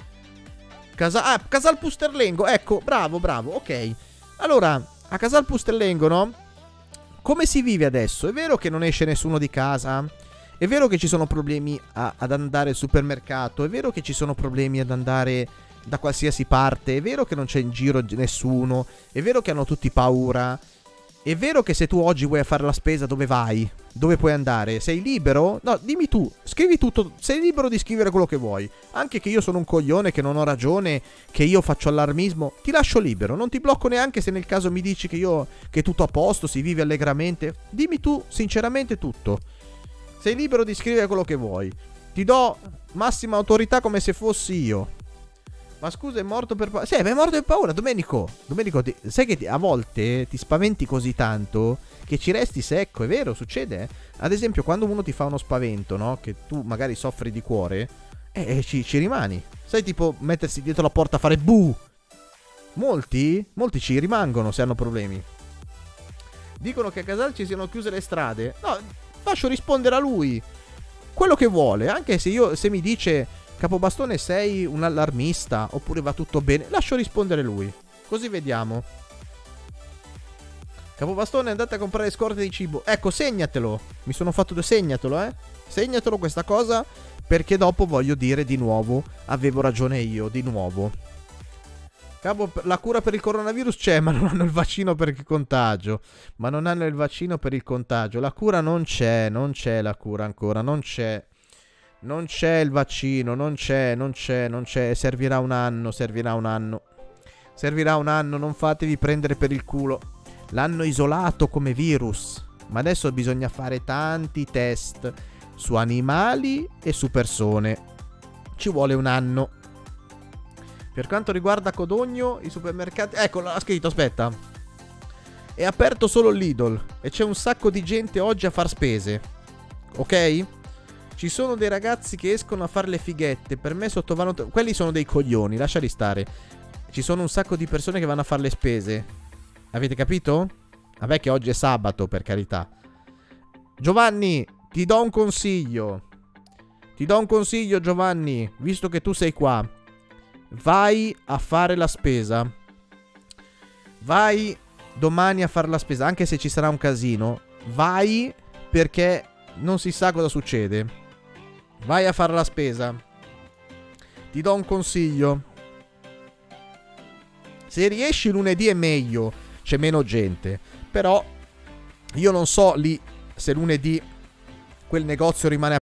Casal Pusterlengo. Ecco, bravo, ok. Allora, a Casal Pusterlengo, no? Come si vive adesso? È vero che non esce nessuno di casa? È vero che ci sono problemi ad andare al supermercato? È vero che ci sono problemi ad andare da qualsiasi parte? È vero che non c'è in giro nessuno? È vero che hanno tutti paura? È vero che se tu oggi vuoi fare la spesa, dove vai? Dove puoi andare? Sei libero? No, dimmi tu, scrivi tutto, sei libero di scrivere quello che vuoi. Anche che io sono un coglione, che non ho ragione, che io faccio allarmismo, ti lascio libero, non ti blocco neanche se nel caso mi dici che è tutto a posto, si vive allegramente. Dimmi tu sinceramente tutto. Sei libero di scrivere quello che vuoi. Ti do massima autorità come se fossi io. Ma scusa, è morto per paura? Sì, è morto per paura, Domenico, sai che a volte ti spaventi così tanto che ci resti secco, è vero, succede. Ad esempio, quando uno ti fa uno spavento, no? Che tu magari soffri di cuore, ci rimani. Sai, tipo, mettersi dietro la porta a fare buh. Molti ci rimangono se hanno problemi. Dicono che a Casal ci siano chiuse le strade. No, lascio rispondere a lui quello che vuole. Anche se mi dice Capobastone, sei un allarmista oppure va tutto bene? Lascio rispondere lui, così vediamo. Capobastone, andate a comprare scorte di cibo. Ecco, segnatelo. Mi sono fatto segnatelo, segnatelo questa cosa, perché dopo voglio dire di nuovo avevo ragione io, di nuovo. Capo, la cura per il coronavirus c'è, ma non hanno il vaccino per il contagio. Ma non hanno il vaccino per il contagio. La cura non c'è la cura ancora, non c'è. Non c'è il vaccino, non c'è. Servirà un anno. Servirà un anno, non fatevi prendere per il culo. L'hanno isolato come virus, ma adesso bisogna fare tanti test su animali e su persone. Ci vuole un anno. Per quanto riguarda Codogno, i supermercati... Ecco, l'ha scritto, aspetta. È aperto solo il Lidl e c'è un sacco di gente oggi a far spese. Ok? Ci sono dei ragazzi che escono a fare le fighette. Per me sottovalutano... Quelli sono dei coglioni, lasciali stare. Ci sono un sacco di persone che vanno a fare le spese. Avete capito? Vabbè che oggi è sabato, per carità. Giovanni, ti do un consiglio. Ti do un consiglio, Giovanni, visto che tu sei qua. Vai a fare la spesa. Vai domani a fare la spesa, anche se ci sarà un casino. Vai, perché non si sa cosa succede. Vai a fare la spesa. Ti do un consiglio. Se riesci lunedì è meglio, c'è meno gente. Però io non so lì se lunedì quel negozio rimane